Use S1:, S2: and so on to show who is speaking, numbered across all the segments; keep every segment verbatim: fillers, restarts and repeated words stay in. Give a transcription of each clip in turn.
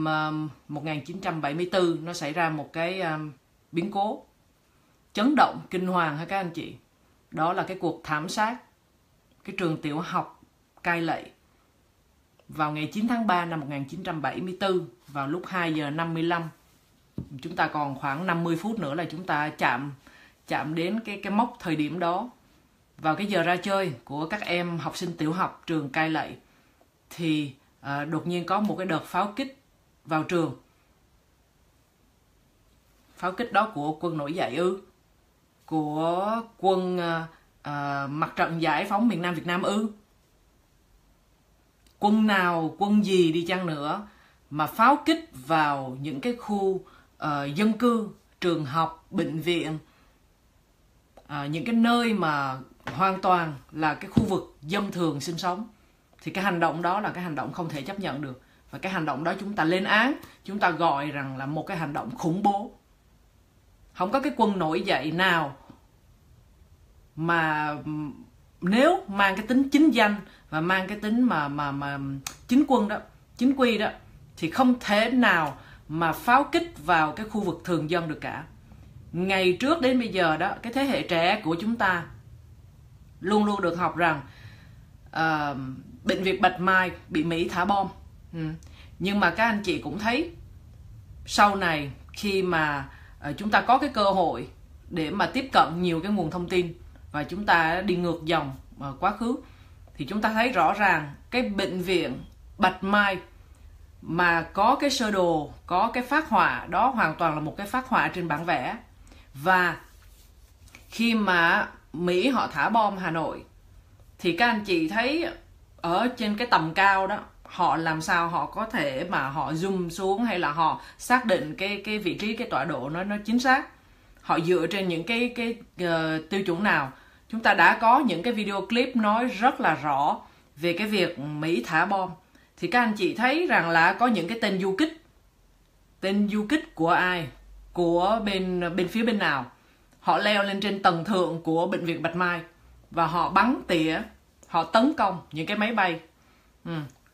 S1: um, một nghìn chín trăm bảy mươi tư nó xảy ra một cái um, biến cố chấn động kinh hoàng ha các anh chị. Đó là cái cuộc thảm sát cái trường tiểu học Cai Lậy vào ngày chín tháng ba năm một nghìn chín trăm bảy mươi tư vào lúc hai giờ năm mươi lăm. Chúng ta còn khoảng năm mươi phút nữa là chúng ta chạm chạm đến cái cái mốc thời điểm đó. Vào cái giờ ra chơi của các em học sinh tiểu học trường Cai Lậy thì à, đột nhiên có một cái đợt pháo kích vào trường. Pháo kích đó của quân nổi dậy ư? Của quân à, à, mặt trận giải phóng miền Nam Việt Nam ư? Quân nào, quân gì đi chăng nữa mà pháo kích vào những cái khu uh, dân cư, trường học, bệnh viện, uh, những cái nơi mà hoàn toàn là cái khu vực dân thường sinh sống, thì cái hành động đó là cái hành động không thể chấp nhận được. Và cái hành động đó chúng ta lên án, chúng ta gọi rằng là một cái hành động khủng bố. Không có cái quân nổi dậy nào mà nếu mang cái tính chính danh và mang cái tính mà mà mà chính quân đó, chính quy đó, thì không thể nào mà pháo kích vào cái khu vực thường dân được cả. Ngày trước đến bây giờ đó, cái thế hệ trẻ của chúng ta luôn luôn được học rằng uh, bệnh viện Bạch Mai bị Mỹ thả bom. Ừ. Nhưng mà các anh chị cũng thấy sau này khi mà uh, chúng ta có cái cơ hội để mà tiếp cận nhiều cái nguồn thông tin và chúng ta đi ngược dòng uh, quá khứ, thì chúng ta thấy rõ ràng cái bệnh viện Bạch Mai mà có cái sơ đồ, có cái phác họa đó hoàn toàn là một cái phác họa trên bản vẽ. Và khi mà Mỹ họ thả bom Hà Nội thì các anh chị thấy ở trên cái tầm cao đó, họ làm sao họ có thể mà họ zoom xuống hay là họ xác định cái cái vị trí, cái tọa độ nó nó chính xác. Họ dựa trên những cái cái uh, tiêu chuẩn nào? Chúng ta đã có những cái video clip nói rất là rõ về cái việc Mỹ thả bom. Thì các anh chị thấy rằng là có những cái tên du kích. Tên du kích của ai? Của bên bên phía bên nào? Họ leo lên trên tầng thượng của bệnh viện Bạch Mai và họ bắn tỉa, họ tấn công những cái máy bay. Ừ.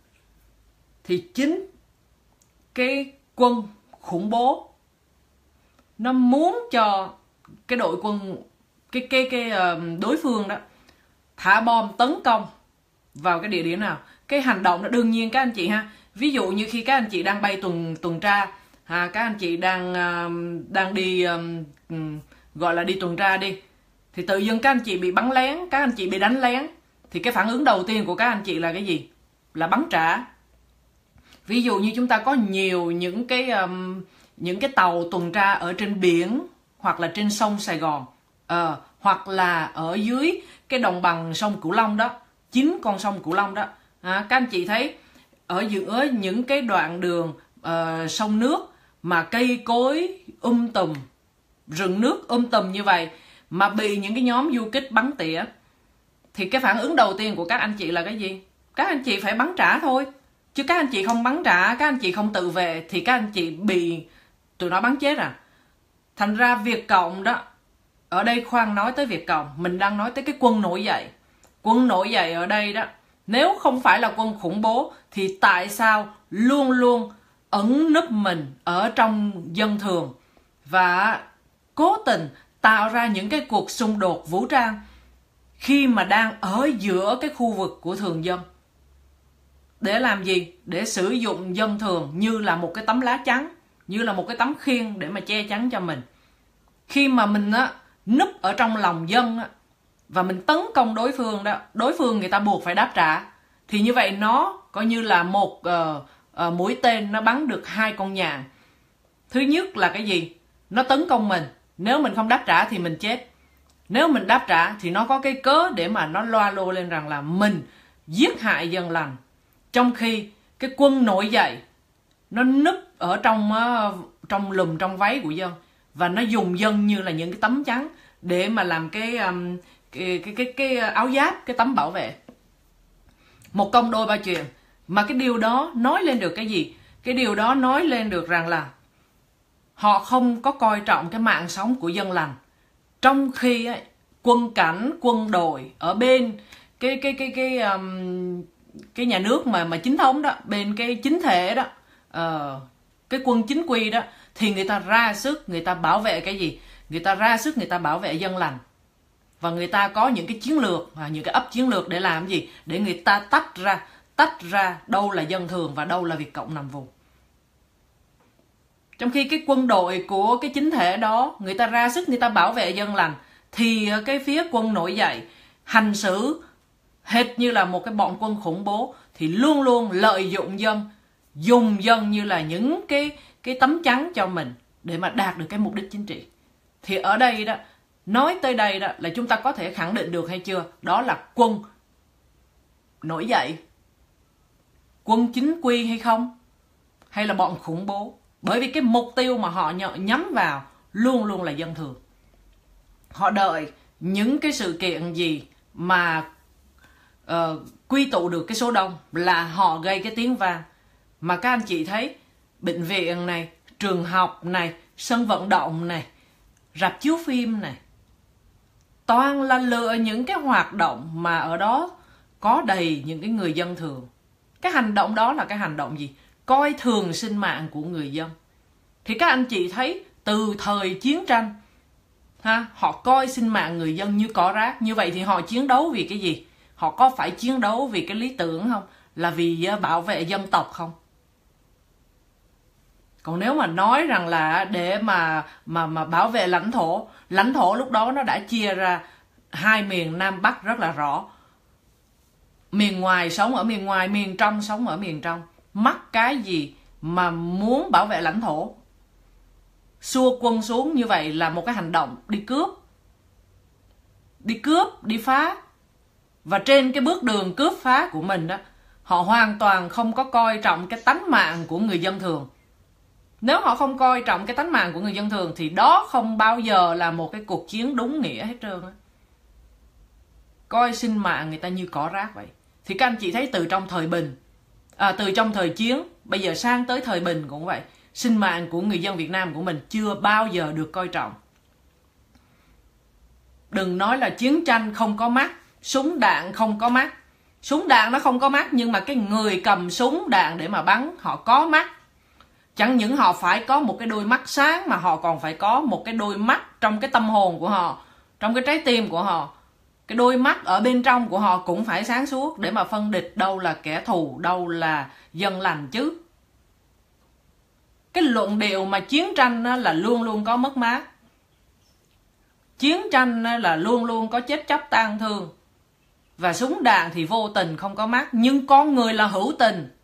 S1: Thì chính cái quân khủng bố nó muốn cho cái đội quân cái cái cái đối phương đó thả bom tấn công vào cái địa điểm nào. Cái hành động đó đương nhiên các anh chị ha, ví dụ như khi các anh chị đang bay tuần tuần tra, à, các anh chị đang uh, đang đi um, gọi là đi tuần tra đi, thì tự dưng các anh chị bị bắn lén, các anh chị bị đánh lén, thì cái phản ứng đầu tiên của các anh chị là cái gì? Là bắn trả. Ví dụ như chúng ta có nhiều những cái um, những cái tàu tuần tra ở trên biển hoặc là trên sông Sài Gòn, à, hoặc là ở dưới cái đồng bằng sông Cửu Long đó, chín con sông Cửu Long đó. À, các anh chị thấy ở giữa những cái đoạn đường uh, sông nước mà cây cối um tùm, rừng nước um tùm như vậy mà bị những cái nhóm du kích bắn tỉa, thì cái phản ứng đầu tiên của các anh chị là cái gì? Các anh chị phải bắn trả thôi. Chứ các anh chị không bắn trả, các anh chị không tự vệ thì các anh chị bị tụi nó bắn chết à. Thành ra Việt Cộng đó, ở đây khoan nói tới Việt Cộng, mình đang nói tới cái quân nổi dậy. Quân nổi dậy ở đây đó, nếu không phải là quân khủng bố thì tại sao luôn luôn ẩn núp mình ở trong dân thường và cố tình tạo ra những cái cuộc xung đột vũ trang khi mà đang ở giữa cái khu vực của thường dân? Để làm gì? Để sử dụng dân thường như là một cái tấm lá chắn, như là một cái tấm khiên để mà che chắn cho mình. Khi mà mình á, núp ở trong lòng dân á, và mình tấn công đối phương đó, đối phương người ta buộc phải đáp trả, thì như vậy nó coi như là một uh, uh, mũi tên nó bắn được hai con nhạn. Thứ nhất là cái gì? Nó tấn công mình, nếu mình không đáp trả thì mình chết. Nếu mình đáp trả thì nó có cái cớ để mà nó loa lô lên rằng là mình giết hại dân lành. Trong khi cái quân nổi dậy nó núp ở trong uh, trong lùm trong váy của dân, và nó dùng dân như là những cái tấm chắn để mà làm cái um, cái, cái cái cái áo giáp, cái tấm bảo vệ. Một công đôi ba chuyện. Mà cái điều đó nói lên được cái gì? Cái điều đó nói lên được rằng là họ không có coi trọng cái mạng sống của dân lành. Trong khi ấy, quân cảnh, quân đội ở bên cái cái cái cái um, cái nhà nước mà mà chính thống đó, bên cái chính thể đó, uh, cái quân chính quy đó, thì người ta ra sức, người ta bảo vệ cái gì? Người ta ra sức, người ta bảo vệ dân lành. Và người ta có những cái chiến lược, những cái ấp chiến lược để làm gì? Để người ta tách ra, tách ra đâu là dân thường và đâu là Việt Cộng nằm vùng. Trong khi cái quân đội của cái chính thể đó, người ta ra sức, người ta bảo vệ dân lành, thì cái phía quân nổi dậy hành xử hệt như là một cái bọn quân khủng bố, thì luôn luôn lợi dụng dân, dùng dân như là những cái, cái tấm chắn cho mình để mà đạt được cái mục đích chính trị. Thì ở đây đó, nói tới đây đó là chúng ta có thể khẳng định được hay chưa? Đó là quân nổi dậy, quân chính quy hay không? Hay là bọn khủng bố? Bởi vì cái mục tiêu mà họ nhắm vào luôn luôn là dân thường. Họ đợi những cái sự kiện gì mà uh, quy tụ được cái số đông là họ gây cái tiếng vang. Mà các anh chị thấy bệnh viện này, trường học này, sân vận động này, rạp chiếu phim này, toàn là lựa những cái hoạt động mà ở đó có đầy những cái người dân thường. Cái hành động đó là cái hành động gì? Coi thường sinh mạng của người dân. Thì các anh chị thấy từ thời chiến tranh, ha, họ coi sinh mạng người dân như cỏ rác. Như vậy thì họ chiến đấu vì cái gì? Họ có phải chiến đấu vì cái lý tưởng không? Là vì bảo vệ dân tộc không? Còn nếu mà nói rằng là để mà mà mà bảo vệ lãnh thổ, lãnh thổ lúc đó nó đã chia ra hai miền Nam Bắc rất là rõ. Miền ngoài sống ở miền ngoài, miền trong sống ở miền trong. Mắc cái gì mà muốn bảo vệ lãnh thổ? Xua quân xuống như vậy là một cái hành động đi cướp. Đi cướp, đi phá. Và trên cái bước đường cướp phá của mình đó, họ hoàn toàn không có coi trọng cái tánh mạng của người dân thường. Nếu họ không coi trọng cái tánh mạng của người dân thường thì đó không bao giờ là một cái cuộc chiến đúng nghĩa hết trơn á. Coi sinh mạng người ta như cỏ rác vậy. Thì các anh chị thấy từ trong thời bình, à, từ trong thời chiến, bây giờ sang tới thời bình cũng vậy. Sinh mạng của người dân Việt Nam của mình chưa bao giờ được coi trọng. Đừng nói là chiến tranh không có mắt, súng đạn không có mắt. Súng đạn nó không có mắt, nhưng mà cái người cầm súng đạn để mà bắn họ có mắt. Chẳng những họ phải có một cái đôi mắt sáng, mà họ còn phải có một cái đôi mắt trong cái tâm hồn của họ, trong cái trái tim của họ. Cái đôi mắt ở bên trong của họ cũng phải sáng suốt để mà phân định đâu là kẻ thù, đâu là dân lành chứ. Cái luận điệu mà chiến tranh là luôn luôn có mất mát, chiến tranh là luôn luôn có chết chóc tang thương, và súng đạn thì vô tình không có mắt, nhưng con người là hữu tình.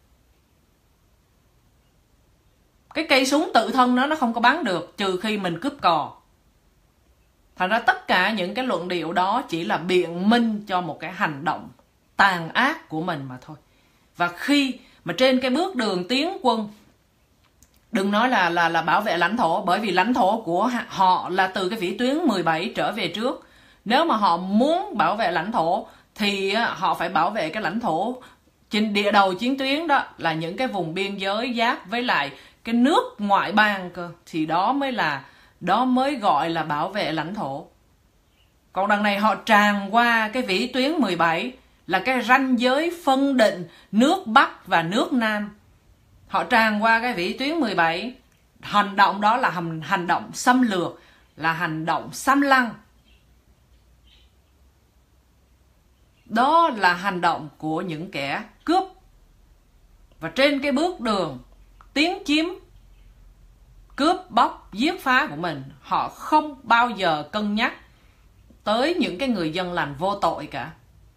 S1: Cái cây súng tự thân nó nó không có bắn được trừ khi mình cướp cò. Thành ra tất cả những cái luận điệu đó chỉ là biện minh cho một cái hành động tàn ác của mình mà thôi. Và khi mà trên cái bước đường tiến quân, đừng nói là là là bảo vệ lãnh thổ, bởi vì lãnh thổ của họ là từ cái vĩ tuyến mười bảy trở về trước. Nếu mà họ muốn bảo vệ lãnh thổ thì họ phải bảo vệ cái lãnh thổ trên địa đầu chiến tuyến, đó là những cái vùng biên giới giáp với lại cái nước ngoại bang cơ, thì đó mới là đó mới gọi là bảo vệ lãnh thổ. Còn đằng này họ tràn qua cái vĩ tuyến mười bảy là cái ranh giới phân định nước Bắc và nước Nam. Họ tràn qua cái vĩ tuyến mười bảy, hành động đó là hành, hành động xâm lược, là hành động xâm lăng. Đó là hành động của những kẻ cướp. Và trên cái bước đường tiến chiếm, cướp bóc, giết phá của mình, họ không bao giờ cân nhắc tới những cái người dân lành vô tội cả.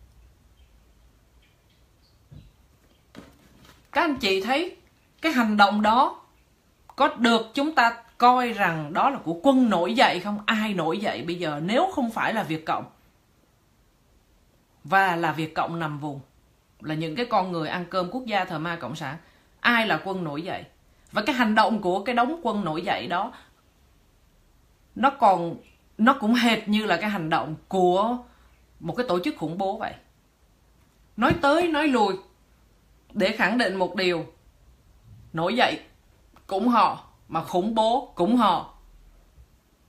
S1: Các anh chị thấy cái hành động đó có được chúng ta coi rằng đó là của quân nổi dậy không? Ai nổi dậy bây giờ nếu không phải là Việt Cộng? Và là Việt Cộng nằm vùng, là những cái con người ăn cơm quốc gia thờ ma cộng sản. Ai là quân nổi dậy? Và cái hành động của cái đống quân nổi dậy đó, nó còn nó cũng hệt như là cái hành động của một cái tổ chức khủng bố vậy. Nói tới nói lui để khẳng định một điều: nổi dậy cũng họ, mà khủng bố cũng họ.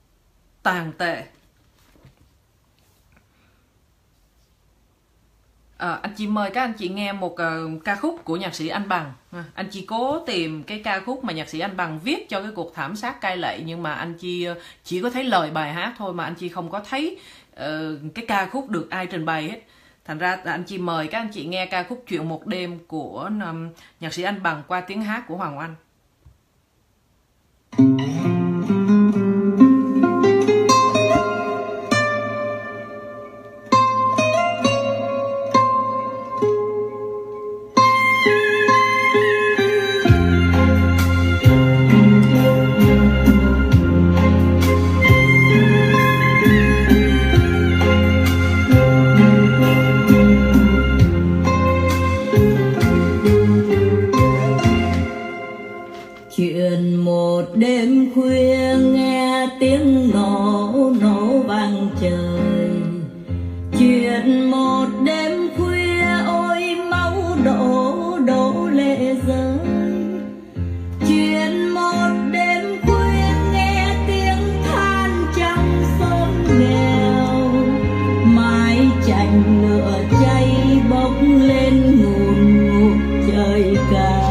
S1: Tàn tệ. À, anh chị mời các anh chị nghe một uh, ca khúc của nhạc sĩ Anh Bằng. À, anh chị cố tìm cái ca khúc mà nhạc sĩ Anh Bằng viết cho cái cuộc thảm sát Cai Lậy, nhưng mà anh chị uh, chỉ có thấy lời bài hát thôi, mà anh chị không có thấy uh, cái ca khúc được ai trình bày hết. Thành ra anh chị mời các anh chị nghe ca khúc Chuyện Một Đêm của um, nhạc sĩ Anh Bằng qua tiếng hát của Hoàng Oanh.
S2: Chuyện một đêm khuya nghe tiếng nổ nổ vang trời. Chuyện một đêm khuya ôi máu đổ đổ lệ rơi. Chuyện một đêm khuya nghe tiếng than trong xóm nghèo. Mái chành lửa cháy bốc lên ngùn ngụt trời cao.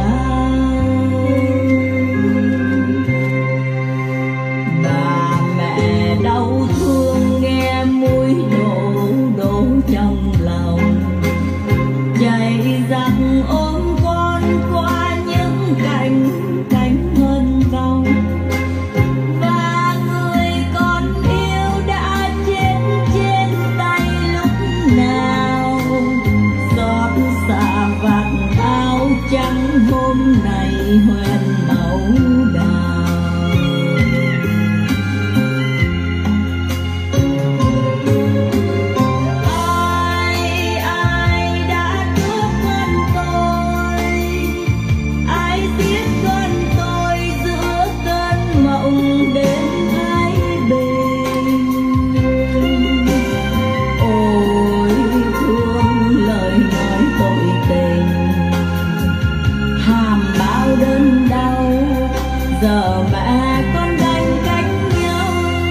S2: Đau thương nghe mũi đổ đổ trong lòng, chạy giặc ôm con qua những cánh cánh hân vong. Và người con yêu đã chết trên tay lúc nào, xót xa vạt áo trắng hôm nay hoen máu đào. Giờ mẹ con đánh cách nhau,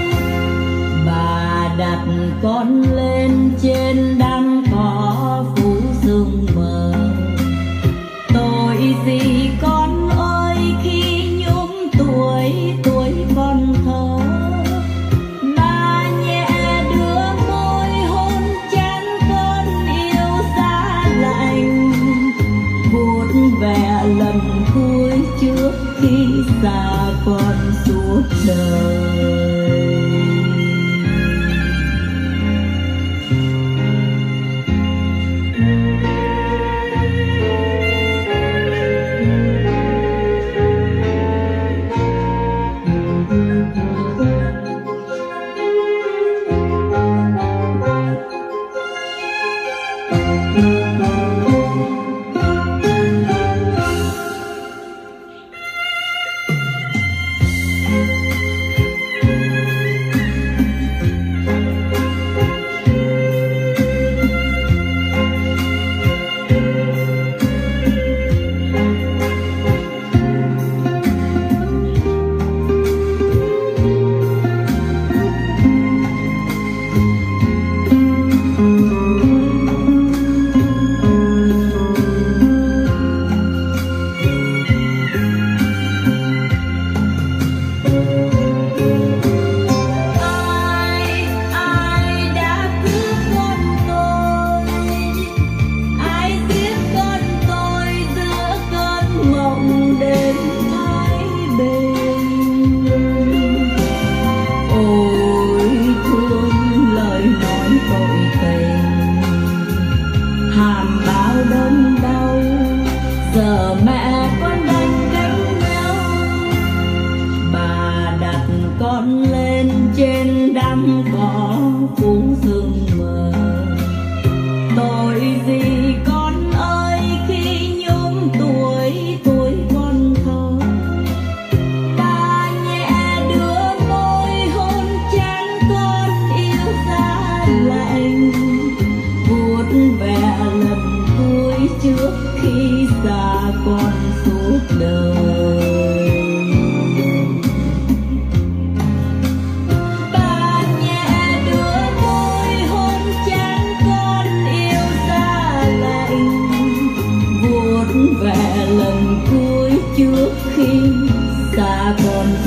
S2: bà đặt con lên trên đăng cỏ phủ sương mờ. Tội gì con ơi khi nhúm tuổi tuổi con thơ. Bà nhẹ đưa môi hôn chán con yêu giá lạnh, vuốt ve lần cuối trước khi xa con suốt đời.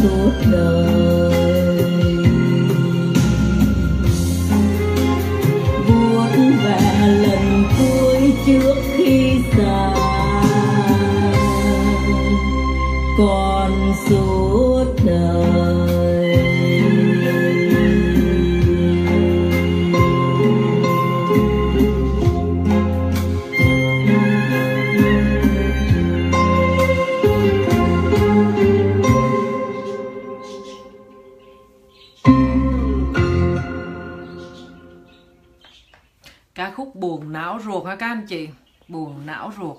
S2: suốt đời. Vuốt về lần cuối trước khi xa, còn suốt đời.
S1: Ca khúc buồn não ruột hả các anh chị? Buồn não ruột.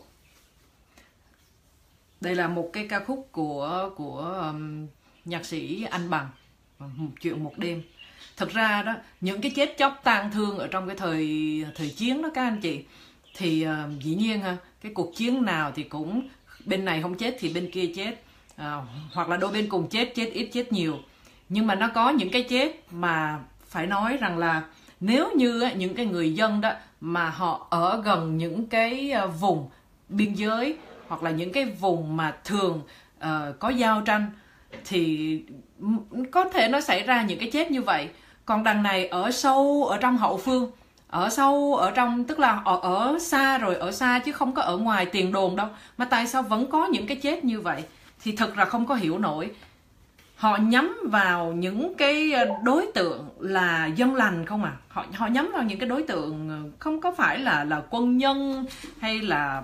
S1: Đây là một cái ca khúc của của um, nhạc sĩ Anh Bằng, Một chuyện một đêm. Thật ra đó, những cái chết chóc tang thương ở trong cái thời thời chiến đó các anh chị, thì uh, dĩ nhiên ha, cái cuộc chiến nào thì cũng bên này không chết thì bên kia chết, uh, hoặc là đôi bên cùng chết, chết ít chết nhiều. Nhưng mà nó có những cái chết mà phải nói rằng là nếu như uh, những cái người dân đó mà họ ở gần những cái uh, vùng biên giới hoặc là những cái vùng mà thường uh, có giao tranh thì có thể nó xảy ra những cái chết như vậy. Còn đằng này ở sâu ở trong hậu phương, ở sâu ở trong, tức là ở, ở xa rồi, ở xa chứ không có ở ngoài tiền đồn đâu, mà tại sao vẫn có những cái chết như vậy thì thật là không có hiểu nổi. Họ nhắm vào những cái đối tượng là dân lành không à, họ họ nhắm vào những cái đối tượng không có phải là là quân nhân hay là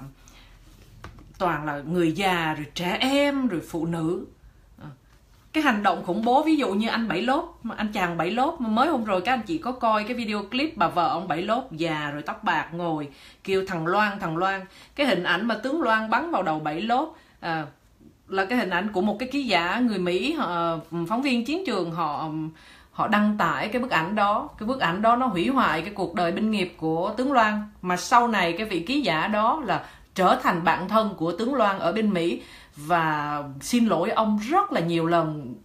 S1: toàn là người già rồi trẻ em rồi phụ nữ. Cái hành động khủng bố, ví dụ như anh Bảy Lốp, anh chàng Bảy Lốp mới hôm rồi các anh chị có coi cái video clip bà vợ ông Bảy Lốp già rồi tóc bạc ngồi kêu thằng Loan thằng Loan. Cái hình ảnh mà tướng Loan bắn vào đầu Bảy Lốp à, là cái hình ảnh của một cái ký giả người Mỹ, họ, phóng viên chiến trường họ họ đăng tải cái bức ảnh đó. Cái bức ảnh đó nó hủy hoại cái cuộc đời binh nghiệp của tướng Loan, mà sau này cái vị ký giả đó là trở thành bạn thân của tướng Loan ở bên Mỹ và xin lỗi ông rất là nhiều lần,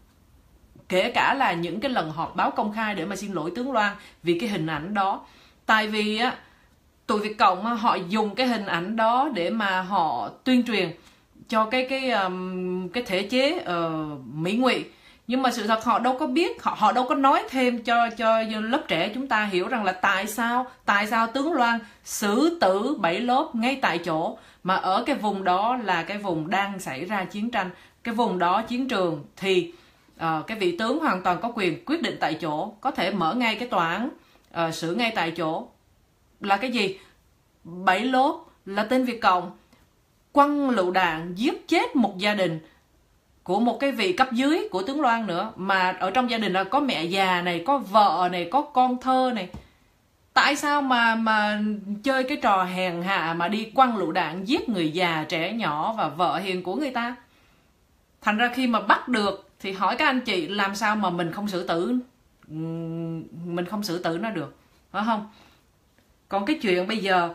S1: kể cả là những cái lần họp báo công khai để mà xin lỗi tướng Loan vì cái hình ảnh đó. Tại vì á, tụi Việt Cộng họ dùng cái hình ảnh đó để mà họ tuyên truyền cho cái cái um, cái thể chế uh, Mỹ ngụy. Nhưng mà sự thật họ đâu có biết, họ họ đâu có nói thêm cho cho lớp trẻ chúng ta hiểu rằng là tại sao tại sao tướng Loan xử tử Bảy Lốp ngay tại chỗ, mà ở cái vùng đó là cái vùng đang xảy ra chiến tranh, cái vùng đó chiến trường thì uh, cái vị tướng hoàn toàn có quyền quyết định tại chỗ, có thể mở ngay cái tòa án uh, xử ngay tại chỗ. Là cái gì? Bảy Lốp là tên Việt Cộng quăng lựu đạn giết chết một gia đình của một cái vị cấp dưới của tướng Loan nữa, mà ở trong gia đình là có mẹ già này, có vợ này, có con thơ này. Tại sao mà mà chơi cái trò hèn hạ mà đi quăng lựu đạn giết người già, trẻ nhỏ và vợ hiền của người ta? Thành ra khi mà bắt được thì hỏi các anh chị làm sao mà mình không xử tử mình không xử tử nó được, phải không? Còn cái chuyện bây giờ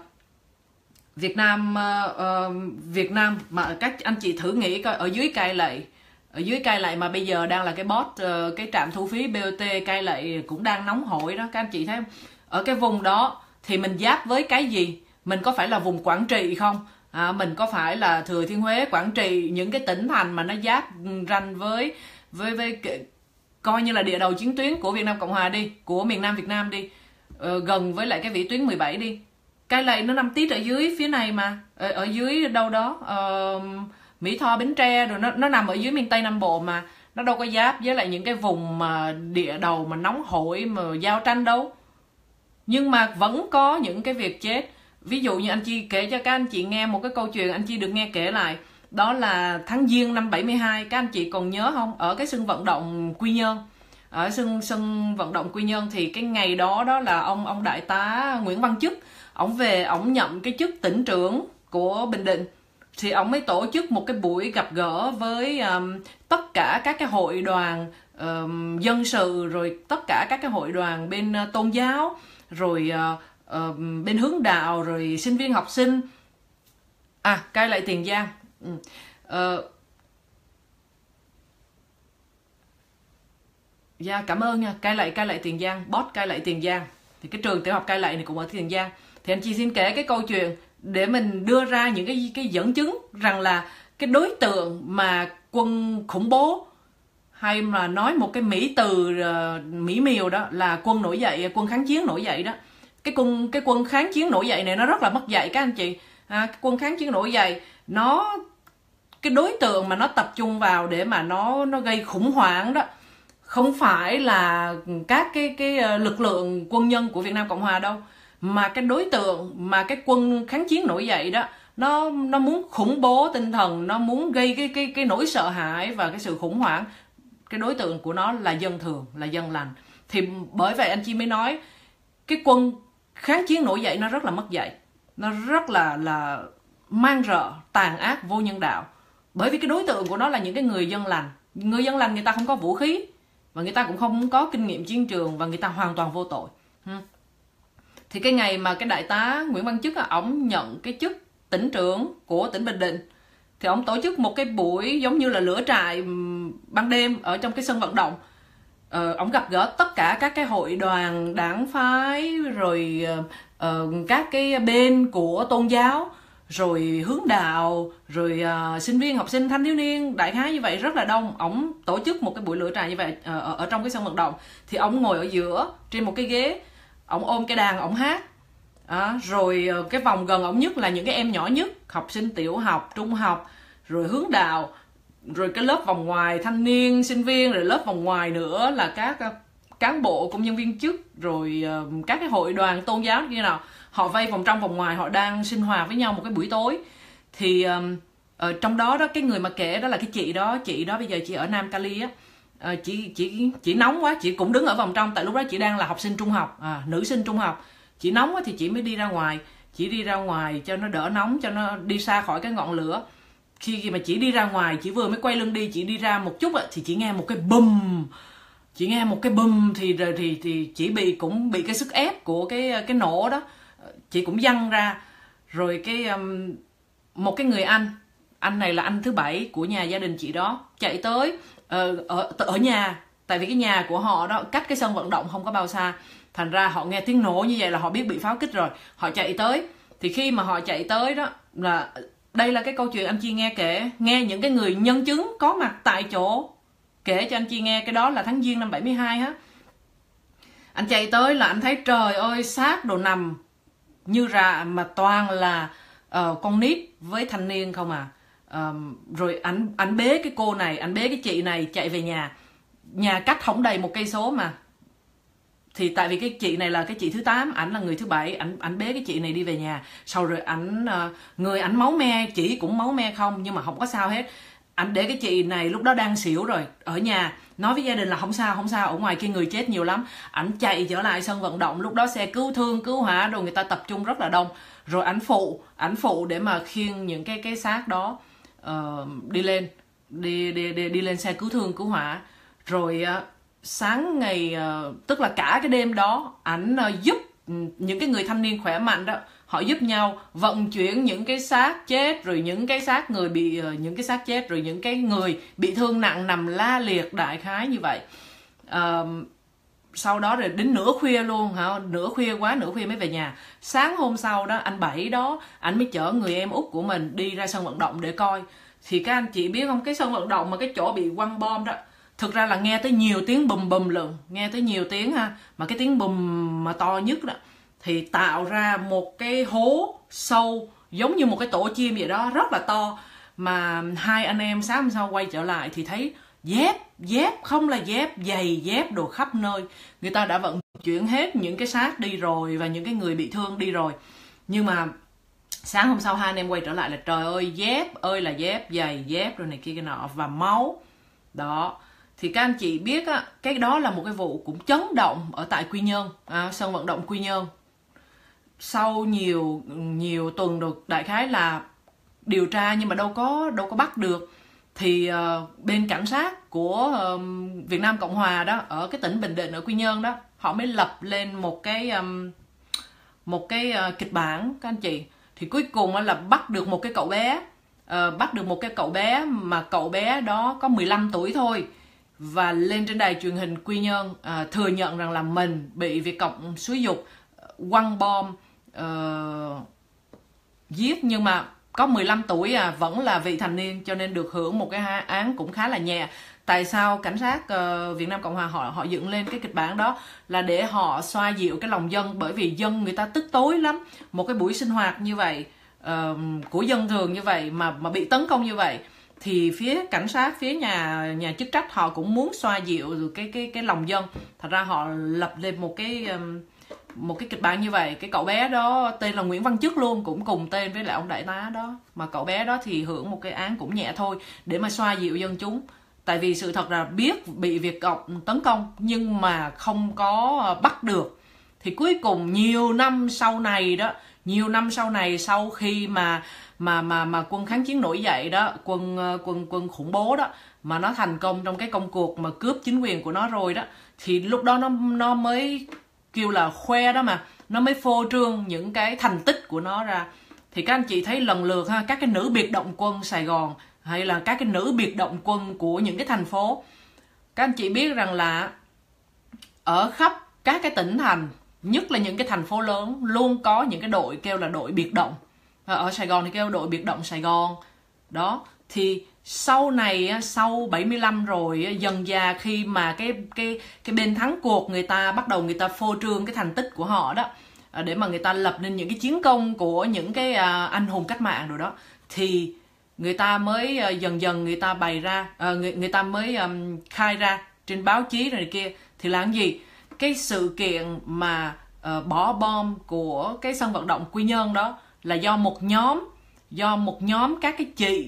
S1: Việt Nam uh, Việt Nam mà các anh chị thử nghĩ coi, ở dưới Cai Lậy, ở dưới Cai Lậy mà bây giờ đang là cái boss uh, cái trạm thu phí bê o tê Cai Lậy cũng đang nóng hổi đó, các anh chị thấy không? Ở cái vùng đó thì mình giáp với cái gì? Mình có phải là vùng Quảng Trị không? À, mình có phải là Thừa Thiên Huế, Quảng Trị, những cái tỉnh thành mà nó giáp ranh với với với coi như là địa đầu chiến tuyến của Việt Nam Cộng Hòa đi, của miền Nam Việt Nam đi, ờ, gần với lại cái vĩ tuyến mười bảy đi. Cai Lậy nó nằm tít ở dưới phía này mà, ở, ở dưới đâu đó uh, Mỹ Tho, Bến Tre, rồi nó nó nằm ở dưới miền Tây Nam Bộ mà, nó đâu có giáp với lại những cái vùng mà địa đầu mà nóng hổi mà giao tranh đâu. Nhưng mà vẫn có những cái việc chết. Ví dụ như anh Chi kể cho các anh chị nghe một cái câu chuyện anh Chi được nghe kể lại, đó là tháng Giêng năm bảy mươi hai, các anh chị còn nhớ không? Ở cái sân vận động Quy Nhơn, ở sân sân vận động Quy Nhơn thì cái ngày đó đó là ông ông đại tá Nguyễn Văn Chức, ổng về ổng nhậm cái chức tỉnh trưởng của Bình Định, thì ổng mới tổ chức một cái buổi gặp gỡ với um, tất cả các cái hội đoàn um, dân sự, rồi tất cả các cái hội đoàn bên uh, tôn giáo, rồi uh, uh, bên hướng đạo, rồi sinh viên học sinh. À, Cai Lậy Tiền Giang. Ừ. Uh, dạ, cảm ơn nha. Cai Lậy Cai Lậy Tiền Giang, boss Cai Lậy Tiền Giang. Thì cái trường tiểu học Cai Lậy này cũng ở Tiền Giang. Thì anh chị xin kể cái câu chuyện để mình đưa ra những cái cái dẫn chứng rằng là cái đối tượng mà quân khủng bố hay mà nói một cái mỹ từ uh, mỹ miều đó là quân nổi dậy, quân kháng chiến nổi dậy đó. Cái quân cái quân kháng chiến nổi dậy này nó rất là mất dạy các anh chị. À, cái quân kháng chiến nổi dậy nó cái đối tượng mà nó tập trung vào để mà nó nó gây khủng hoảng đó không phải là các cái cái lực lượng quân nhân của Việt Nam Cộng Hòa đâu, mà cái đối tượng mà cái quân kháng chiến nổi dậy đó nó nó muốn khủng bố tinh thần, nó muốn gây cái cái cái nỗi sợ hãi và cái sự khủng hoảng. Cái đối tượng của nó là dân thường, là dân lành. Thì bởi vậy anh Chi mới nói cái quân kháng chiến nổi dậy nó rất là mất dạy, nó rất là là man rợ, tàn ác, vô nhân đạo. Bởi vì cái đối tượng của nó là những cái người dân lành. Người dân lành người ta không có vũ khí và người ta cũng không có kinh nghiệm chiến trường và người ta hoàn toàn vô tội. Thì cái ngày mà cái đại tá Nguyễn Văn Chức ổng nhận cái chức tỉnh trưởng của tỉnh Bình Định thì ổng tổ chức một cái buổi giống như là lửa trại ban đêm ở trong cái sân vận động. Ờ, ổng gặp gỡ tất cả các cái hội đoàn đảng phái, rồi uh, các cái bên của tôn giáo, rồi hướng đạo, rồi uh, sinh viên, học sinh, thanh thiếu niên, đại khái như vậy rất là đông. Ổng tổ chức một cái buổi lửa trại như vậy uh, ở, ở trong cái sân vận động. Thì ổng ngồi ở giữa trên một cái ghế, ổng ôm cái đàn ổng hát. À, rồi uh, cái vòng gần ổng nhất là những cái em nhỏ nhất, học sinh tiểu học, trung học, rồi hướng đạo, rồi cái lớp vòng ngoài thanh niên, sinh viên, rồi lớp vòng ngoài nữa là các uh, cán bộ, công nhân viên chức, rồi uh, các cái hội đoàn tôn giáo như nào. Họ vây vòng trong vòng ngoài, họ đang sinh hoạt với nhau một cái buổi tối. Thì um, ở trong đó đó cái người mà kể đó là cái chị đó, chị đó bây giờ chị ở Nam Cali á. À, chị chị chị nóng quá, chị cũng đứng ở vòng trong, tại lúc đó chị đang là học sinh trung học, à, nữ sinh trung học. Chị nóng quá thì chị mới đi ra ngoài, chị đi ra ngoài cho nó đỡ nóng, cho nó đi xa khỏi cái ngọn lửa. Khi mà chị đi ra ngoài, chị vừa mới quay lưng đi, chị đi ra một chút thì chị nghe một cái bùm, chị nghe một cái bùm thì thì thì chị bị cũng bị cái sức ép của cái cái nổ đó, chị cũng văng ra. Rồi cái um, một cái người anh, anh này là anh thứ bảy của nhà gia đình chị đó, chạy tới uh, ở ở nhà, tại vì cái nhà của họ đó cách cái sân vận động không có bao xa. Thành ra họ nghe tiếng nổ như vậy là họ biết bị pháo kích rồi, họ chạy tới. Thì khi mà họ chạy tới đó là đây là cái câu chuyện anh Chi nghe kể, nghe những cái người nhân chứng có mặt tại chỗ kể cho anh Chi nghe. Cái đó là tháng Giêng năm bảy mươi hai á. Anh chạy tới là anh thấy trời ơi, xác đồ nằm như rạ mà toàn là uh, con nít với thanh niên không à. Uh, rồi anh anh bế cái cô này, anh bế cái chị này chạy về nhà. Nhà cách không đầy một cây số mà. Thì tại vì cái chị này là cái chị thứ tám, ảnh là người thứ bảy, ảnh ảnh bế cái chị này đi về nhà. Sau rồi ảnh uh, người ảnh máu me, chị cũng máu me không nhưng mà không có sao hết. Ảnh để cái chị này lúc đó đang xỉu rồi ở nhà, nói với gia đình là không sao không sao, ở ngoài kia người chết nhiều lắm. Ảnh chạy trở lại sân vận động, lúc đó xe cứu thương cứu hỏa đồ người ta tập trung rất là đông. Rồi ảnh phụ ảnh phụ để mà khiêng những cái cái xác đó uh, đi lên đi, đi đi đi lên xe cứu thương cứu hỏa. Rồi uh, sáng ngày uh, tức là cả cái đêm đó ảnh uh, giúp những cái người thanh niên khỏe mạnh đó, họ giúp nhau vận chuyển những cái xác chết, rồi những cái xác người bị uh, những cái xác chết, rồi những cái người bị thương nặng nằm la liệt, đại khái như vậy. Uh, sau đó rồi đến nửa khuya luôn hả, nửa khuya quá, nửa khuya mới về nhà. Sáng hôm sau đó anh Bảy đó, anh mới chở người em út của mình đi ra sân vận động để coi. Thì các anh chị biết không, cái sân vận động mà cái chỗ bị quăng bom đó, thực ra là nghe tới nhiều tiếng bùm bùm lận, nghe tới nhiều tiếng ha, mà cái tiếng bùm mà to nhất đó thì tạo ra một cái hố sâu giống như một cái tổ chim vậy đó, rất là to. Mà hai anh em sáng hôm sau quay trở lại thì thấy dép, dép không là dép, giày dép đồ khắp nơi. Người ta đã vận chuyển hết những cái xác đi rồi và những cái người bị thương đi rồi. Nhưng mà sáng hôm sau hai anh em quay trở lại là trời ơi, dép ơi là dép, giày dép rồi này kia cái nọ và máu. Đó. Thì các anh chị biết á, cái đó là một cái vụ cũng chấn động ở tại Quy Nhơn, à, sân vận động Quy Nhơn. Sau nhiều nhiều tuần được đại khái là điều tra nhưng mà đâu có đâu có bắt được. Thì uh, bên cảnh sát của uh, Việt Nam Cộng Hòa đó ở cái tỉnh Bình Định ở Quy Nhơn đó, họ mới lập lên một cái um, một cái uh, kịch bản các anh chị. Thì cuối cùng là bắt được một cái cậu bé, uh, bắt được một cái cậu bé mà cậu bé đó có mười lăm tuổi thôi. Và lên trên đài truyền hình Quy Nhơn à, thừa nhận rằng là mình bị Việt Cộng xúi dục quăng bom uh, giết, nhưng mà có mười lăm tuổi à, vẫn là vị thành niên cho nên được hưởng một cái án cũng khá là nhẹ. tại sao cảnh sát uh, Việt Nam Cộng Hòa họ họ dựng lên cái kịch bản đó là để họ xoa dịu cái lòng dân, bởi vì dân người ta tức tối lắm. Một cái buổi sinh hoạt như vậy uh, của dân thường như vậy mà mà bị tấn công như vậy, thì phía cảnh sát, phía nhà nhà chức trách họ cũng muốn xoa dịu cái cái cái lòng dân. Thật ra họ lập lên một cái um, một cái kịch bản như vậy. Cái cậu bé đó tên là Nguyễn Văn Chức luôn, cũng cùng tên với lại ông đại tá đó, mà cậu bé đó thì hưởng một cái án cũng nhẹ thôi, để mà xoa dịu dân chúng. Tại vì sự thật là biết bị Việt Cộng tấn công nhưng mà không có bắt được. Thì cuối cùng nhiều năm sau này đó, nhiều năm sau này sau khi mà mà mà mà quân kháng chiến nổi dậy đó, quân quân quân khủng bố đó, mà nó thành công trong cái công cuộc mà cướp chính quyền của nó rồi đó, thì lúc đó nó nó mới kêu là khoe đó mà, nó mới phô trương những cái thành tích của nó ra. Thì các anh chị thấy lần lượt ha, các cái nữ biệt động quân Sài Gòn hay là các cái nữ biệt động quân của những cái thành phố, các anh chị biết rằng là ở khắp các cái tỉnh thành, nhất là những cái thành phố lớn, luôn có những cái đội kêu là đội biệt động. Ở Sài Gòn thì kêu đội biệt động Sài Gòn đó. Thì sau này, sau bảy mươi lăm rồi, dần dà khi mà cái cái cái bên thắng cuộc, người ta bắt đầu người ta phô trương cái thành tích của họ đó, để mà người ta lập nên những cái chiến công của những cái anh hùng cách mạng rồi đó, thì người ta mới dần dần người ta bày ra, người, người ta mới um, khai ra trên báo chí này kia. Thì là cái gì? Cái sự kiện mà uh, bỏ bom của cái sân vận động Quy Nhơn đó là do một nhóm do một nhóm các cái chị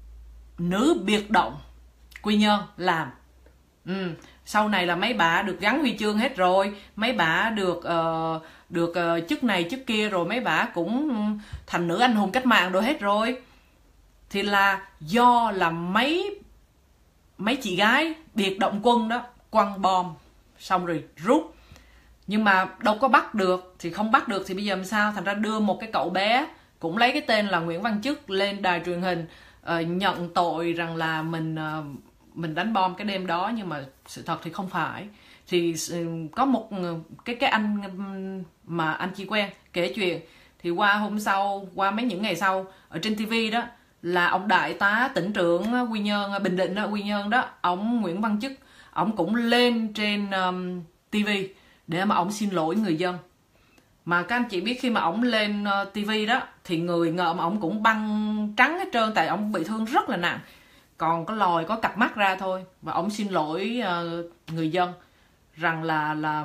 S1: nữ biệt động Quy Nhơn làm. ừ. Sau này là mấy bà được gắn huy chương hết rồi, mấy bà được uh, được uh, chức này chức kia rồi, mấy bà cũng thành nữ anh hùng cách mạng rồi hết rồi. Thì là do là mấy mấy chị gái biệt động quân đó quăng bom xong rồi rút, nhưng mà đâu có bắt được. Thì không bắt được thì bây giờ làm sao? Thành ra đưa một cái cậu bé cũng lấy cái tên là Nguyễn Văn Chức lên đài truyền hình uh, nhận tội rằng là mình uh, mình đánh bom cái đêm đó, nhưng mà sự thật thì không phải. Thì uh, có một uh, cái cái anh um, mà anh chị quen kể chuyện, thì qua hôm sau, qua mấy những ngày sau ở trên tivi đó, là ông đại tá tỉnh trưởng Quy Nhơn, Bình Định đó, Quy Nhơn đó, ông Nguyễn Văn Chức, ông cũng lên trên um, tivi để mà ông xin lỗi người dân. Mà các anh chị biết khi mà ông lên uh, tivi đó thì người ngợm ông cũng băng trắng hết trơn, tại ông bị thương rất là nặng, còn có lòi có cặp mắt ra thôi. Và ông xin lỗi uh, người dân rằng là là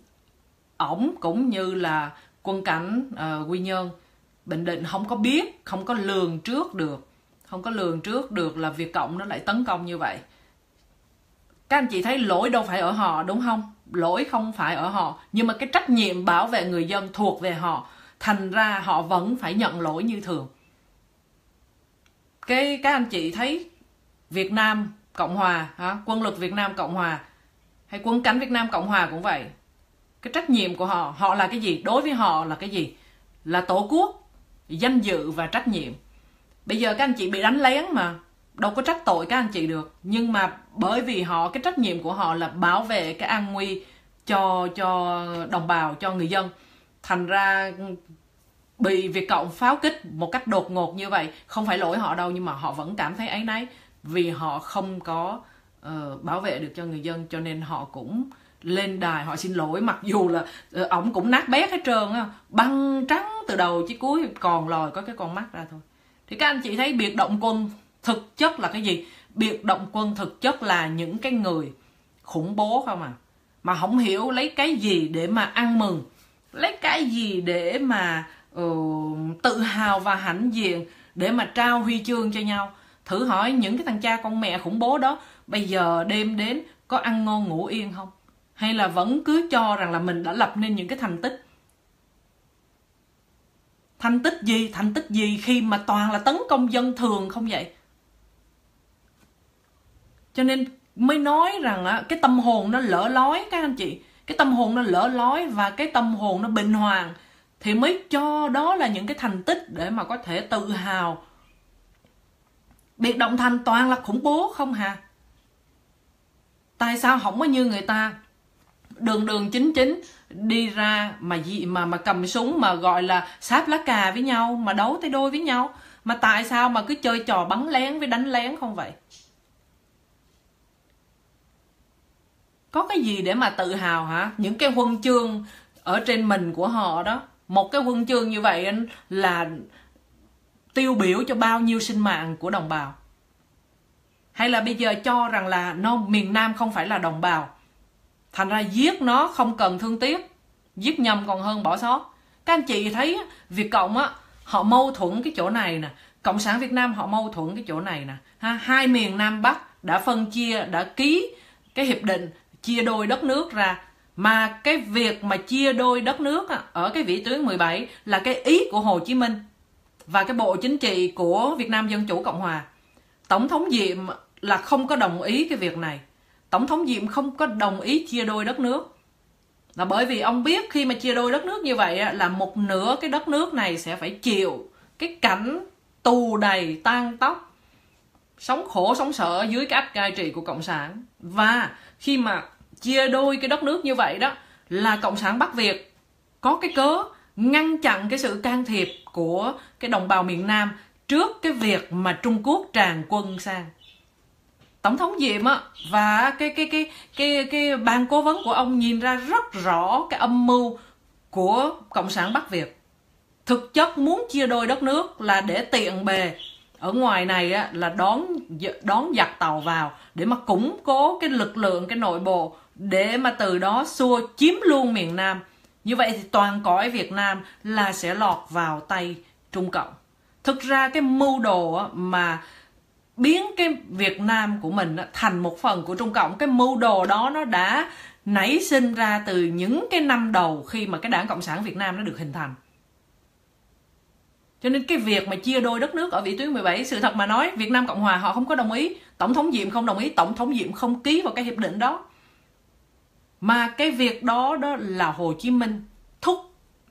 S1: ổng cũng như là quân cảnh uh, Quy Nhơn, Bình Định không có biết, không có lường trước được, không có lường trước được là Việt Cộng nó lại tấn công như vậy. Các anh chị thấy lỗi đâu phải ở họ, đúng không? Lỗi không phải ở họ, nhưng mà cái trách nhiệm bảo vệ người dân thuộc về họ, thành ra họ vẫn phải nhận lỗi như thường. Cái các anh chị thấy Việt Nam Cộng Hòa, hả? Quân lực Việt Nam Cộng Hòa hay quân cảnh Việt Nam Cộng Hòa cũng vậy. Cái trách nhiệm của họ, họ là cái gì? Đối với họ là cái gì? Là tổ quốc, danh dự và trách nhiệm. Bây giờ các anh chị bị đánh lén mà, đâu có trách tội các anh chị được. Nhưng mà bởi vì họ, cái trách nhiệm của họ là bảo vệ cái an nguy cho cho đồng bào, cho người dân, thành ra bị Việt Cộng pháo kích một cách đột ngột như vậy, không phải lỗi họ đâu, nhưng mà họ vẫn cảm thấy áy náy vì họ không có uh, bảo vệ được cho người dân, cho nên họ cũng lên đài họ xin lỗi. Mặc dù là uh, ổng cũng nát bét hết trơn á, băng trắng từ đầu chí cuối, còn lòi có cái con mắt ra thôi. Thì các anh chị thấy biệt động quân thực chất là cái gì? Biệt động quân thực chất là những cái người khủng bố không à, mà không hiểu lấy cái gì để mà ăn mừng, lấy cái gì để mà uh, tự hào và hãnh diện, để mà trao huy chương cho nhau. Thử hỏi những cái thằng cha con mẹ khủng bố đó bây giờ đêm đến có ăn ngon ngủ yên không? Hay là vẫn cứ cho rằng là mình đã lập nên những cái thành tích? Thành tích gì? Thành tích gì khi mà toàn là tấn công dân thường không vậy? Cho nên mới nói rằng á, cái tâm hồn nó lỡ lói các anh chị. Cái tâm hồn nó lỡ lói và cái tâm hồn nó bình hoàng, thì mới cho đó là những cái thành tích để mà có thể tự hào. Biệt động thành toàn là khủng bố không hả? Tại sao không có như người ta đường đường chính chính đi ra mà gì mà mà cầm súng mà gọi là sáp lá cà với nhau, mà đấu tay đôi với nhau? Mà tại sao mà cứ chơi trò bắn lén với đánh lén không vậy? Có cái gì để mà tự hào hả? Những cái huân chương ở trên mình của họ đó, một cái huân chương như vậy là tiêu biểu cho bao nhiêu sinh mạng của đồng bào. Hay là bây giờ cho rằng là nó miền Nam không phải là đồng bào, thành ra giết nó không cần thương tiếc, giết nhầm còn hơn bỏ sót. Các anh chị thấy Việt Cộng á, họ mâu thuẫn cái chỗ này nè, Cộng sản Việt Nam họ mâu thuẫn cái chỗ này nè. Ha, hai miền Nam Bắc đã phân chia, đã ký cái hiệp định chia đôi đất nước ra. Mà cái việc mà chia đôi đất nước á, ở cái vĩ tuyến mười bảy là cái ý của Hồ Chí Minh và cái Bộ Chính trị của Việt Nam Dân Chủ Cộng Hòa. Tổng thống Diệm là không có đồng ý cái việc này. Tổng thống Diệm không có đồng ý chia đôi đất nước, là bởi vì ông biết khi mà chia đôi đất nước như vậy là một nửa cái đất nước này sẽ phải chịu cái cảnh tù đầy tan tóc, sống khổ sống sở dưới cái ách cai trị của Cộng sản. Và khi mà chia đôi cái đất nước như vậy đó, là Cộng sản Bắc Việt có cái cớ ngăn chặn cái sự can thiệp của cái đồng bào miền Nam trước cái việc mà Trung Quốc tràn quân sang. Tổng thống Diệm á và cái cái cái cái cái ban cố vấn của ông nhìn ra rất rõ cái âm mưu của Cộng sản Bắc Việt. Thực chất muốn chia đôi đất nước là để tiện bề ở ngoài này á, là đón đón giặc tàu vào để mà củng cố cái lực lượng, cái nội bộ, để mà từ đó xua chiếm luôn miền Nam. Như vậy thì toàn cõi Việt Nam là sẽ lọt vào tay Trung Cộng. Thực ra cái mưu đồ á, mà biến cái Việt Nam của mình thành một phần của Trung Cộng, cái mưu đồ đó nó đã nảy sinh ra từ những cái năm đầu khi mà cái Đảng Cộng sản Việt Nam nó được hình thành. Cho nên cái việc mà chia đôi đất nước ở vĩ tuyến mười bảy, sự thật mà nói, Việt Nam Cộng Hòa họ không có đồng ý, Tổng thống Diệm không đồng ý, Tổng thống Diệm không ký vào cái hiệp định đó. Mà cái việc đó đó là Hồ Chí Minh thúc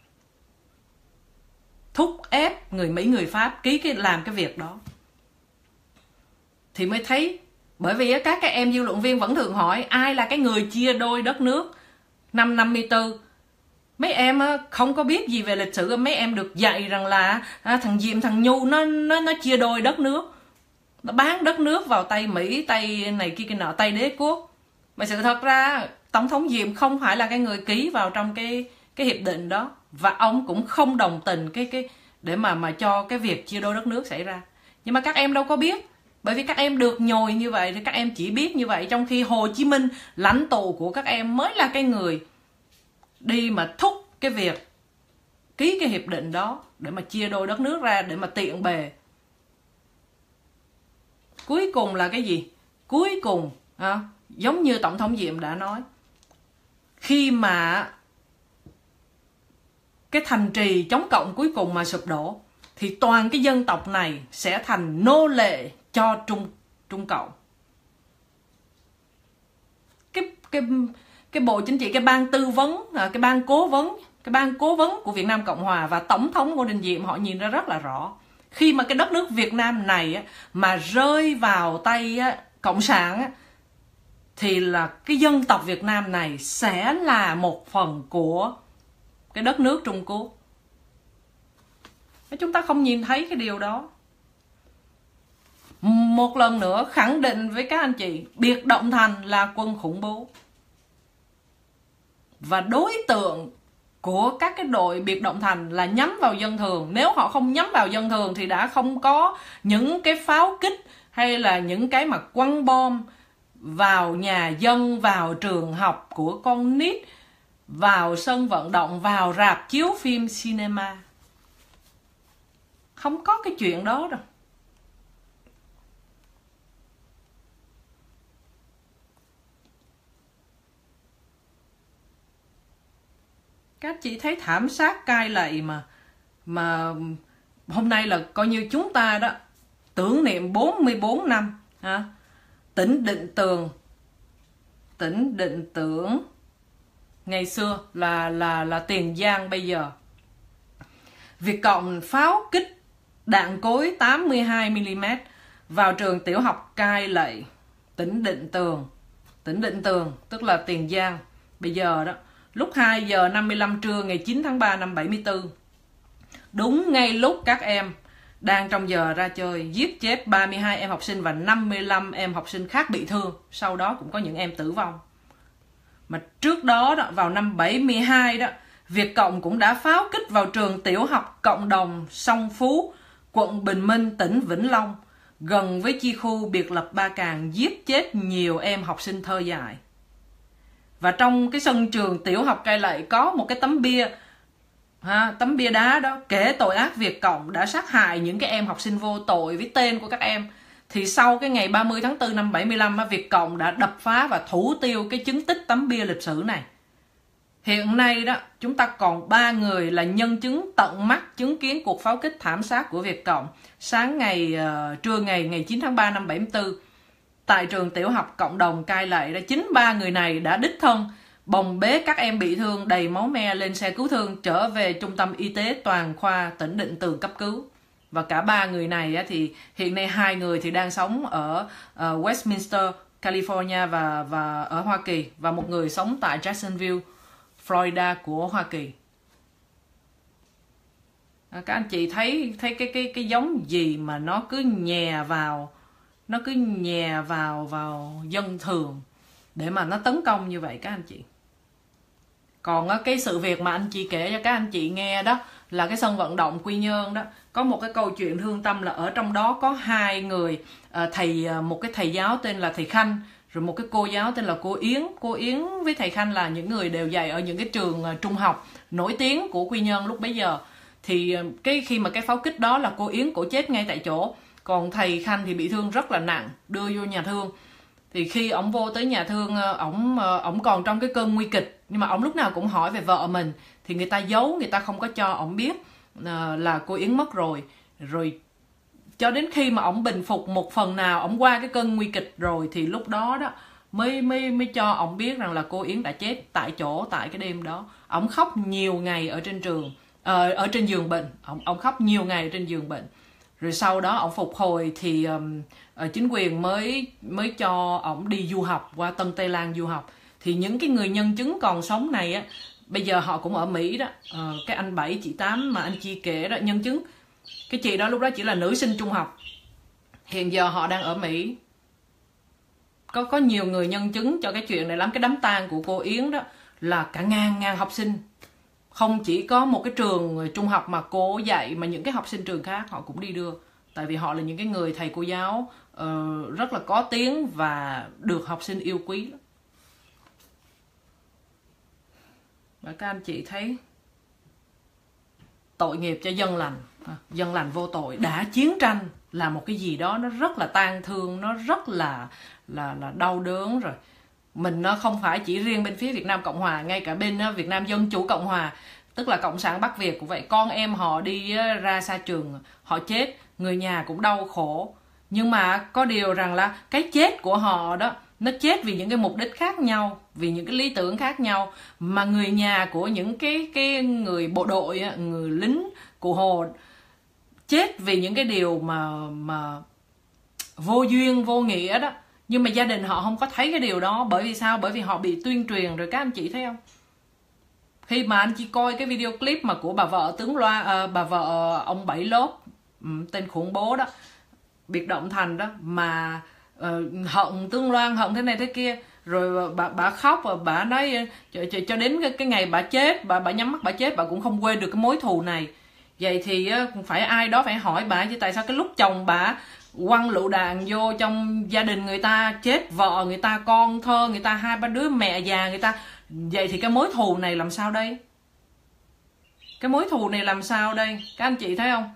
S1: thúc ép người Mỹ, người Pháp ký cái làm cái việc đó. Thì mới thấy, bởi vì các các em dư luận viên vẫn thường hỏi ai là cái người chia đôi đất nước năm năm mươi tư. Mấy em không có biết gì về lịch sử, mấy em được dạy rằng là à, thằng Diệm, thằng Nhu nó nó nó chia đôi đất nước, nó bán đất nước vào tay Mỹ, tay này kia kia nọ, tay đế quốc. Mà sự thật ra Tổng thống Diệm không phải là cái người ký vào trong cái cái hiệp định đó, và ông cũng không đồng tình cái cái để mà mà cho cái việc chia đôi đất nước xảy ra. Nhưng mà các em đâu có biết, bởi vì các em được nhồi như vậy thì các em chỉ biết như vậy, trong khi Hồ Chí Minh, lãnh tụ của các em, mới là cái người đi mà thúc cái việc ký cái hiệp định đó để mà chia đôi đất nước ra, để mà tiện bề. Cuối cùng là cái gì? Cuối cùng à, giống như Tổng thống Diệm đã nói, khi mà cái thành trì chống cộng cuối cùng mà sụp đổ, thì toàn cái dân tộc này sẽ thành nô lệ cho Trung Trung Cộng. Cái cái cái Bộ Chính trị, cái ban tư vấn, cái ban cố vấn, cái ban cố vấn của Việt Nam Cộng Hòa và Tổng thống Ngô Đình Diệm họ nhìn ra rất là rõ. Khi mà cái đất nước Việt Nam này mà rơi vào tay Cộng sản, thì là cái dân tộc Việt Nam này sẽ là một phần của cái đất nước Trung Quốc. Chúng ta không nhìn thấy cái điều đó. Một lần nữa khẳng định với các anh chị, Biệt Động Thành là quân khủng bố. Và đối tượng của các cái đội Biệt Động Thành là nhắm vào dân thường. Nếu họ không nhắm vào dân thường thì đã không có những cái pháo kích hay là những cái mà quăng bom vào nhà dân, vào trường học của con nít, vào sân vận động, vào rạp chiếu phim cinema. Không có cái chuyện đó đâu. Các chị thấy thảm sát cai lậy mà mà hôm nay là coi như chúng ta đó tưởng niệm bốn mươi bốn năm ha. Tỉnh Định Tường, tỉnh Định Tưởng ngày xưa là là là Tiền Giang bây giờ. Việt Cộng pháo kích đạn cối tám mươi hai mi li mét vào trường tiểu học Cai Lậy, tỉnh Định Tường. Tỉnh Định Tường tức là Tiền Giang bây giờ đó. Lúc hai giờ năm mươi lăm trưa ngày chín tháng ba năm bảy mươi tư. Đúng ngay lúc các em đang trong giờ ra chơi, giết chết ba mươi hai em học sinh và năm mươi lăm em học sinh khác bị thương. Sau đó cũng có những em tử vong. Mà trước đó, đó vào năm bảy mươi hai đó, Việt Cộng cũng đã pháo kích vào trường tiểu học cộng đồng Song Phú, quận Bình Minh, tỉnh Vĩnh Long, gần với chi khu biệt lập Ba Càng, giết chết nhiều em học sinh thơ dại. Và trong cái sân trường tiểu học Cai Lậy có một cái tấm bia, ha, tấm bia đá đó kể tội ác Việt Cộng đã sát hại những cái em học sinh vô tội với tên của các em. Thì sau cái ngày ba mươi tháng tư năm bảy mươi lăm, Việt Cộng đã đập phá và thủ tiêu cái chứng tích tấm bia lịch sử này. Hiện nay đó, chúng ta còn ba người là nhân chứng tận mắt chứng kiến cuộc pháo kích thảm sát của Việt Cộng sáng ngày uh, trưa ngày ngày chín tháng ba năm bảy mươi tư tại trường tiểu học cộng đồng Cai Lậy. Đã chính ba người này đã đích thân bồng bế các em bị thương đầy máu me lên xe cứu thương trở về trung tâm y tế toàn khoa tỉnh Định Tường cấp cứu. Và cả ba người này thì hiện nay hai người thì đang sống ở uh, Westminster, California và và ở Hoa Kỳ, và một người sống tại Jacksonville, Florida của Hoa Kỳ. À, các anh chị thấy thấy cái cái cái giống gì mà nó cứ nhè vào, nó cứ nhè vào vào dân thường để mà nó tấn công như vậy các anh chị. Còn cái sự việc mà anh chị kể cho các anh chị nghe đó là cái sân vận động Quy Nhơn đó, có một cái câu chuyện thương tâm là ở trong đó có hai người, thầy một cái thầy giáo tên là thầy Khanh, rồi một cái cô giáo tên là cô Yến. Cô Yến với thầy Khanh là những người đều dạy ở những cái trường trung học nổi tiếng của Quy Nhơn lúc bấy giờ. Thì cái khi mà cái pháo kích đó là cô Yến cổ chết ngay tại chỗ, còn thầy Khanh thì bị thương rất là nặng, đưa vô nhà thương. Thì khi ổng vô tới nhà thương, ổng ổng còn trong cái cơn nguy kịch, nhưng mà ổng lúc nào cũng hỏi về vợ mình, thì người ta giấu, người ta không có cho ổng biết là cô Yến mất rồi. Rồi cho đến khi mà ổng bình phục một phần nào, ổng qua cái cơn nguy kịch rồi, thì lúc đó đó mới mới mới cho ổng biết rằng là cô Yến đã chết tại chỗ tại cái đêm đó. Ổng khóc nhiều ngày ở trên trường, ở, ở trên giường bệnh, ổng ổng khóc nhiều ngày ở trên giường bệnh. Rồi sau đó ổng phục hồi thì um, chính quyền mới mới cho ổng đi du học qua Tân Tây Lan du học. Thì những cái người nhân chứng còn sống này á, bây giờ họ cũng ở Mỹ đó. À, cái anh Bảy, chị Tám mà anh Chi kể đó, nhân chứng. Cái chị đó lúc đó chỉ là nữ sinh trung học, hiện giờ họ đang ở Mỹ. Có có nhiều người nhân chứng cho cái chuyện này lắm. Cái đám tang của cô Yến đó là cả ngàn ngàn học sinh. Không chỉ có một cái trường trung học mà cô dạy, mà những cái học sinh trường khác họ cũng đi đưa. Tại vì họ là những cái người thầy cô giáo uh, rất là có tiếng và được học sinh yêu quý. Và các anh chị thấy tội nghiệp cho dân lành. Dân lành vô tội. Đã chiến tranh là một cái gì đó nó rất là tang thương, nó rất là là là đau đớn rồi. Mình nó không phải chỉ riêng bên phía Việt Nam Cộng Hòa, ngay cả bên Việt Nam Dân Chủ Cộng Hòa, tức là Cộng sản Bắc Việt cũng vậy. Con em họ đi ra xa trường, họ chết, người nhà cũng đau khổ. Nhưng mà có điều rằng là cái chết của họ đó, nó chết vì những cái mục đích khác nhau, vì những cái lý tưởng khác nhau. Mà người nhà của những cái cái người bộ đội, người lính cụ Hồ chết vì những cái điều mà mà vô duyên, vô nghĩa đó. Nhưng mà gia đình họ không có thấy cái điều đó. Bởi vì sao? Bởi vì họ bị tuyên truyền rồi, các anh chị thấy không? Khi mà anh chỉ coi cái video clip mà của bà vợ tướng Loa, à, bà vợ ông Bảy Lốp, tên khủng bố đó, biệt động Thành đó, mà uh, hận tướng Loan, hận thế này thế kia, rồi bà bà khóc và bà nói cho, cho, cho đến cái, cái ngày bà chết, bà bà nhắm mắt bà chết, bà cũng không quên được cái mối thù này. Vậy thì uh, phải ai đó phải hỏi bà chứ tại sao cái lúc chồng bà quăng lựu đạn vô trong gia đình người ta, chết vợ người ta, con thơ người ta, hai ba đứa mẹ già người ta. Vậy thì cái mối thù này làm sao đây? Cái mối thù này làm sao đây? Các anh chị thấy không?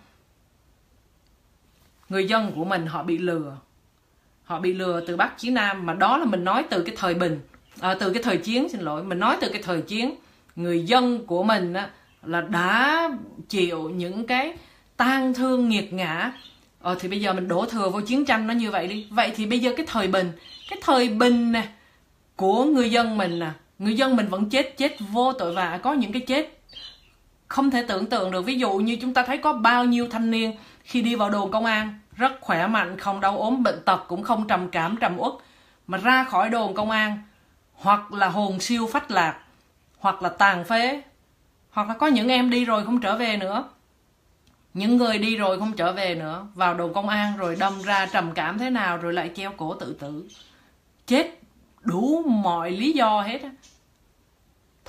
S1: Người dân của mình họ bị lừa. Họ bị lừa từ Bắc chí Nam. Mà đó là mình nói từ cái thời bình, à, từ cái thời chiến, xin lỗi, mình nói từ cái thời chiến. Người dân của mình á, là đã chịu những cái tang thương nghiệt ngã. Ờ thì bây giờ mình đổ thừa vô chiến tranh nó như vậy đi. Vậy thì bây giờ cái thời bình, cái thời bình nè của người dân mình nè, người dân mình vẫn chết, chết vô tội vạ. Có những cái chết không thể tưởng tượng được. Ví dụ như chúng ta thấy có bao nhiêu thanh niên khi đi vào đồn công an rất khỏe mạnh, không đau ốm bệnh tật, cũng không trầm cảm trầm uất, mà ra khỏi đồn công an hoặc là hồn siêu phách lạc, hoặc là tàn phế, hoặc là có những em đi rồi không trở về nữa. Những người đi rồi không trở về nữa, vào đồn công an rồi đâm ra trầm cảm thế nào rồi lại treo cổ tự tử. Chết đủ mọi lý do hết á.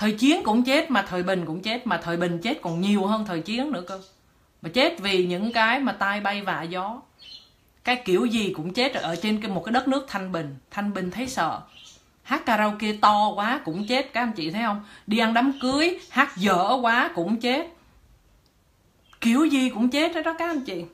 S1: Thời chiến cũng chết, mà thời bình cũng chết, mà thời bình chết còn nhiều hơn thời chiến nữa cơ. Mà chết vì những cái mà tai bay vạ gió. Cái kiểu gì cũng chết ở trên một cái đất nước thanh bình. Thanh bình thấy sợ. Hát karaoke to quá cũng chết, các anh chị thấy không? Đi ăn đám cưới, hát dở quá cũng chết. Kiểu gì cũng chết đó, đó các anh chị.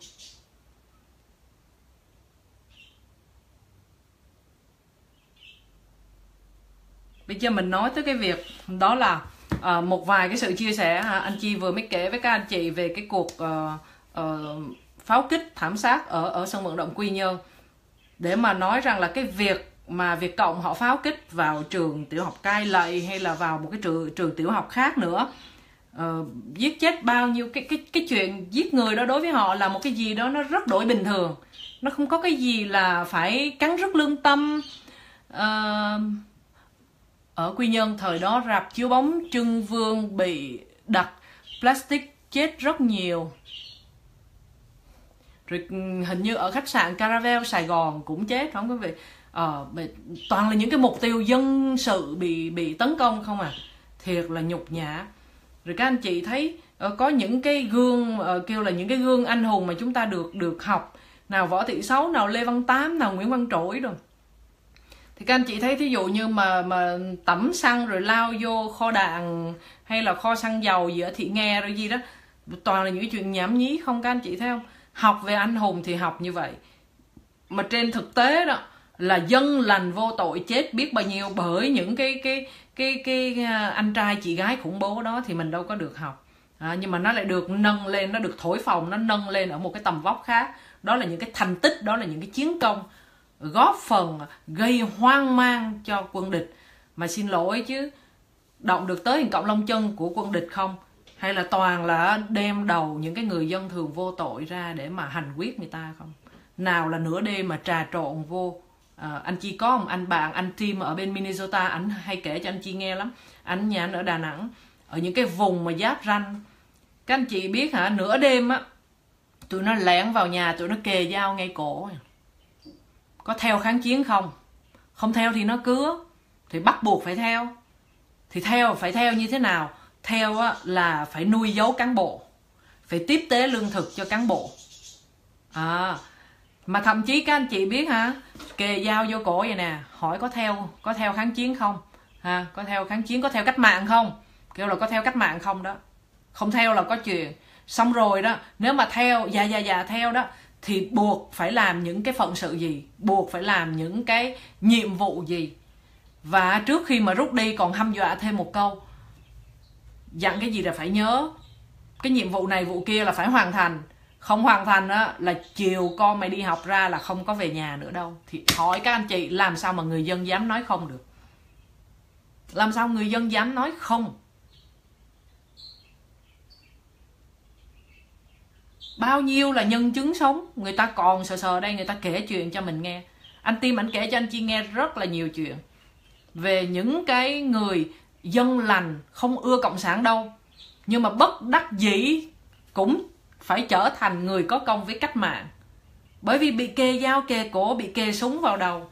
S1: Bây giờ mình nói tới cái việc đó là uh, một vài cái sự chia sẻ. Ha, anh Chi vừa mới kể với các anh chị về cái cuộc uh, uh, pháo kích thảm sát ở ở sân vận động Quy Nhơn, để mà nói rằng là cái việc mà Việt Cộng họ pháo kích vào trường tiểu học Cai Lậy hay là vào một cái trường trường tiểu học khác nữa, uh, giết chết bao nhiêu, cái cái cái chuyện giết người đó đối với họ là một cái gì đó nó rất đổi bình thường, nó không có cái gì là phải cắn rứt lương tâm. Uh, ở Quy Nhơn thời đó rạp chiếu bóng Trưng Vương bị đặt plastic chết rất nhiều. Rồi hình như ở khách sạn Caravel Sài Gòn cũng chết, không quý vị? Ờ, toàn là những cái mục tiêu dân sự bị bị tấn công không à. Thiệt là nhục nhã. Rồi các anh chị thấy uh, có những cái gương uh, kêu là những cái gương anh hùng mà chúng ta được được học, nào Võ Thị Sáu, nào Lê Văn Tám, nào Nguyễn Văn Trỗi rồi. Thì các anh chị thấy thí dụ như mà mà tẩm xăng rồi lao vô kho đạn hay là kho xăng dầu gì ở Thị Nghe rồi gì đó, toàn là những cái chuyện nhảm nhí không, các anh chị thấy không? Học về anh hùng thì học như vậy, mà trên thực tế đó là dân lành vô tội chết biết bao nhiêu bởi những cái cái cái cái, cái anh trai chị gái khủng bố đó, thì mình đâu có được học. À, nhưng mà nó lại được nâng lên, nó được thổi phồng, nó nâng lên ở một cái tầm vóc khác. Đó là những cái thành tích, đó là những cái chiến công góp phần gây hoang mang cho quân địch. Mà xin lỗi chứ, động được tới hình cọng lông chân của quân địch không? Hay là toàn là đem đầu những cái người dân thường vô tội ra để mà hành quyết người ta không? Nào là nửa đêm mà trà trộn vô. À, anh Chi có một anh bạn, anh Tim ở bên Minnesota, anh hay kể cho anh Chi nghe lắm. Anh nhà anh ở Đà Nẵng, ở những cái vùng mà giáp ranh. Các anh chị biết hả, nửa đêm á, tụi nó lẻn vào nhà, tụi nó kề dao ngay cổ. Có theo kháng chiến không? Không theo thì nó cứa, thì bắt buộc phải theo. Thì theo phải theo như thế nào? Theo á, là phải nuôi giấu cán bộ, phải tiếp tế lương thực cho cán bộ. À, mà thậm chí các anh chị biết hả, kề dao vô cổ vậy nè, hỏi có theo có theo kháng chiến không? Ha, có theo kháng chiến, có theo cách mạng không? Kêu là có theo cách mạng không đó. Không theo là có chuyện. Xong rồi đó, nếu mà theo, dạ dạ dạ theo đó, thì buộc phải làm những cái phận sự gì, buộc phải làm những cái nhiệm vụ gì. Và trước khi mà rút đi còn hăm dọa thêm một câu, dặn cái gì là phải nhớ, cái nhiệm vụ này vụ kia là phải hoàn thành. Không hoàn thành á, là chiều con mày đi học ra là không có về nhà nữa đâu. Thì hỏi các anh chị, làm sao mà người dân dám nói không được? Làm sao người dân dám nói không? Bao nhiêu là nhân chứng sống, người ta còn sờ sờ đây, người ta kể chuyện cho mình nghe. Anh Tim ảnh kể cho anh Chi nghe rất là nhiều chuyện về những cái người dân lành không ưa cộng sản đâu, nhưng mà bất đắc dĩ cũng phải trở thành người có công với cách mạng, bởi vì bị kề dao kề cổ, bị kề súng vào đầu.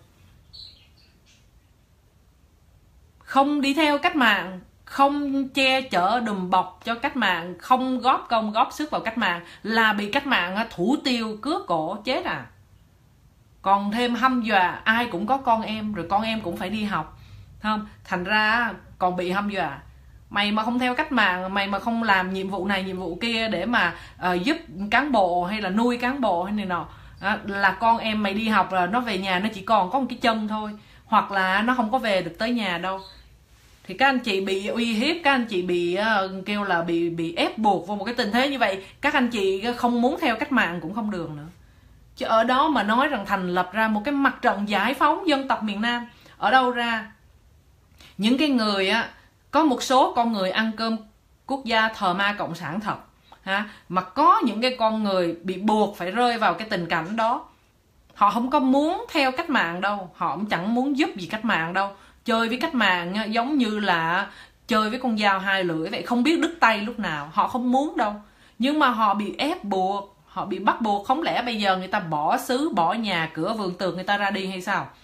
S1: Không đi theo cách mạng, không che chở đùm bọc cho cách mạng, không góp công góp sức vào cách mạng, là bị cách mạng thủ tiêu cướp cổ chết à. Còn thêm hăm dọa, ai cũng có con em, rồi con em cũng phải đi học, không? Thành ra còn bị hăm dọa. Mày mà không theo cách mạng, mày mà không làm nhiệm vụ này nhiệm vụ kia để mà uh, giúp cán bộ hay là nuôi cán bộ hay này nọ, uh, là con em mày đi học là nó về nhà nó chỉ còn có một cái chân thôi, hoặc là nó không có về được tới nhà đâu. Thì các anh chị bị uy hiếp, các anh chị bị uh, kêu là bị bị ép buộc vào một cái tình thế như vậy, các anh chị không muốn theo cách mạng cũng không được nữa. Chứ ở đó mà nói rằng thành lập ra một cái mặt trận giải phóng dân tộc miền Nam, ở đâu ra? Những cái người á, có một số con người ăn cơm quốc gia thờ ma cộng sản thật ha, mà có những cái con người bị buộc phải rơi vào cái tình cảnh đó. Họ không có muốn theo cách mạng đâu, họ cũng chẳng muốn giúp gì cách mạng đâu. Chơi với cách mạng giống như là chơi với con dao hai lưỡi vậy, không biết đứt tay lúc nào. Họ không muốn đâu, nhưng mà họ bị ép buộc, họ bị bắt buộc. Không lẽ bây giờ người ta bỏ xứ, bỏ nhà cửa vườn tược người ta ra đi hay sao?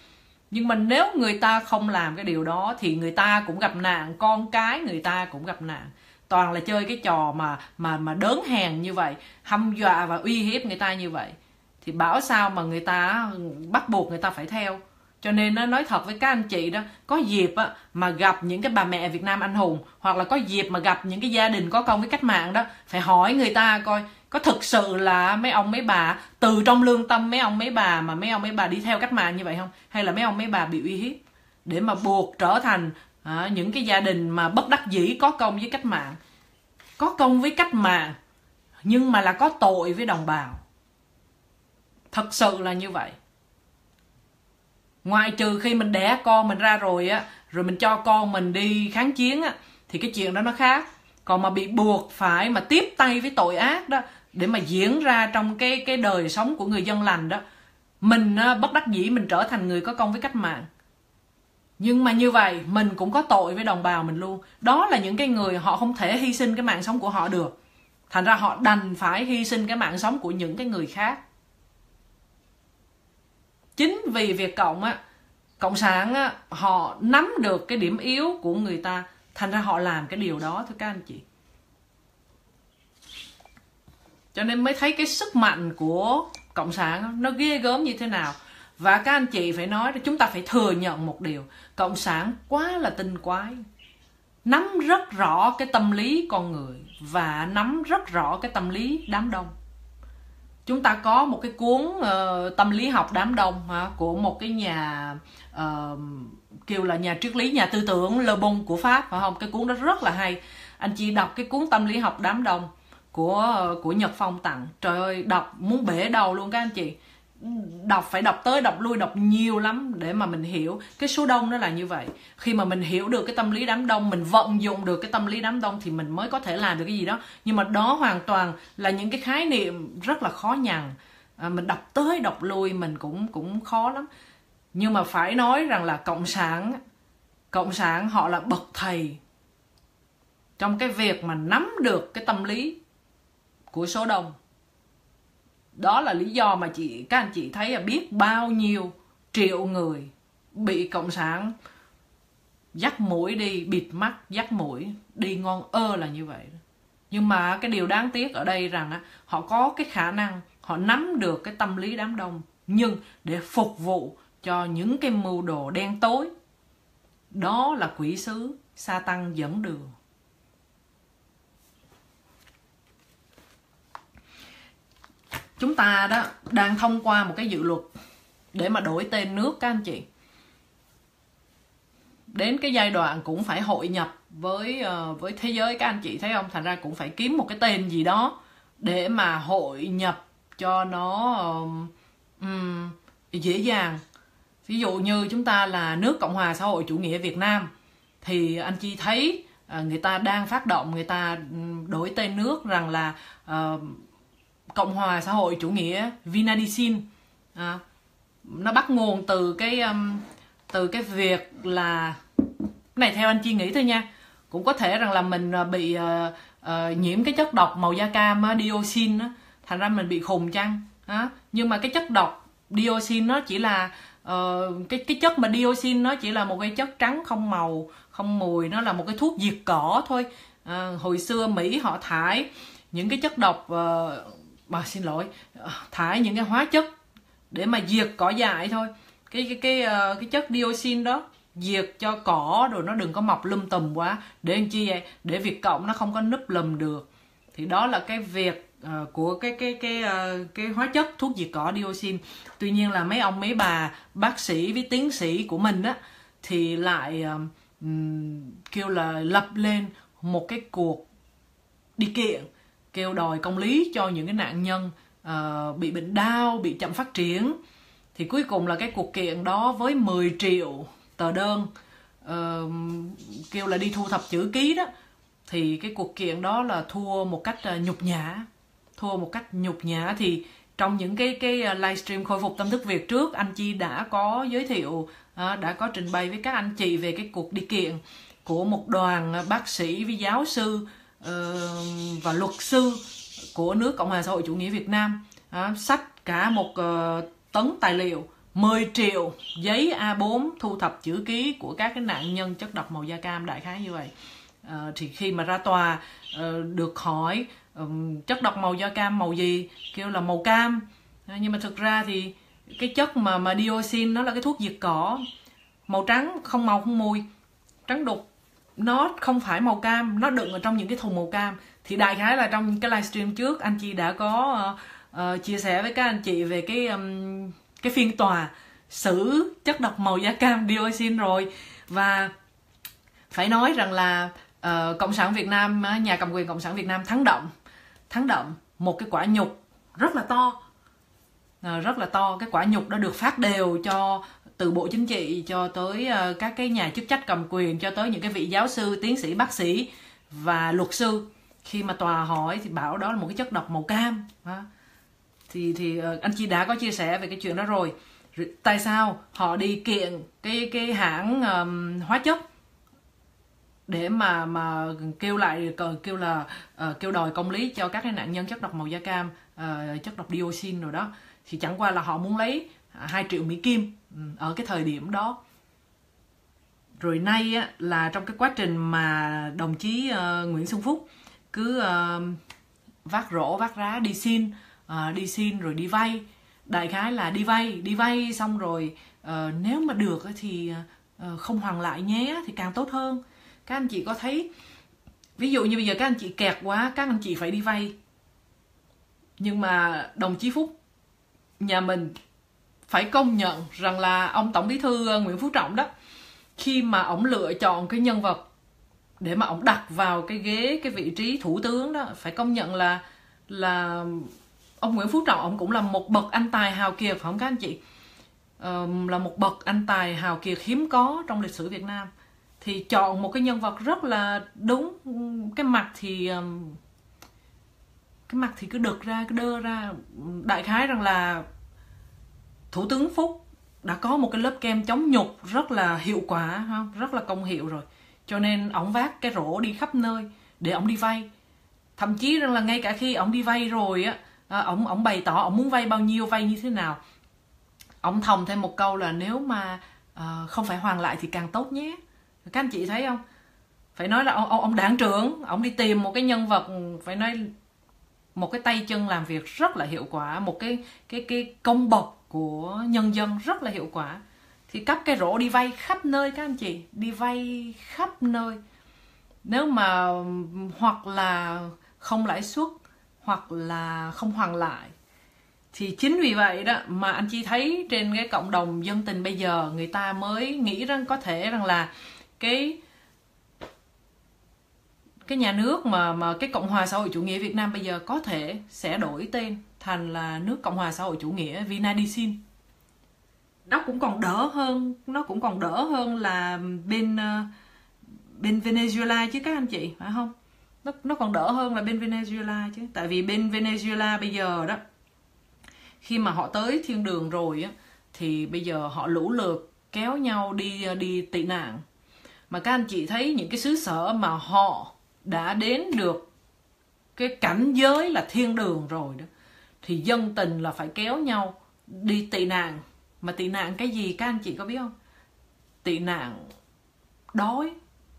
S1: Nhưng mà nếu người ta không làm cái điều đó thì người ta cũng gặp nạn, con cái người ta cũng gặp nạn. Toàn là chơi cái trò mà mà mà đớn hèn như vậy, hăm dọa và uy hiếp người ta như vậy, thì bảo sao mà người ta bắt buộc người ta phải theo. Cho nên nó nói thật với các anh chị đó, có dịp á, mà gặp những cái bà mẹ Việt Nam anh hùng, hoặc là có dịp mà gặp những cái gia đình có công với cách mạng đó, phải hỏi người ta coi có thực sự là mấy ông mấy bà từ trong lương tâm mấy ông mấy bà mà mấy ông mấy bà đi theo cách mạng như vậy không, hay là mấy ông mấy bà bị uy hiếp để mà buộc trở thành à, những cái gia đình mà bất đắc dĩ có công với cách mạng, có công với cách mạng nhưng mà là có tội với đồng bào. Thật sự là như vậy. Ngoại trừ khi mình đẻ con mình ra rồi á, rồi mình cho con mình đi kháng chiến á, thì cái chuyện đó nó khác. Còn mà bị buộc phải mà tiếp tay với tội ác đó để mà diễn ra trong cái cái đời sống của người dân lành đó, mình á, bất đắc dĩ mình trở thành người có công với cách mạng. Nhưng mà như vậy mình cũng có tội với đồng bào mình luôn. Đó là những cái người họ không thể hy sinh cái mạng sống của họ được, thành ra họ đành phải hy sinh cái mạng sống của những cái người khác. Chính vì Việt Cộng á, Cộng sản á, họ nắm được cái điểm yếu của người ta, thành ra họ làm cái điều đó thưa các anh chị. Cho nên mới thấy cái sức mạnh của Cộng sản nó ghê gớm như thế nào. Và các anh chị phải nói, chúng ta phải thừa nhận một điều, Cộng sản quá là tinh quái, nắm rất rõ cái tâm lý con người và nắm rất rõ cái tâm lý đám đông. Chúng ta có một cái cuốn uh, tâm lý học đám đông ha, của một cái nhà uh, kêu là nhà triết lý, nhà tư tưởng Le Bon của Pháp, phải không? Cái cuốn đó rất là hay. Anh chị đọc cái cuốn tâm lý học đám đông của uh, của Nhật Phong tặng. Trời ơi, đọc muốn bể đầu luôn các anh chị. Đọc phải đọc tới đọc lui, đọc nhiều lắm để mà mình hiểu cái số đông nó là như vậy. Khi mà mình hiểu được cái tâm lý đám đông, mình vận dụng được cái tâm lý đám đông thì mình mới có thể làm được cái gì đó. Nhưng mà đó hoàn toàn là những cái khái niệm rất là khó nhằn, à, mình đọc tới đọc lui mình cũng cũng khó lắm. Nhưng mà phải nói rằng là cộng sản cộng sản họ là bậc thầy trong cái việc mà nắm được cái tâm lý của số đông. Đó là lý do mà chị các anh chị thấy là biết bao nhiêu triệu người bị cộng sản dắt mũi đi, bịt mắt dắt mũi đi ngon ơ là như vậy. Nhưng mà cái điều đáng tiếc ở đây rằng á, họ có cái khả năng, họ nắm được cái tâm lý đám đông, nhưng để phục vụ cho những cái mưu đồ đen tối. Đó là quỷ sứ Sa-tăng dẫn đường. Chúng ta đó đang thông qua một cái dự luật để mà đổi tên nước các anh chị. Đến cái giai đoạn cũng phải hội nhập với uh, với thế giới các anh chị thấy không? Thành ra cũng phải kiếm một cái tên gì đó để mà hội nhập cho nó um, um, dễ dàng. Ví dụ như chúng ta là nước Cộng hòa xã hội chủ nghĩa Việt Nam, thì anh chị thấy uh, người ta đang phát động, người ta đổi tên nước rằng là uh, Cộng hòa xã hội chủ nghĩa Vinadisin. À, nó bắt nguồn từ cái um, từ cái việc là cái này theo anh Chi nghĩ thôi nha, cũng có thể rằng là mình bị uh, uh, nhiễm cái chất độc màu da cam uh, dioxin uh, thành ra mình bị khùng chăng. À, nhưng mà cái chất độc dioxin nó chỉ là uh, cái cái chất mà dioxin nó chỉ là một cái chất trắng không màu không mùi, nó là một cái thuốc diệt cỏ thôi. À, hồi xưa Mỹ họ thải những cái chất độc uh, mà xin lỗi thải những cái hóa chất để mà diệt cỏ dại thôi. Cái cái cái uh, cái chất dioxin đó diệt cho cỏ rồi nó đừng có mọc lum tùm quá, để làm chi vậy? Để Việt Cộng nó không có núp lùm được. Thì đó là cái việc uh, của cái cái cái uh, cái hóa chất thuốc diệt cỏ dioxin. Tuy nhiên là mấy ông mấy bà bác sĩ với tiến sĩ của mình á thì lại uh, um, kêu là lập lên một cái cuộc đi kiện kêu đòi công lý cho những cái nạn nhân uh, bị bệnh đau, bị chậm phát triển. Thì cuối cùng là cái cuộc kiện đó với mười triệu tờ đơn uh, kêu là đi thu thập chữ ký đó, thì cái cuộc kiện đó là thua một cách uh, nhục nhã. Thua một cách nhục nhã. Thì trong những cái cái livestream khôi phục tâm thức Việt trước, anh Chi đã có giới thiệu, uh, đã có trình bày với các anh chị về cái cuộc đi kiện của một đoàn uh, bác sĩ với giáo sư uh, và luật sư của nước Cộng hòa xã hội chủ nghĩa Việt Nam. Uh, sách cả một uh, tấn tài liệu mười triệu giấy A bốn thu thập chữ ký của các cái nạn nhân chất độc màu da cam, đại khái như vậy. À, thì khi mà ra tòa uh, được hỏi um, chất độc màu da cam màu gì, kêu là màu cam. À, nhưng mà thực ra thì cái chất mà mà dioxin nó là cái thuốc diệt cỏ, màu trắng, không màu không mùi, trắng đục, nó không phải màu cam, nó đựng ở trong những cái thùng màu cam. Thì đại khái là trong cái livestream trước anh chị đã có uh, uh, chia sẻ với các anh chị về cái um, cái phiên tòa xử chất độc màu da cam dioxin rồi. Và phải nói rằng là uh, Cộng sản Việt Nam, nhà cầm quyền Cộng sản Việt Nam thắng đậm, thắng đậm một cái quả nhục rất là to, uh, rất là to. Cái quả nhục đã được phát đều cho từ Bộ Chính trị cho tới uh, các cái nhà chức trách cầm quyền, cho tới những cái vị giáo sư, tiến sĩ, bác sĩ và luật sư. Khi mà tòa hỏi thì bảo đó là một cái chất độc màu cam. uh, thì thì uh, anh chị đã có chia sẻ về cái chuyện đó rồi. Tại sao họ đi kiện cái cái hãng um, hóa chất để mà mà kêu lại kêu là uh, kêu đòi công lý cho các cái nạn nhân chất độc màu da cam, uh, chất độc dioxin rồi đó. Thì chẳng qua là họ muốn lấy hai triệu Mỹ Kim ở cái thời điểm đó. Rồi nay á, là trong cái quá trình mà đồng chí uh, Nguyễn Xuân Phúc cứ uh, vác rổ vác rá đi xin, uh, đi xin rồi đi vay. Đại khái là đi vay, đi vay xong rồi uh, nếu mà được thì uh, không hoàn lại nhé thì càng tốt hơn. Các anh chị có thấy, ví dụ như bây giờ các anh chị kẹt quá, các anh chị phải đi vay. Nhưng mà đồng chí Phúc nhà mình phải công nhận rằng là ông Tổng Bí thư Nguyễn Phú Trọng đó, khi mà ông lựa chọn cái nhân vật để mà ông đặt vào cái ghế, cái vị trí thủ tướng đó, phải công nhận là là ông Nguyễn Phú Trọng ông cũng là một bậc anh tài hào kiệt, phải không các anh chị? Ờ, là một bậc anh tài hào kiệt hiếm có trong lịch sử Việt Nam. Thì chọn một cái nhân vật rất là đúng. Cái mặt thì cái mặt thì cứ đực ra, cứ đơ ra. Đại khái rằng là Thủ tướng Phúc đã có một cái lớp kem chống nhục rất là hiệu quả, không? Rất là công hiệu rồi. Cho nên ổng vác cái rổ đi khắp nơi để ổng đi vay. Thậm chí rằng là ngay cả khi ổng đi vay rồi á, ổng ổng bày tỏ ổng muốn vay bao nhiêu, vay như thế nào. Ổng thòng thêm một câu là nếu mà uh, không phải hoàn lại thì càng tốt nhé. Các anh chị thấy không? Phải nói là ông, ông, ông đảng trưởng, ông đi tìm một cái nhân vật, phải nói một cái tay chân làm việc rất là hiệu quả, một cái cái cái công bộc của nhân dân rất là hiệu quả. Thì cắp cái rổ đi vay khắp nơi các anh chị, đi vay khắp nơi. Nếu mà hoặc là không lãi suất, hoặc là không hoàn lại. Thì chính vì vậy đó mà anh chị thấy trên cái cộng đồng dân tình bây giờ người ta mới nghĩ rằng có thể rằng là cái cái nhà nước mà mà cái Cộng hòa xã hội chủ nghĩa Việt Nam bây giờ có thể sẽ đổi tên thành là nước Cộng hòa xã hội chủ nghĩa Vinadisin. Nó cũng còn đỡ hơn, nó cũng còn đỡ hơn là bên uh, bên Venezuela chứ các anh chị, phải không? Nó nó còn đỡ hơn là bên Venezuela chứ. Tại vì bên Venezuela bây giờ đó, khi mà họ tới thiên đường rồi á, thì bây giờ họ lũ lượt kéo nhau đi đi tị nạn. Mà các anh chị thấy những cái xứ sở mà họ đã đến được cái cảnh giới là thiên đường rồi đó, thì dân tình là phải kéo nhau đi tị nạn. Mà tị nạn cái gì các anh chị có biết không? Tị nạn đói.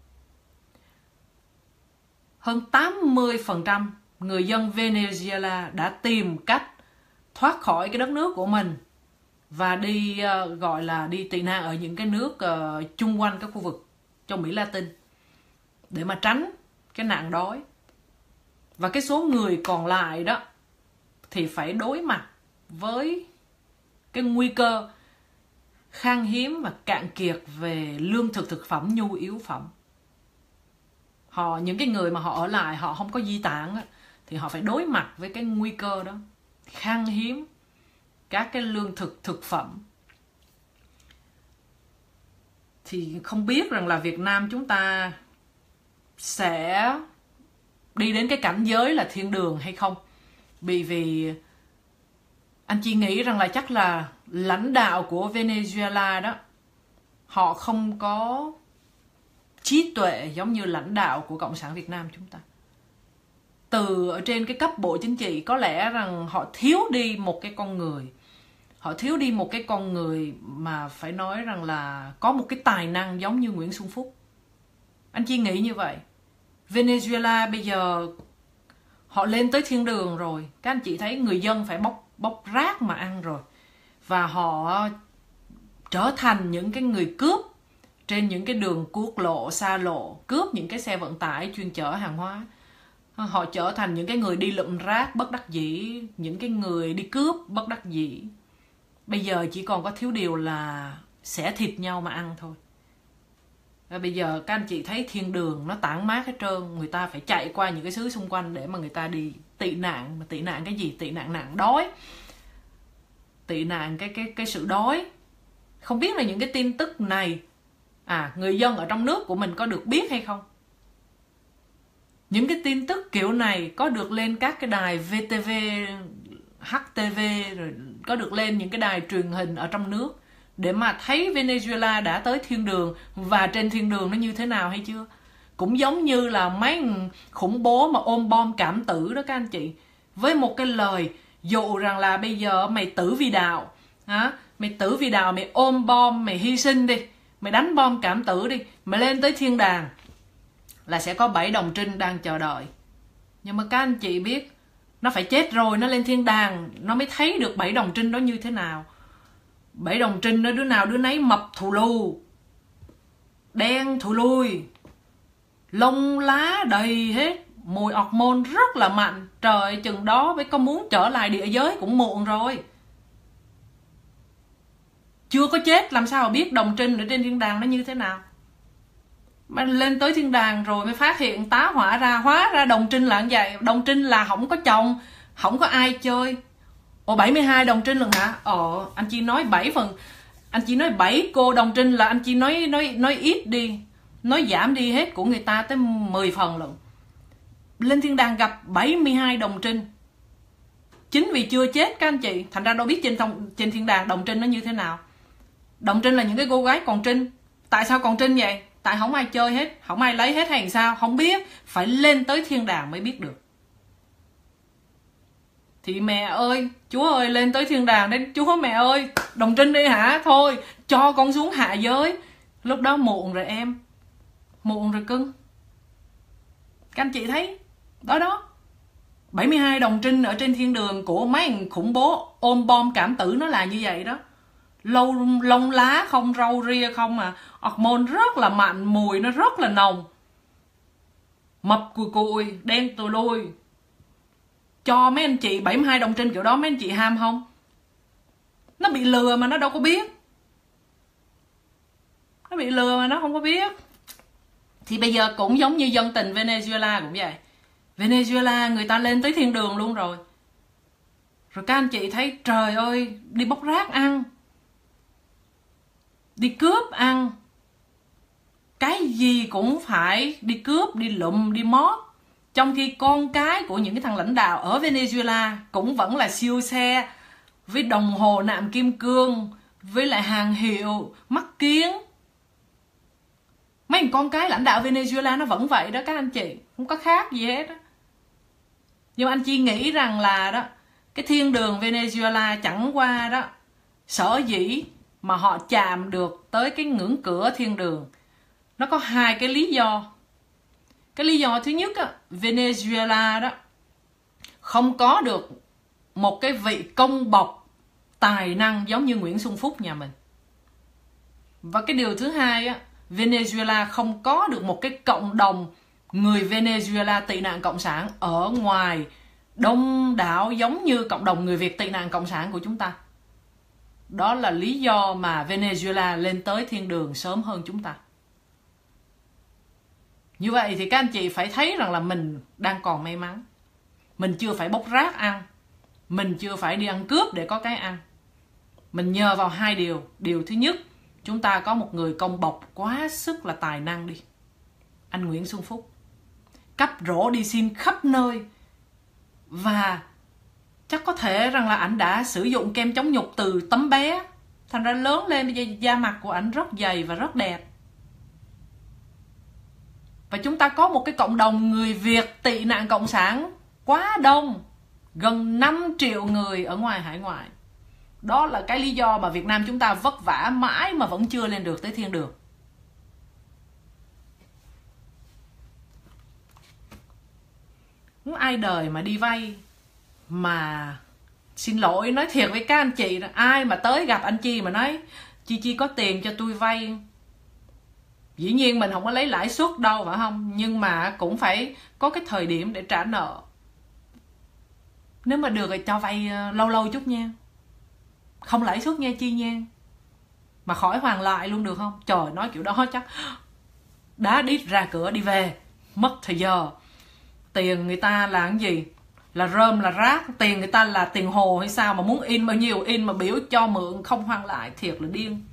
S1: Hơn tám mươi phần trăm người dân Venezuela đã tìm cách thoát khỏi cái đất nước của mình và đi uh, gọi là đi tị nạn ở những cái nước uh, chung quanh các khu vực trong Mỹ Latin để mà tránh cái nạn đói. Và cái số người còn lại đó thì phải đối mặt với cái nguy cơ khan hiếm và cạn kiệt về lương thực thực phẩm, nhu yếu phẩm. Họ những cái người mà họ ở lại, họ không có di tản á, thì họ phải đối mặt với cái nguy cơ đó, khan hiếm các cái lương thực thực phẩm. Thì không biết rằng là Việt Nam chúng ta sẽ đi đến cái cảnh giới là thiên đường hay không. Bởi vì anh chị nghĩ rằng là chắc là lãnh đạo của Venezuela đó, họ không có trí tuệ giống như lãnh đạo của Cộng sản Việt Nam chúng ta. Từ ở trên cái cấp bộ chính trị, có lẽ rằng họ thiếu đi một cái con người. Họ thiếu đi một cái con người mà phải nói rằng là có một cái tài năng giống như Nguyễn Xuân Phúc. Anh Chi nghĩ như vậy. Venezuela bây giờ họ lên tới thiên đường rồi. Các anh chị thấy người dân phải bóc, bóc rác mà ăn rồi. Và họ trở thành những cái người cướp trên những cái đường quốc lộ, xa lộ, cướp những cái xe vận tải chuyên chở hàng hóa. Họ trở thành những cái người đi lụm rác bất đắc dĩ, những cái người đi cướp bất đắc dĩ. Bây giờ chỉ còn có thiếu điều là xẻ thịt nhau mà ăn thôi. Và bây giờ các anh chị thấy thiên đường nó tản mát hết trơn. Người ta phải chạy qua những cái xứ xung quanh để mà người ta đi tị nạn. Mà tị nạn cái gì? Tị nạn nạn đói. Tị nạn cái, cái, cái sự đói. Không biết là những cái tin tức này à, người dân ở trong nước của mình có được biết hay không? Những cái tin tức kiểu này có được lên các cái đài vê tê vê, hát tê vê, rồi có được lên những cái đài truyền hình ở trong nước để mà thấy Venezuela đã tới thiên đường và trên thiên đường nó như thế nào hay chưa? Cũng giống như là mấy khủng bố mà ôm bom cảm tử đó các anh chị. Với một cái lời dụ rằng là bây giờ mày tử vì đạo, hả? Mày tử vì đạo, mày ôm bom, mày hy sinh đi, mày đánh bom cảm tử đi, mày lên tới thiên đàng là sẽ có bảy đồng trinh đang chờ đợi. Nhưng mà các anh chị biết, nó phải chết rồi nó lên thiên đàng nó mới thấy được bảy đồng trinh đó như thế nào. Bảy đồng trinh đó đứa nào đứa nấy mập thù lù, đen thù lùi, lông lá đầy hết, mùi ọc môn rất là mạnh. Trời, chừng đó mới có muốn trở lại địa giới cũng muộn rồi. Chưa có chết làm sao mà biết đồng trinh ở trên thiên đàng nó như thế nào. Mà lên tới thiên đàng rồi mới phát hiện tá hỏa ra, hóa ra đồng trinh là như vậy. Đồng trinh là không có chồng, không có ai chơi. Ồ, bảy mươi hai đồng trinh lần hả? Ồ, anh Chi nói bảy phần, anh Chi nói bảy cô đồng trinh là anh Chi nói nói nói ít đi, nói giảm đi hết của người ta tới mười phần lần. Lên thiên đàng gặp bảy mươi hai đồng trinh. Chính vì chưa chết các anh chị, thành ra đâu biết trên thông, trên thiên đàng đồng trinh nó như thế nào. Đồng trinh là những cái cô gái còn trinh. Tại sao còn trinh vậy? Tại không ai chơi hết, không ai lấy hết hay sao? Không biết, phải lên tới thiên đàng mới biết được. Thì mẹ ơi, Chúa ơi, lên tới thiên đàng đến, Chúa mẹ ơi, đồng trinh đi hả? Thôi, cho con xuống hạ giới. Lúc đó muộn rồi em, muộn rồi cưng. Các anh chị thấy, đó đó, bảy mươi hai đồng trinh ở trên thiên đường của mấy thằng khủng bố ôm bom cảm tử nó là như vậy đó. Lâu lông lá không, râu ria không à, hormone rất là mạnh, mùi nó rất là nồng, mập cùi cùi, đen tùi lui. Cho mấy anh chị bảy mươi hai đồng trinh kiểu đó mấy anh chị ham không? Nó bị lừa mà nó đâu có biết. Nó bị lừa mà nó không có biết. Thì bây giờ cũng giống như dân tình Venezuela cũng vậy. Venezuela người ta lên tới thiên đường luôn rồi. Rồi các anh chị thấy trời ơi, đi bóc rác ăn, đi cướp ăn, cái gì cũng phải đi cướp, đi lụm, đi mót. Trong khi con cái của những cái thằng lãnh đạo ở Venezuela cũng vẫn là siêu xe, với đồng hồ nạm kim cương, với lại hàng hiệu, mắt kiếng. Mấy con cái lãnh đạo Venezuela nó vẫn vậy đó các anh chị, không có khác gì hết đó. Nhưng mà anh Chi nghĩ rằng là đó, cái thiên đường Venezuela chẳng qua đó, sở dĩ mà họ chạm được tới cái ngưỡng cửa thiên đường, nó có hai cái lý do. Cái lý do thứ nhất á, Venezuela đó không có được một cái vị công bộc tài năng giống như Nguyễn Xuân Phúc nhà mình. Và cái điều thứ hai á, Venezuela không có được một cái cộng đồng người Venezuela tị nạn cộng sản ở ngoài đông đảo giống như cộng đồng người Việt tị nạn cộng sản của chúng ta. Đó là lý do mà Venezuela lên tới thiên đường sớm hơn chúng ta. Như vậy thì các anh chị phải thấy rằng là mình đang còn may mắn. Mình chưa phải bốc rác ăn, mình chưa phải đi ăn cướp để có cái ăn. Mình nhờ vào hai điều. Điều thứ nhất, chúng ta có một người công bộc quá sức là tài năng đi, anh Nguyễn Xuân Phúc, cắp rổ đi xin khắp nơi. Và chắc có thể rằng là ảnh đã sử dụng kem chống nhục từ tấm bé, thành ra lớn lên bây giờ da mặt của ảnh rất dày và rất đẹp. Và chúng ta có một cái cộng đồng người Việt tị nạn cộng sản quá đông, gần năm triệu người ở ngoài hải ngoại. Đó là cái lý do mà Việt Nam chúng ta vất vả mãi mà vẫn chưa lên được tới thiên đường. Không ai đời mà đi vay mà xin lỗi, nói thiệt với các anh chị, ai mà tới gặp anh Chi mà nói Chi Chi có tiền cho tôi vay, dĩ nhiên mình không có lấy lãi suất đâu phải không, nhưng mà cũng phải có cái thời điểm để trả nợ. Nếu mà được thì cho vay lâu lâu chút nha, không lãi suất nha Chi nha, mà khỏi hoàn lại luôn được không? Trời, nói kiểu đó chắc đá đít ra cửa đi về, mất thời giờ. Tiền người ta là cái gì? Là rơm là rác. Tiền người ta là tiền hồ hay sao mà muốn in bao nhiêu in, mà biểu cho mượn không hoàn lại, thiệt là điên.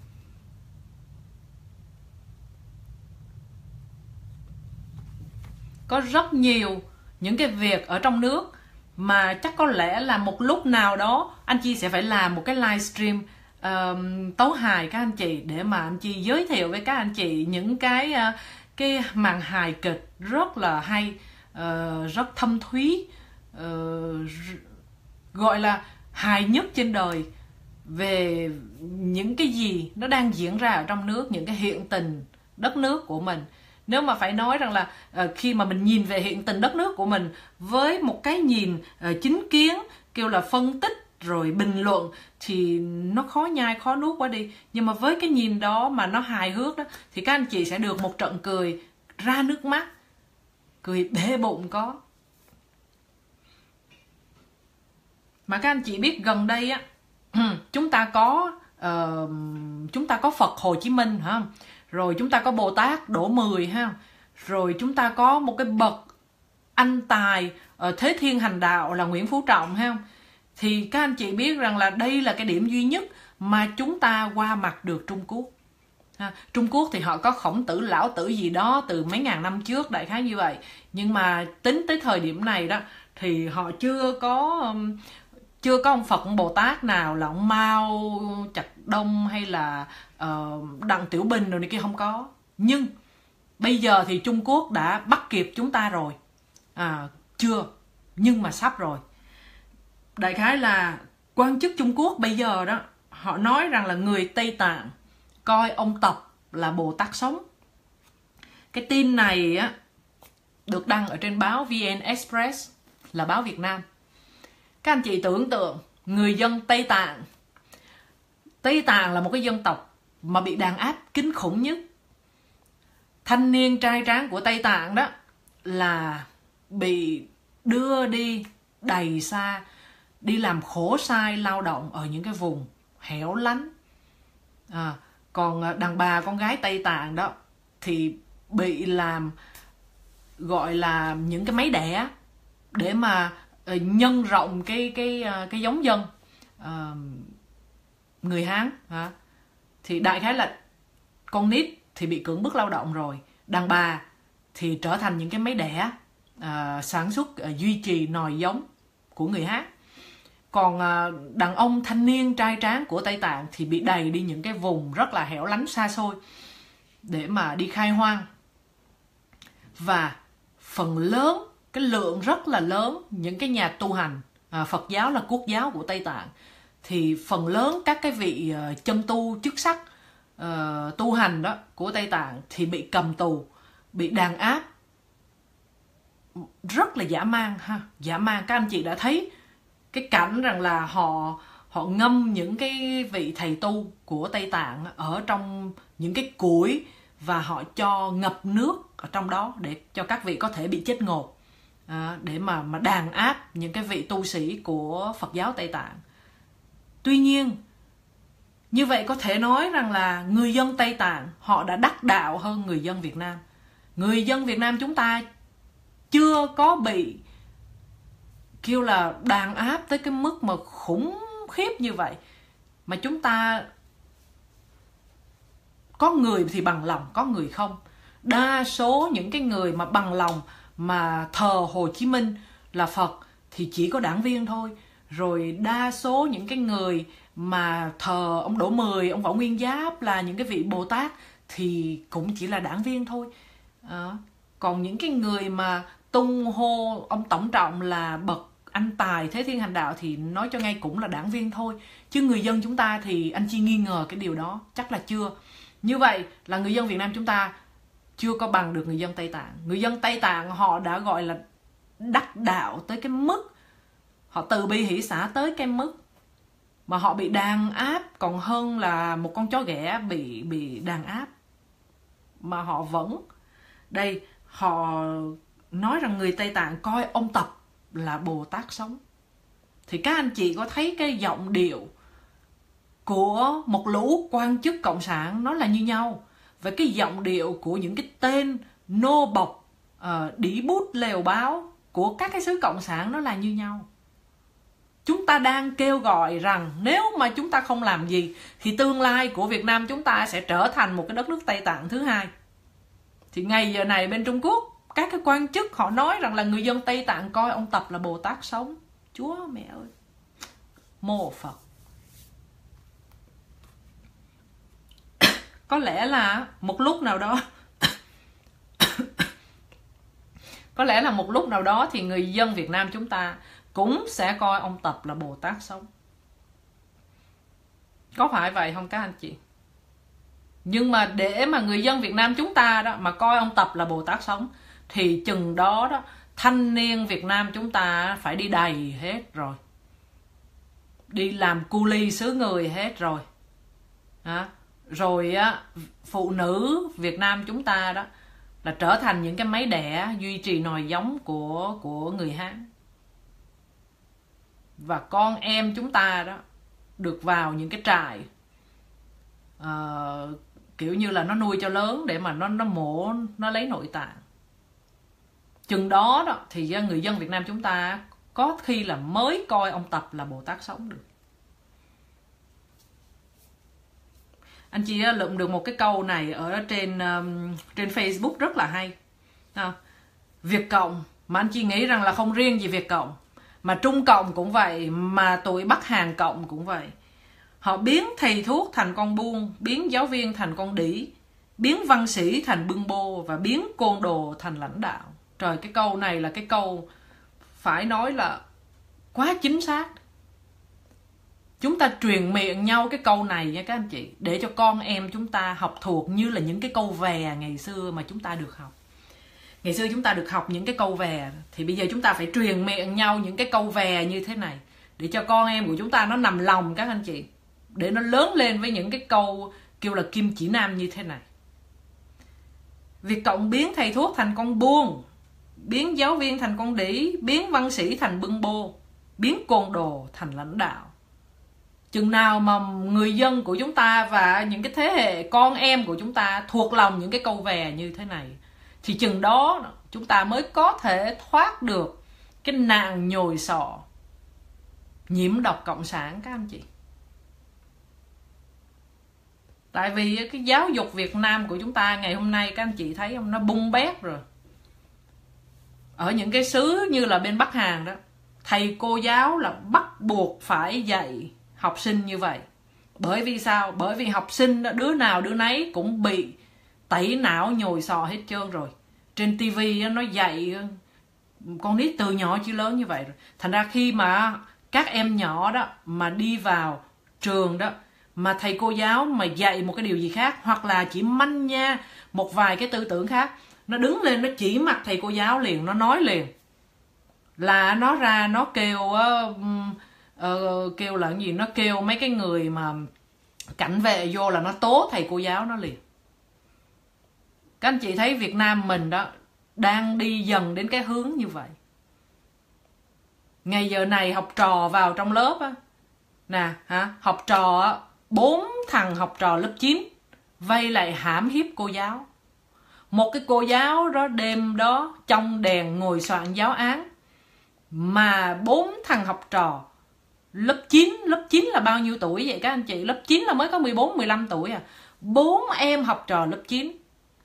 S1: Có rất nhiều những cái việc ở trong nước mà chắc có lẽ là một lúc nào đó anh Chi sẽ phải làm một cái livestream uh, tấu hài các anh chị, để mà anh Chi giới thiệu với các anh chị những cái uh, cái màn hài kịch rất là hay, uh, rất thâm thúy, uh, gọi là hài nhất trên đời, về những cái gì nó đang diễn ra ở trong nước, những cái hiện tình đất nước của mình. Nếu mà phải nói rằng là uh, khi mà mình nhìn về hiện tình đất nước của mình với một cái nhìn uh, chính kiến, kêu là phân tích rồi bình luận, thì nó khó nhai khó nuốt quá đi. Nhưng mà với cái nhìn đó mà nó hài hước đó, thì các anh chị sẽ được một trận cười ra nước mắt, cười bể bụng có. Mà các anh chị biết gần đây á, chúng ta có uh, chúng ta có Phật Hồ Chí Minh hả? Rồi chúng ta có Bồ Tát Đỗ Mười ha. Rồi chúng ta có một cái bậc anh tài ở thế thiên hành đạo là Nguyễn Phú Trọng ha. Thì các anh chị biết rằng là đây là cái điểm duy nhất mà chúng ta qua mặt được Trung Quốc. Ha. Trung Quốc thì họ có Khổng Tử, Lão Tử gì đó từ mấy ngàn năm trước, đại khái như vậy. Nhưng mà tính tới thời điểm này đó thì họ chưa có um, chưa có ông Phật, ông Bồ Tát nào là ông Mao Trạch Đông hay là uh, Đặng Tiểu Bình rồi này kia, không có. Nhưng bây giờ thì Trung Quốc đã bắt kịp chúng ta rồi. À, chưa, nhưng mà sắp rồi. Đại khái là quan chức Trung Quốc bây giờ đó, họ nói rằng là người Tây Tạng coi ông Tập là Bồ Tát sống. Cái tin này á được đăng ở trên báo vê en Express, là báo Việt Nam. Các anh chị tưởng tượng người dân Tây Tạng, Tây Tạng là một cái dân tộc mà bị đàn áp kinh khủng nhất. Thanh niên trai tráng của Tây Tạng đó là bị đưa đi đầy xa, đi làm khổ sai lao động ở những cái vùng hẻo lánh. À, còn đàn bà con gái Tây Tạng đó thì bị làm, gọi là những cái máy đẻ để mà uh, nhân rộng cái cái uh, cái giống dân uh, người Hán hả? Thì đại khái là con nít thì bị cưỡng bức lao động rồi, đàn bà thì trở thành những cái máy đẻ uh, sản xuất uh, duy trì nòi giống của người Hán. Còn uh, đàn ông thanh niên trai tráng của Tây Tạng thì bị đầy đi những cái vùng rất là hẻo lánh xa xôi để mà đi khai hoang. Và phần lớn, cái lượng rất là lớn những cái nhà tu hành, à, Phật giáo là quốc giáo của Tây Tạng, thì phần lớn các cái vị uh, chân tu chức sắc uh, tu hành đó của Tây Tạng thì bị cầm tù, bị đàn áp rất là dã man ha, dã man. Các anh chị đã thấy cái cảnh rằng là họ họ ngâm những cái vị thầy tu của Tây Tạng ở trong những cái củi và họ cho ngập nước ở trong đó để cho các vị có thể bị chết ngột, à, để mà mà đàn áp những cái vị tu sĩ của Phật giáo Tây Tạng. Tuy nhiên, như vậy có thể nói rằng là người dân Tây Tạng họ đã đắc đạo hơn người dân Việt Nam. Người dân Việt Nam chúng ta chưa có bị kêu là đàn áp tới cái mức mà khủng khiếp như vậy, mà chúng ta có người thì bằng lòng, có người không. Đa số những cái người mà bằng lòng mà thờ Hồ Chí Minh là Phật thì chỉ có đảng viên thôi. Rồi đa số những cái người mà thờ ông Đỗ Mười, ông Võ Nguyên Giáp là những cái vị Bồ Tát thì cũng chỉ là đảng viên thôi. À, còn những cái người mà tung hô ông Tổng Trọng là bậc anh Tài Thế Thiên Hành Đạo thì nói cho ngay cũng là đảng viên thôi. Chứ người dân chúng ta thì anh Chi nghi ngờ cái điều đó, chắc là chưa. Như vậy là người dân Việt Nam chúng ta chưa có bằng được người dân Tây Tạng. Người dân Tây Tạng họ đã gọi là đắc đạo tới cái mức, họ từ bi hỷ xả tới cái mức mà họ bị đàn áp còn hơn là một con chó ghẻ bị bị đàn áp. Mà họ vẫn, đây, họ nói rằng người Tây Tạng coi ông Tập là Bồ Tát sống. Thì các anh chị có thấy cái giọng điệu của một lũ quan chức cộng sản nó là như nhau, và cái giọng điệu của những cái tên nô bộc, uh, đĩ bút lèo báo của các cái xứ cộng sản nó là như nhau. Chúng ta đang kêu gọi rằng nếu mà chúng ta không làm gì thì tương lai của Việt Nam chúng ta sẽ trở thành một cái đất nước Tây Tạng thứ hai. Thì ngày giờ này bên Trung Quốc, các cái quan chức họ nói rằng là người dân Tây Tạng coi ông Tập là Bồ Tát sống. Chúa mẹ ơi, mô Phật. Có lẽ là một lúc nào đó Có lẽ là một lúc nào đó thì người dân Việt Nam chúng ta cũng sẽ coi ông Tập là Bồ Tát sống. Có phải vậy không các anh chị? Nhưng mà để mà người dân Việt Nam chúng ta đó mà coi ông Tập là Bồ Tát sống thì chừng đó đó thanh niên Việt Nam chúng ta phải đi đầy hết rồi, đi làm cu ly xứ người hết rồi. À, rồi á, phụ nữ Việt Nam chúng ta đó là trở thành những cái máy đẻ duy trì nòi giống của, của người Hán. Và con em chúng ta đó được vào những cái trại uh, kiểu như là nó nuôi cho lớn để mà nó, nó mổ, nó lấy nội tạng. Chừng đó đó thì người dân Việt Nam chúng ta có khi là mới coi ông Tập là Bồ Tát sống được. Anh chị lượm được một cái câu này ở trên um, trên Facebook rất là hay. À, Việt Cộng, mà anh chị nghĩ rằng là không riêng gì Việt Cộng, mà Trung Cộng cũng vậy, mà tụi Bắc Hàn Cộng cũng vậy. Họ biến thầy thuốc thành con buôn, biến giáo viên thành con đĩ, biến văn sĩ thành bưng bô, và biến côn đồ thành lãnh đạo. Trời, cái câu này là cái câu phải nói là quá chính xác. Chúng ta truyền miệng nhau cái câu này nha các anh chị, để cho con em chúng ta học thuộc như là những cái câu vè ngày xưa mà chúng ta được học. Ngày xưa chúng ta được học những cái câu vè, thì bây giờ chúng ta phải truyền miệng nhau những cái câu vè như thế này, để cho con em của chúng ta nó nằm lòng các anh chị, để nó lớn lên với những cái câu kêu là kim chỉ nam như thế này. Việt Cộng biến thầy thuốc thành con buôn, biến giáo viên thành con đĩ, biến văn sĩ thành bưng bô, biến côn đồ thành lãnh đạo. Chừng nào mà người dân của chúng ta và những cái thế hệ con em của chúng ta thuộc lòng những cái câu vè như thế này, thì chừng đó chúng ta mới có thể thoát được cái nạn nhồi sọ nhiễm độc cộng sản các anh chị. Tại vì cái giáo dục Việt Nam của chúng ta ngày hôm nay các anh chị thấy không, nó bung bét rồi. Ở những cái xứ như là bên Bắc Hàn đó, thầy cô giáo là bắt buộc phải dạy học sinh như vậy. Bởi vì sao? Bởi vì học sinh đó, đứa nào đứa nấy cũng bị tẩy não nhồi sọ hết trơn rồi. Trên tivi nó dạy con nít từ nhỏ chứ lớn như vậy rồi. Thành ra khi mà các em nhỏ đó mà đi vào trường đó, mà thầy cô giáo mà dạy một cái điều gì khác, hoặc là chỉ manh nha một vài cái tư tưởng khác, nó đứng lên nó chỉ mặt thầy cô giáo liền, nó nói liền, là nó ra nó kêu uh, uh, kêu là cái gì, nó kêu mấy cái người mà cảnh vệ vô là nó tố thầy cô giáo nó liền. Các anh chị thấy Việt Nam mình đó đang đi dần đến cái hướng như vậy. Ngày giờ này học trò vào trong lớp á, nè hả, học trò á, bốn thằng học trò lớp chín vây lại hãm hiếp cô giáo. Một cái cô giáo đó đêm đó trong đèn ngồi soạn giáo án, mà bốn thằng học trò lớp chín, lớp chín là bao nhiêu tuổi vậy các anh chị? Lớp chín là mới có mười bốn, mười lăm tuổi à. Bốn em học trò lớp chín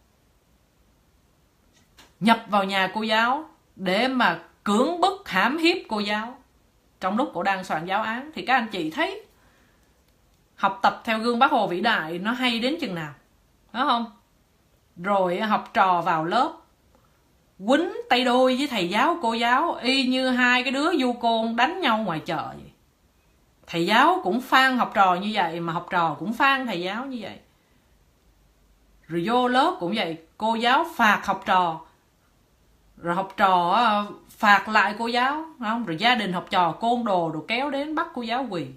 S1: nhập vào nhà cô giáo để mà cưỡng bức hãm hiếp cô giáo trong lúc cô đang soạn giáo án. Thì các anh chị thấy học tập theo gương Bác Hồ vĩ đại nó hay đến chừng nào, đúng không? Rồi học trò vào lớp quýnh tay đôi với thầy giáo cô giáo y như hai cái đứa du côn đánh nhau ngoài chợ vậy. Thầy giáo cũng phang học trò như vậy, mà học trò cũng phang thầy giáo như vậy. Rồi vô lớp cũng vậy, cô giáo phạt học trò, rồi học trò phạt lại cô giáo, không? Rồi gia đình học trò côn đồ rồi kéo đến bắt cô giáo quỳ.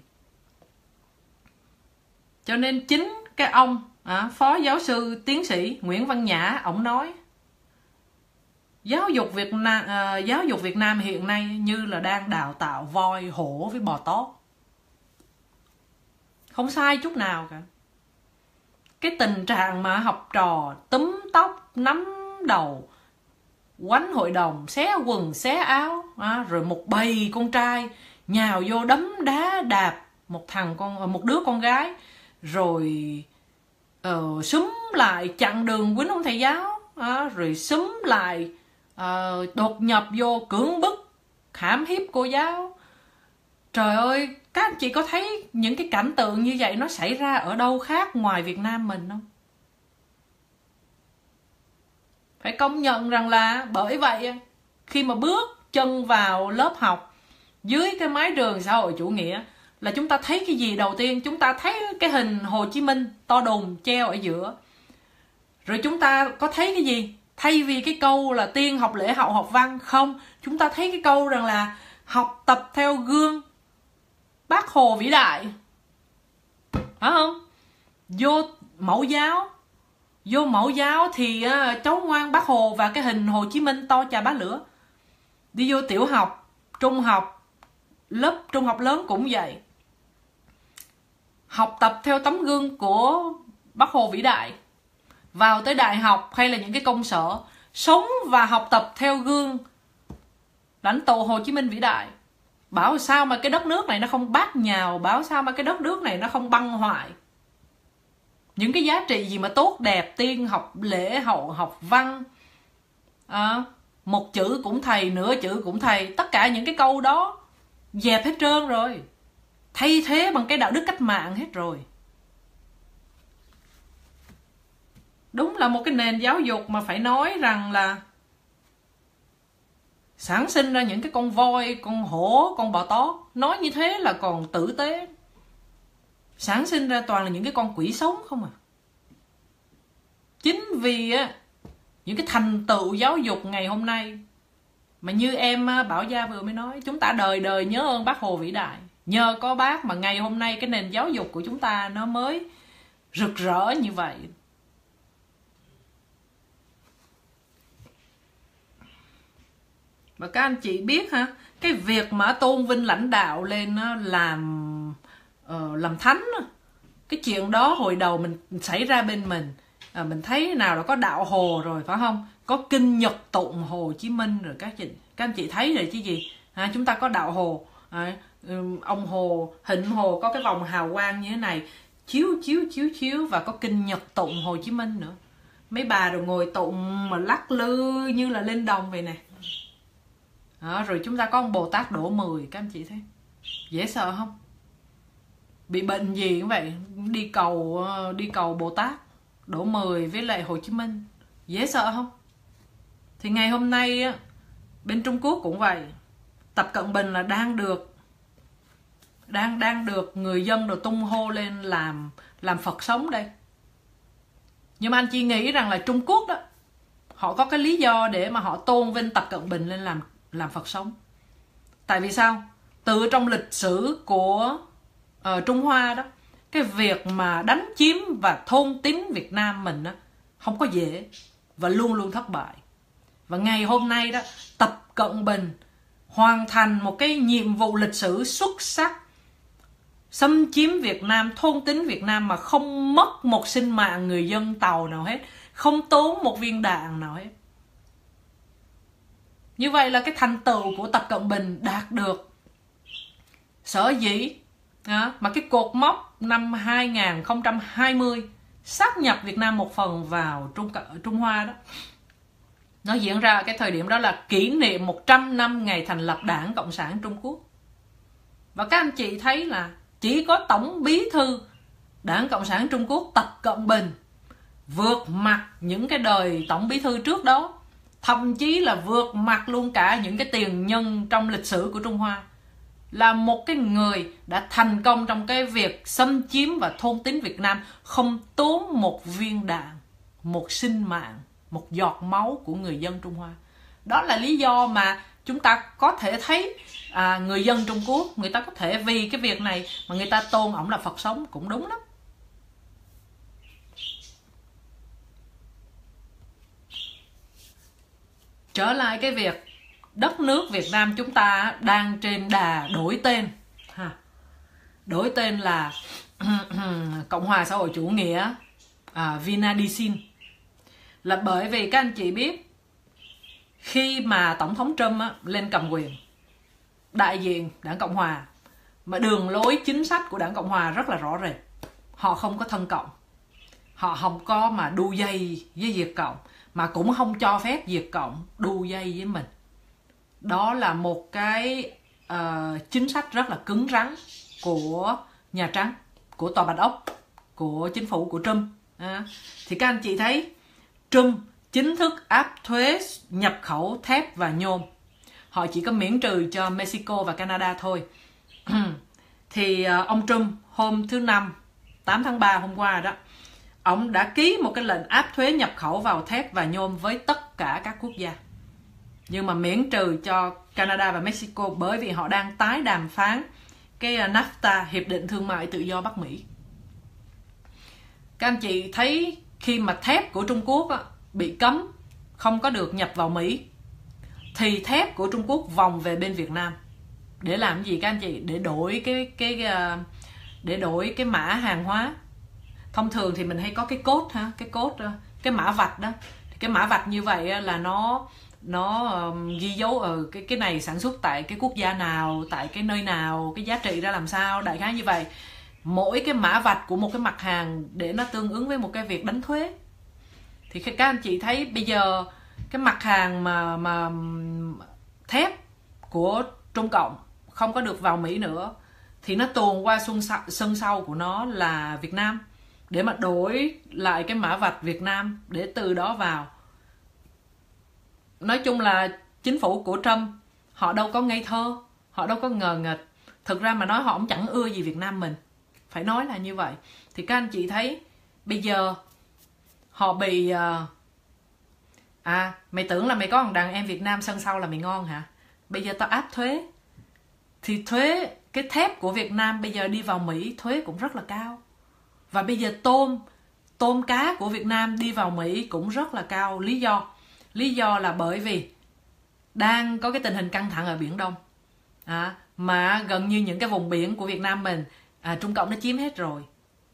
S1: Cho nên chính cái ông à, phó giáo sư tiến sĩ Nguyễn Văn Nhã, ổng nói giáo dục Việt Nam à, giáo dục Việt Nam hiện nay như là đang đào tạo voi hổ với bò tót. Không sai chút nào cả. Cái tình trạng mà học trò túm tóc, nắm đầu, quánh hội đồng, xé quần, xé áo, à, rồi một bầy con trai nhào vô đấm đá đạp một thằng con một đứa con gái, rồi uh, xúm lại chặn đường quýnh ông thầy giáo, à, rồi xúm lại uh, đột nhập vô cưỡng bức hãm hiếp cô giáo. Trời ơi, các anh chị có thấy những cái cảnh tượng như vậy nó xảy ra ở đâu khác ngoài Việt Nam mình không? Phải công nhận rằng là bởi vậy khi mà bước chân vào lớp học dưới cái mái trường xã hội chủ nghĩa là chúng ta thấy cái gì đầu tiên? Chúng ta thấy cái hình Hồ Chí Minh to đùng treo ở giữa. Rồi chúng ta có thấy cái gì? Thay vì cái câu là tiên học lễ hậu học văn, không, chúng ta thấy cái câu rằng là học tập theo gương Bác Hồ vĩ đại, phải không? Vô mẫu giáo, vô mẫu giáo thì uh, cháu ngoan Bác Hồ và cái hình Hồ Chí Minh to chà bá lửa. Đi vô tiểu học, trung học, lớp trung học lớn cũng vậy, học tập theo tấm gương của Bác Hồ vĩ đại. Vào tới đại học hay là những cái công sở, sống và học tập theo gương lãnh tụ Hồ Chí Minh vĩ đại. Bảo sao mà cái đất nước này nó không bát nhào, bảo sao mà cái đất nước này nó không băng hoại. Những cái giá trị gì mà tốt đẹp, tiên học lễ hậu học văn, à, một chữ cũng thầy, nửa chữ cũng thầy, tất cả những cái câu đó dẹp hết trơn rồi, thay thế bằng cái đạo đức cách mạng hết rồi. Đúng là một cái nền giáo dục mà phải nói rằng là sản sinh ra những cái con voi, con hổ, con bò tót. Nói như thế là còn tử tế. Sản sinh ra toàn là những cái con quỷ sống không à. Chính vì á, những cái thành tựu giáo dục ngày hôm nay mà như em Bảo Gia vừa mới nói, chúng ta đời đời nhớ ơn Bác Hồ vĩ đại. Nhờ có bác mà ngày hôm nay cái nền giáo dục của chúng ta nó mới rực rỡ như vậy. Và các anh chị biết ha, cái việc mà tôn vinh lãnh đạo lên làm uh, làm thánh, cái chuyện đó hồi đầu mình xảy ra bên mình, à, mình thấy nào là có đạo Hồ rồi phải không? Có kinh nhật tụng Hồ Chí Minh rồi các chị, các anh chị thấy rồi chứ gì? À, chúng ta có đạo Hồ, à, ông Hồ, hình Hồ có cái vòng hào quang như thế này, chiếu chiếu chiếu chiếu, và có kinh nhật tụng Hồ Chí Minh nữa. Mấy bà rồi ngồi tụng mà lắc lư như là lên đồng vậy nè. Đó, rồi chúng ta có ông Bồ Tát đổ mười, các anh chị thấy dễ sợ không? Bị bệnh gì cũng vậy, đi cầu đi cầu Bồ Tát đổ mười với lại Hồ Chí Minh, dễ sợ không? Thì ngày hôm nay bên Trung Quốc cũng vậy, Tập Cận Bình là đang được đang đang được người dân đồ tung hô lên làm làm Phật sống đây. Nhưng mà anh chị nghĩ rằng là Trung Quốc đó, họ có cái lý do để mà họ tôn vinh Tập Cận Bình lên làm làm Phật sống. Tại vì sao? Từ trong lịch sử của uh, Trung Hoa đó, cái việc mà đánh chiếm và thôn tính Việt Nam mình đó, không có dễ và luôn luôn thất bại. Và ngày hôm nay đó, Tập Cận Bình hoàn thành một cái nhiệm vụ lịch sử xuất sắc, xâm chiếm Việt Nam, thôn tính Việt Nam mà không mất một sinh mạng người dân Tàu nào hết, không tốn một viên đạn nào hết. Như vậy là cái thành tựu của Tập Cận Bình đạt được. Sở dĩ à, mà cái cột mốc năm hai không hai không sáp nhập Việt Nam một phần vào Trung, Trung Hoa đó, nó diễn ra cái thời điểm đó là kỷ niệm một trăm năm ngày thành lập Đảng Cộng sản Trung Quốc. Và các anh chị thấy là chỉ có Tổng Bí thư Đảng Cộng sản Trung Quốc Tập Cận Bình vượt mặt những cái đời Tổng Bí thư trước đó, thậm chí là vượt mặt luôn cả những cái tiền nhân trong lịch sử của Trung Hoa, là một cái người đã thành công trong cái việc xâm chiếm và thôn tính Việt Nam, không tốn một viên đạn, một sinh mạng, một giọt máu của người dân Trung Hoa. Đó là lý do mà chúng ta có thể thấy à, người dân Trung Quốc, người ta có thể vì cái việc này mà người ta tôn ổng là Phật sống, cũng đúng lắm. Trở lại cái việc đất nước Việt Nam chúng ta đang trên đà đổi tên. Ha. Đổi tên là Cộng hòa xã hội chủ nghĩa à, Vinadisin. Là bởi vì các anh chị biết, khi mà Tổng thống Trump á, lên cầm quyền, đại diện Đảng Cộng Hòa, mà đường lối chính sách của Đảng Cộng Hòa rất là rõ rệt. Họ không có thân cộng, họ không có mà đu dây với Việt Cộng, mà cũng không cho phép Việt Cộng đu dây với mình. Đó là một cái uh, chính sách rất là cứng rắn của Nhà Trắng, của Tòa Bạch Ốc, của chính phủ của Trump. À, thì các anh chị thấy Trump chính thức áp thuế nhập khẩu thép và nhôm. Họ chỉ có miễn trừ cho Mexico và Canada thôi. Thì uh, ông Trump hôm thứ Năm, tám tháng ba hôm qua đó, ông đã ký một cái lệnh áp thuế nhập khẩu vào thép và nhôm với tất cả các quốc gia. Nhưng mà miễn trừ cho Canada và Mexico bởi vì họ đang tái đàm phán cái NAFTA, Hiệp định Thương mại Tự do Bắc Mỹ. Các anh chị thấy khi mà thép của Trung Quốc á, bị cấm, không có được nhập vào Mỹ, thì thép của Trung Quốc vòng về bên Việt Nam. Để làm gì các anh chị? Để đổi cái, cái, để đổi cái mã hàng hóa. Thông thường thì mình hay có cái code ha, cái code, cái mã vạch đó. Cái mã vạch như vậy là nó nó um, ghi dấu ở cái cái này sản xuất tại cái quốc gia nào, tại cái nơi nào, cái giá trị ra làm sao, đại khái như vậy. Mỗi cái mã vạch của một cái mặt hàng để nó tương ứng với một cái việc đánh thuế. Thì các anh chị thấy bây giờ cái mặt hàng mà mà thép của Trung Cộng không có được vào Mỹ nữa, thì nó tuồn qua sân sau của nó là Việt Nam để mà đổi lại cái mã vạch Việt Nam để từ đó vào. Nói chung là chính phủ của Trump họ đâu có ngây thơ, họ đâu có ngờ nghệch. Thực ra mà nói họ cũng chẳng ưa gì Việt Nam mình, phải nói là như vậy. Thì các anh chị thấy bây giờ họ bị uh, à mày tưởng là mày có một đàn em Việt Nam sân sau là mày ngon hả? Bây giờ tao áp thuế, thì thuế cái thép của Việt Nam bây giờ đi vào Mỹ thuế cũng rất là cao. Và bây giờ tôm tôm cá của Việt Nam đi vào Mỹ cũng rất là cao. Lý do lý do là bởi vì đang có cái tình hình căng thẳng ở Biển Đông, à, mà gần như những cái vùng biển của Việt Nam mình à, Trung Cộng nó chiếm hết rồi.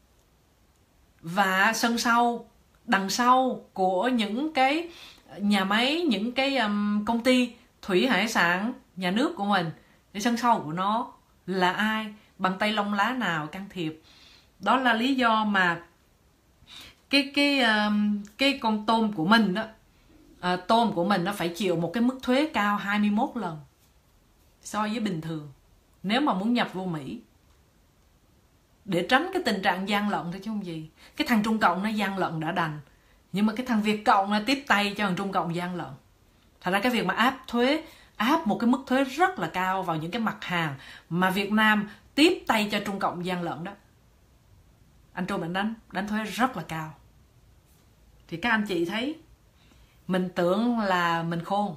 S1: Và sân sau, đằng sau của những cái nhà máy, những cái um, công ty thủy hải sản nhà nước của mình, cái sân sau của nó là ai, bằng tay lông lá nào can thiệp. Đó là lý do mà cái cái um, cái con tôm của mình đó, à, tôm của mình nó phải chịu một cái mức thuế cao hai mươi mốt lần so với bình thường nếu mà muốn nhập vô Mỹ, để tránh cái tình trạng gian lận thôi chứ không gì. Cái thằng Trung Cộng nó gian lận đã đành, nhưng mà cái thằng Việt Cộng nó tiếp tay cho thằng Trung Cộng gian lận. Thật ra cái việc mà áp thuế, áp một cái mức thuế rất là cao vào những cái mặt hàng mà Việt Nam tiếp tay cho Trung Cộng gian lận đó, anh Trung anh đánh đánh thuế rất là cao. Thì các anh chị thấy, mình tưởng là mình khôn.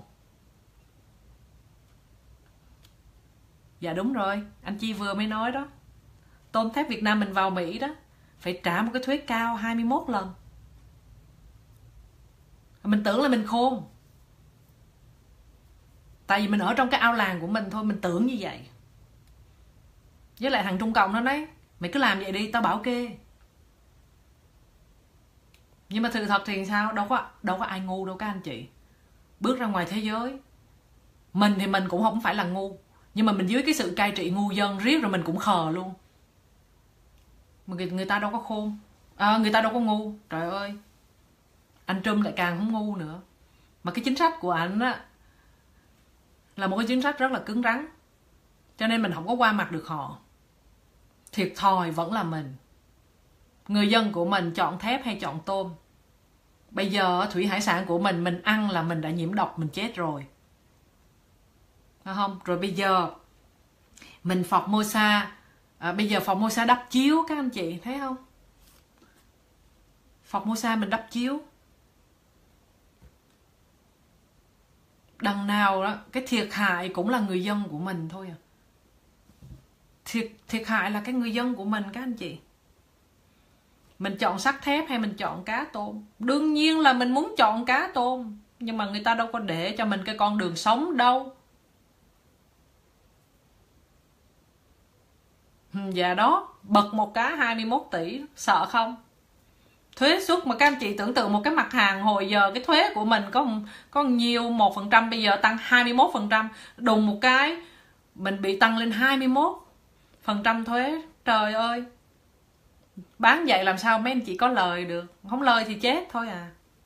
S1: Dạ đúng rồi, anh Chi vừa mới nói đó. Tôm thép Việt Nam mình vào Mỹ đó phải trả một cái thuế cao hai mươi mốt lần. Mình tưởng là mình khôn, tại vì mình ở trong cái ao làng của mình thôi, mình tưởng như vậy. Với lại thằng Trung Cộng nó đấy, mày cứ làm vậy đi, tao bảo kê. Nhưng mà sự thật thì sao? Đâu có, đâu có ai ngu đâu các anh chị. Bước ra ngoài thế giới, mình thì mình cũng không phải là ngu, nhưng mà mình dưới cái sự cai trị ngu dân riết rồi mình cũng khờ luôn. Mà người, người ta đâu có khôn, à, người ta đâu có ngu. Trời ơi, anh Trump lại càng không ngu nữa. Mà cái chính sách của anh á là một cái chính sách rất là cứng rắn, cho nên mình không có qua mặt được họ. Thiệt thòi vẫn là mình. Người dân của mình chọn thép hay chọn tôm, Bây giờ thủy hải sản của mình, mình ăn là mình đã nhiễm độc, mình chết rồi. Phải không? Rồi bây giờ mình Formosa, à, bây giờ Formosa đắp chiếu các anh chị thấy không? Formosa mình đắp chiếu. Đằng nào đó, cái thiệt hại cũng là người dân của mình thôi à. Thiệt, thiệt hại là cái người dân của mình các anh chị. Mình chọn sắt thép hay mình chọn cá tôm? Đương nhiên là mình muốn chọn cá tôm. Nhưng mà người ta đâu có để cho mình cái con đường sống đâu. Và đó, bật một cái hai mươi mốt tỷ, sợ không? Thuế suất mà các anh chị tưởng tượng một cái mặt hàng hồi giờ cái thuế của mình có có nhiều một phần trăm, bây giờ tăng hai mươi mốt phần trăm, đùng một cái mình bị tăng lên hai mươi mốt phần trăm thuế. Trời ơi, bán vậy làm sao mấy anh chị có lời được? Không lời thì chết thôi à.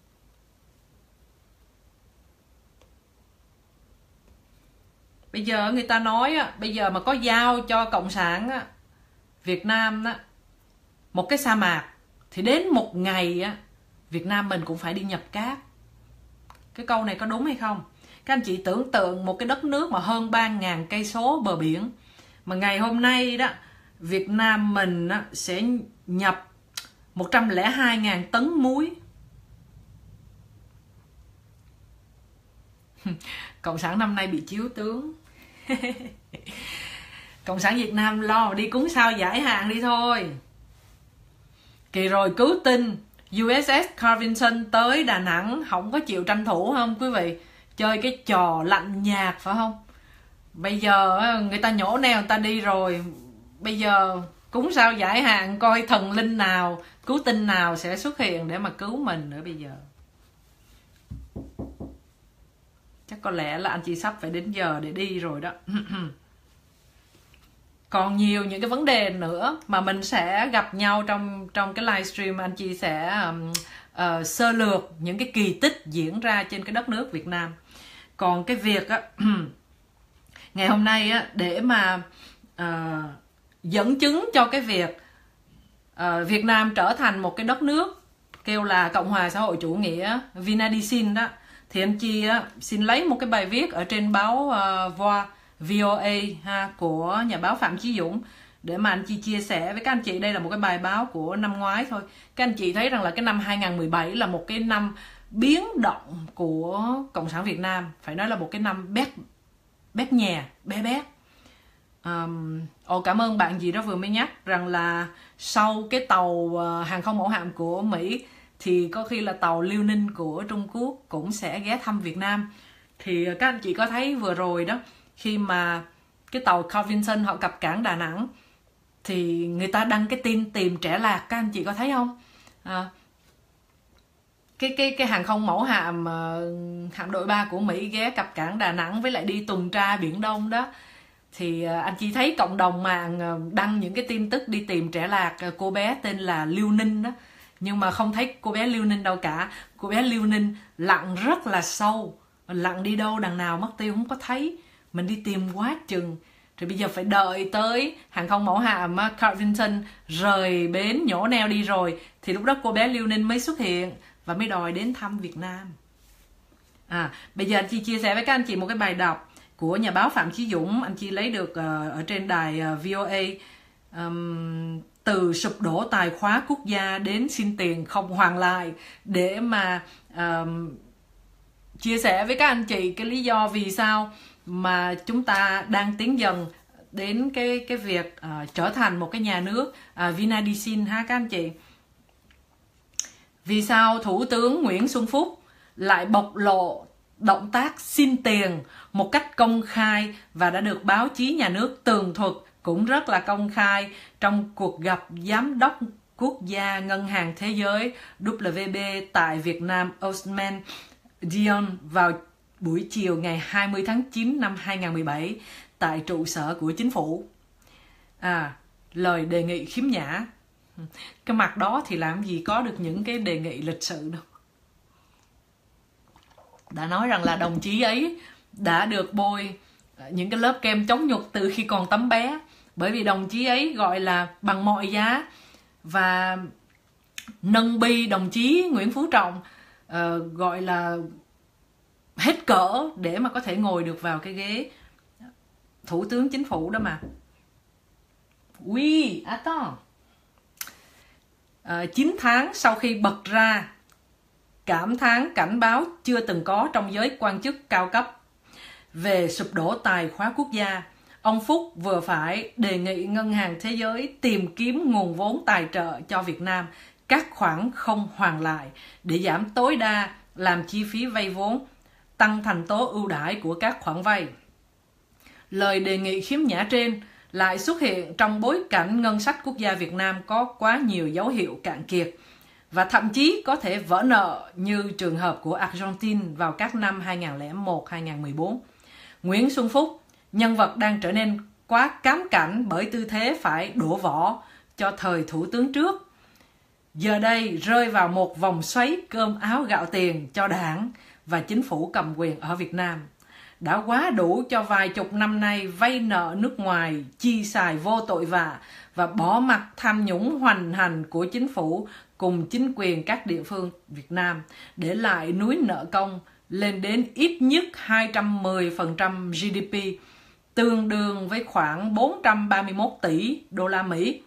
S1: Bây giờ người ta nói á, bây giờ mà có giao cho Cộng sản á, Việt Nam á, một cái sa mạc, thì đến một ngày á, Việt Nam mình cũng phải đi nhập cát. Cái câu này có đúng hay không? Các anh chị tưởng tượng một cái đất nước mà hơn ba nghìn cây số bờ biển, mà ngày hôm nay đó Việt Nam mình á, sẽ nhập một trăm lẻ hai nghìn tấn muối. Cộng sản năm nay bị chiếu tướng. Cộng sản Việt Nam lo đi cúng sao giải hạn đi thôi. Kỳ rồi cứu tinh u ét ét Carvinson tới Đà Nẵng không có chịu tranh thủ không quý vị? Chơi cái trò lạnh nhạt phải không? Bây giờ người ta nhổ neo người ta đi rồi. Bây giờ cúng sao giải hạn, coi thần linh nào, cứu tinh nào sẽ xuất hiện để mà cứu mình nữa bây giờ. Chắc có lẽ là anh chị sắp phải đến giờ để đi rồi đó. Còn nhiều những cái vấn đề nữa mà mình sẽ gặp nhau trong trong cái livestream. Anh chị sẽ um, uh, sơ lược những cái kỳ tích diễn ra trên cái đất nước Việt Nam. Còn cái việc á, ngày hôm nay á, để mà uh, dẫn chứng cho cái việc uh, Việt Nam trở thành một cái đất nước kêu là Cộng hòa xã hội chủ nghĩa Vinadisin đó, thì anh chị á, xin lấy một cái bài viết ở trên báo uh, Voa vê o a ha, của nhà báo Phạm Chí Dũng để mà anh chị chia sẻ với các anh chị. Đây là một cái bài báo của năm ngoái thôi. Các anh chị thấy rằng là cái năm hai nghìn mười bảy là một cái năm biến động của Cộng sản Việt Nam, phải nói là một cái năm bét bét nhè, bé bét. Um, ồ, cảm ơn bạn gì đó vừa mới nhắc rằng là sau cái tàu uh, hàng không mẫu hạm của Mỹ thì có khi là tàu Liêu Ninh của Trung Quốc cũng sẽ ghé thăm Việt Nam. Thì các anh chị có thấy vừa rồi đó, khi mà cái tàu Carvinson họ cập cảng Đà Nẵng thì người ta đăng cái tin tìm trẻ lạc, các anh chị có thấy không? À, cái cái cái hàng không mẫu hạm uh, hạm đội ba của Mỹ ghé cập cảng Đà Nẵng với lại đi tuần tra Biển Đông đó, thì uh, anh chị thấy cộng đồng mạng uh, đăng những cái tin tức đi tìm trẻ lạc, uh, cô bé tên là Liêu Ninh đó, nhưng mà không thấy cô bé Liêu Ninh đâu cả. Cô bé Liêu Ninh lặn rất là sâu, lặn đi đâu đằng nào mất tiêu không có thấy. Mình đi tìm quá chừng, rồi bây giờ phải đợi tới hàng không mẫu hạm Carvinson rời bến nhổ neo đi rồi thì lúc đó cô bé Liêu Ninh mới xuất hiện và mới đòi đến thăm Việt Nam. À, bây giờ anh chị chia sẻ với các anh chị một cái bài đọc của nhà báo Phạm Chí Dũng. Anh chị lấy được uh, ở trên đài uh, vê o a, um, từ sụp đổ tài khóa quốc gia đến xin tiền không hoàn lại, để mà um, chia sẻ với các anh chị cái lý do vì sao mà chúng ta đang tiến dần đến cái cái việc uh, trở thành một cái nhà nước uh, Vinadisin ha các anh chị. Vì sao Thủ tướng Nguyễn Xuân Phúc lại bộc lộ động tác xin tiền một cách công khai và đã được báo chí nhà nước tường thuật cũng rất là công khai trong cuộc gặp Giám đốc Quốc gia Ngân hàng Thế giới W B tại Việt Nam Ousmane Dione vào buổi chiều ngày hai mươi tháng chín năm hai nghìn mười bảy tại trụ sở của chính phủ. À, lời đề nghị khiếm nhã. Cái mặt đó thì làm gì có được những cái đề nghị lịch sự đâu. Đã nói rằng là đồng chí ấy đã được bôi những cái lớp kem chống nhục từ khi còn tấm bé, bởi vì đồng chí ấy gọi là bằng mọi giá và nâng bi đồng chí Nguyễn Phú Trọng uh, gọi là hết cỡ để mà có thể ngồi được vào cái ghế thủ tướng chính phủ đó mà. Oui, attends. Uh, chín tháng sau khi bật ra cảm thán cảnh báo chưa từng có trong giới quan chức cao cấp về sụp đổ tài khóa quốc gia, ông Phúc vừa phải đề nghị Ngân hàng Thế giới tìm kiếm nguồn vốn tài trợ cho Việt Nam các khoản không hoàn lại để giảm tối đa làm chi phí vay vốn, tăng thành tố ưu đãi của các khoản vay. Lời đề nghị khiếm nhã trên lại xuất hiện trong bối cảnh ngân sách quốc gia Việt Nam có quá nhiều dấu hiệu cạn kiệt và thậm chí có thể vỡ nợ như trường hợp của Argentine vào các năm hai nghìn không trăm lẻ một đến hai nghìn không trăm mười bốn. Nguyễn Xuân Phúc, nhân vật đang trở nên quá cám cảnh bởi tư thế phải đổ vỏ cho thời thủ tướng trước, giờ đây rơi vào một vòng xoáy cơm áo gạo tiền cho đảng và chính phủ cầm quyền ở Việt Nam. Đã quá đủ cho vài chục năm nay vay nợ nước ngoài, chi xài vô tội vạ và bỏ mặc tham nhũng hoành hành của chính phủ cùng chính quyền các địa phương Việt Nam, để lại núi nợ công lên đến ít nhất hai trăm mười phần trăm giê đê pê, tương đương với khoảng bốn trăm ba mươi mốt tỷ đô la Mỹ.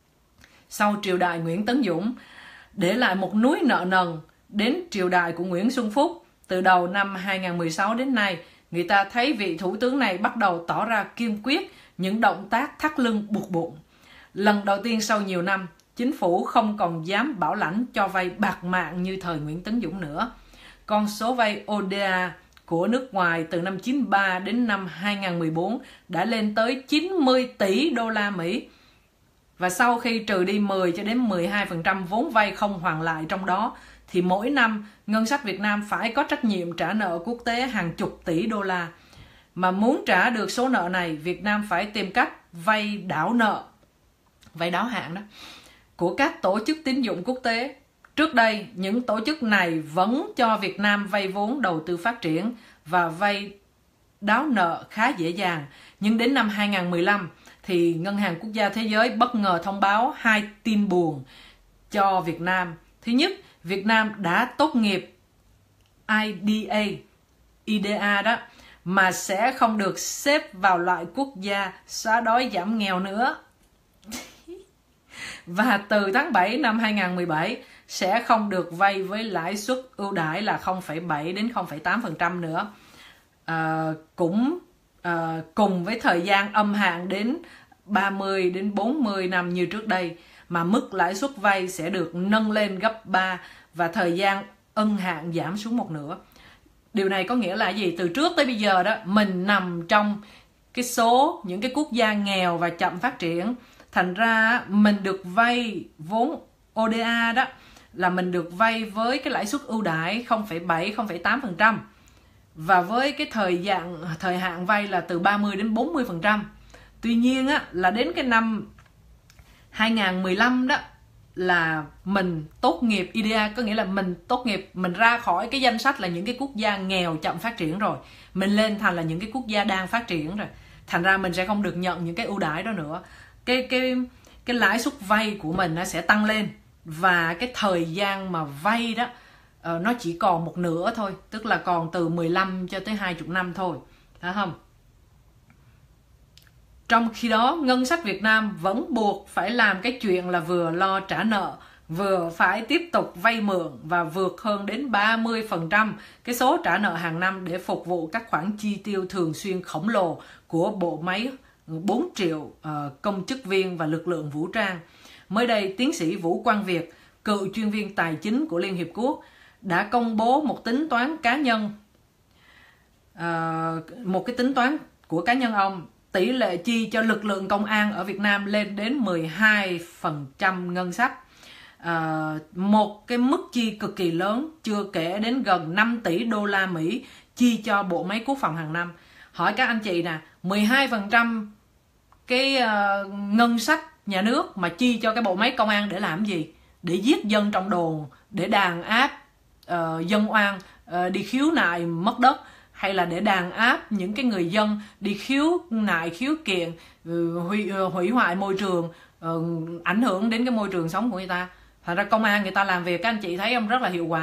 S1: Sau triều đại Nguyễn Tấn Dũng, để lại một núi nợ nần đến triều đại của Nguyễn Xuân Phúc. Từ đầu năm hai nghìn không trăm mười sáu đến nay, người ta thấy vị thủ tướng này bắt đầu tỏ ra kiên quyết những động tác thắt lưng buộc bụng. Lần đầu tiên sau nhiều năm, chính phủ không còn dám bảo lãnh cho vay bạc mạng như thời Nguyễn Tấn Dũng nữa. Con số vay ô đê a của nước ngoài từ năm chín mươi ba đến năm hai nghìn không trăm mười bốn đã lên tới chín mươi tỷ đô la Mỹ. Và sau khi trừ đi mười cho đến mười hai phần trăm vốn vay không hoàn lại trong đó, thì mỗi năm ngân sách Việt Nam phải có trách nhiệm trả nợ quốc tế hàng chục tỷ đô la. Mà muốn trả được số nợ này, Việt Nam phải tìm cách vay đảo nợ, vay đáo hạn đó, của các tổ chức tín dụng quốc tế. Trước đây, những tổ chức này vẫn cho Việt Nam vay vốn đầu tư phát triển và vay đáo nợ khá dễ dàng. Nhưng đến năm hai nghìn không trăm mười lăm, thì Ngân hàng Quốc gia Thế giới bất ngờ thông báo hai tin buồn cho Việt Nam. Thứ nhất, Việt Nam đã tốt nghiệp i đê a, i đê a đó, mà sẽ không được xếp vào loại quốc gia xóa đói giảm nghèo nữa. Và từ tháng bảy năm hai nghìn không trăm mười bảy sẽ không được vay với lãi suất ưu đãi là không phẩy bảy đến không phẩy tám phần trăm nữa. À, cũng à, cùng với thời gian âm hạn đến ba mươi đến bốn mươi năm như trước đây, mà mức lãi suất vay sẽ được nâng lên gấp ba và thời gian ân hạn giảm xuống một nửa. Điều này có nghĩa là gì? Từ trước tới bây giờ đó, mình nằm trong cái số những cái quốc gia nghèo và chậm phát triển. Thành ra mình được vay vốn ô đê a đó là mình được vay với cái lãi suất ưu đãi không phẩy bảy, không phẩy tám phần trăm. Và với cái thời gian thời hạn vay là từ ba mươi đến bốn mươi phần trăm. Tuy nhiên á, là đến cái năm hai nghìn không trăm mười lăm đó là mình tốt nghiệp i đê a, có nghĩa là mình tốt nghiệp, mình ra khỏi cái danh sách là những cái quốc gia nghèo chậm phát triển rồi, mình lên thành là những cái quốc gia đang phát triển rồi. Thành ra mình sẽ không được nhận những cái ưu đãi đó nữa. Cái cái cái lãi suất vay của mình nó sẽ tăng lên và cái thời gian mà vay đó uh, nó chỉ còn một nửa thôi, tức là còn từ mười lăm cho tới hai mươi năm thôi, thấy không? Trong khi đó, ngân sách Việt Nam vẫn buộc phải làm cái chuyện là vừa lo trả nợ, vừa phải tiếp tục vay mượn và vượt hơn đến ba mươi phần trăm cái số trả nợ hàng năm để phục vụ các khoản chi tiêu thường xuyên khổng lồ của bộ máy bốn triệu uh, công chức viên và lực lượng vũ trang. Mới đây, tiến sĩ Vũ Quang Việt, cựu chuyên viên tài chính của Liên Hiệp Quốc, đã công bố một tính toán cá nhân, uh, một cái tính toán của cá nhân ông. Tỷ lệ chi cho lực lượng công an ở Việt Nam lên đến mười hai phần trăm ngân sách. À, một cái mức chi cực kỳ lớn, chưa kể đến gần năm tỷ đô la Mỹ chi cho bộ máy quốc phòng hàng năm. Hỏi các anh chị nè, mười hai phần trăm cái uh, ngân sách nhà nước mà chi cho cái bộ máy công an để làm gì? Để giết dân trong đồn, để đàn áp uh, dân oan uh, đi khiếu nại mất đất, hay là để đàn áp những cái người dân đi khiếu nại khiếu kiện, hủy, hủy hoại môi trường, ảnh hưởng đến cái môi trường sống của người ta. Thật ra công an người ta làm việc, các anh chị thấy không, rất là hiệu quả.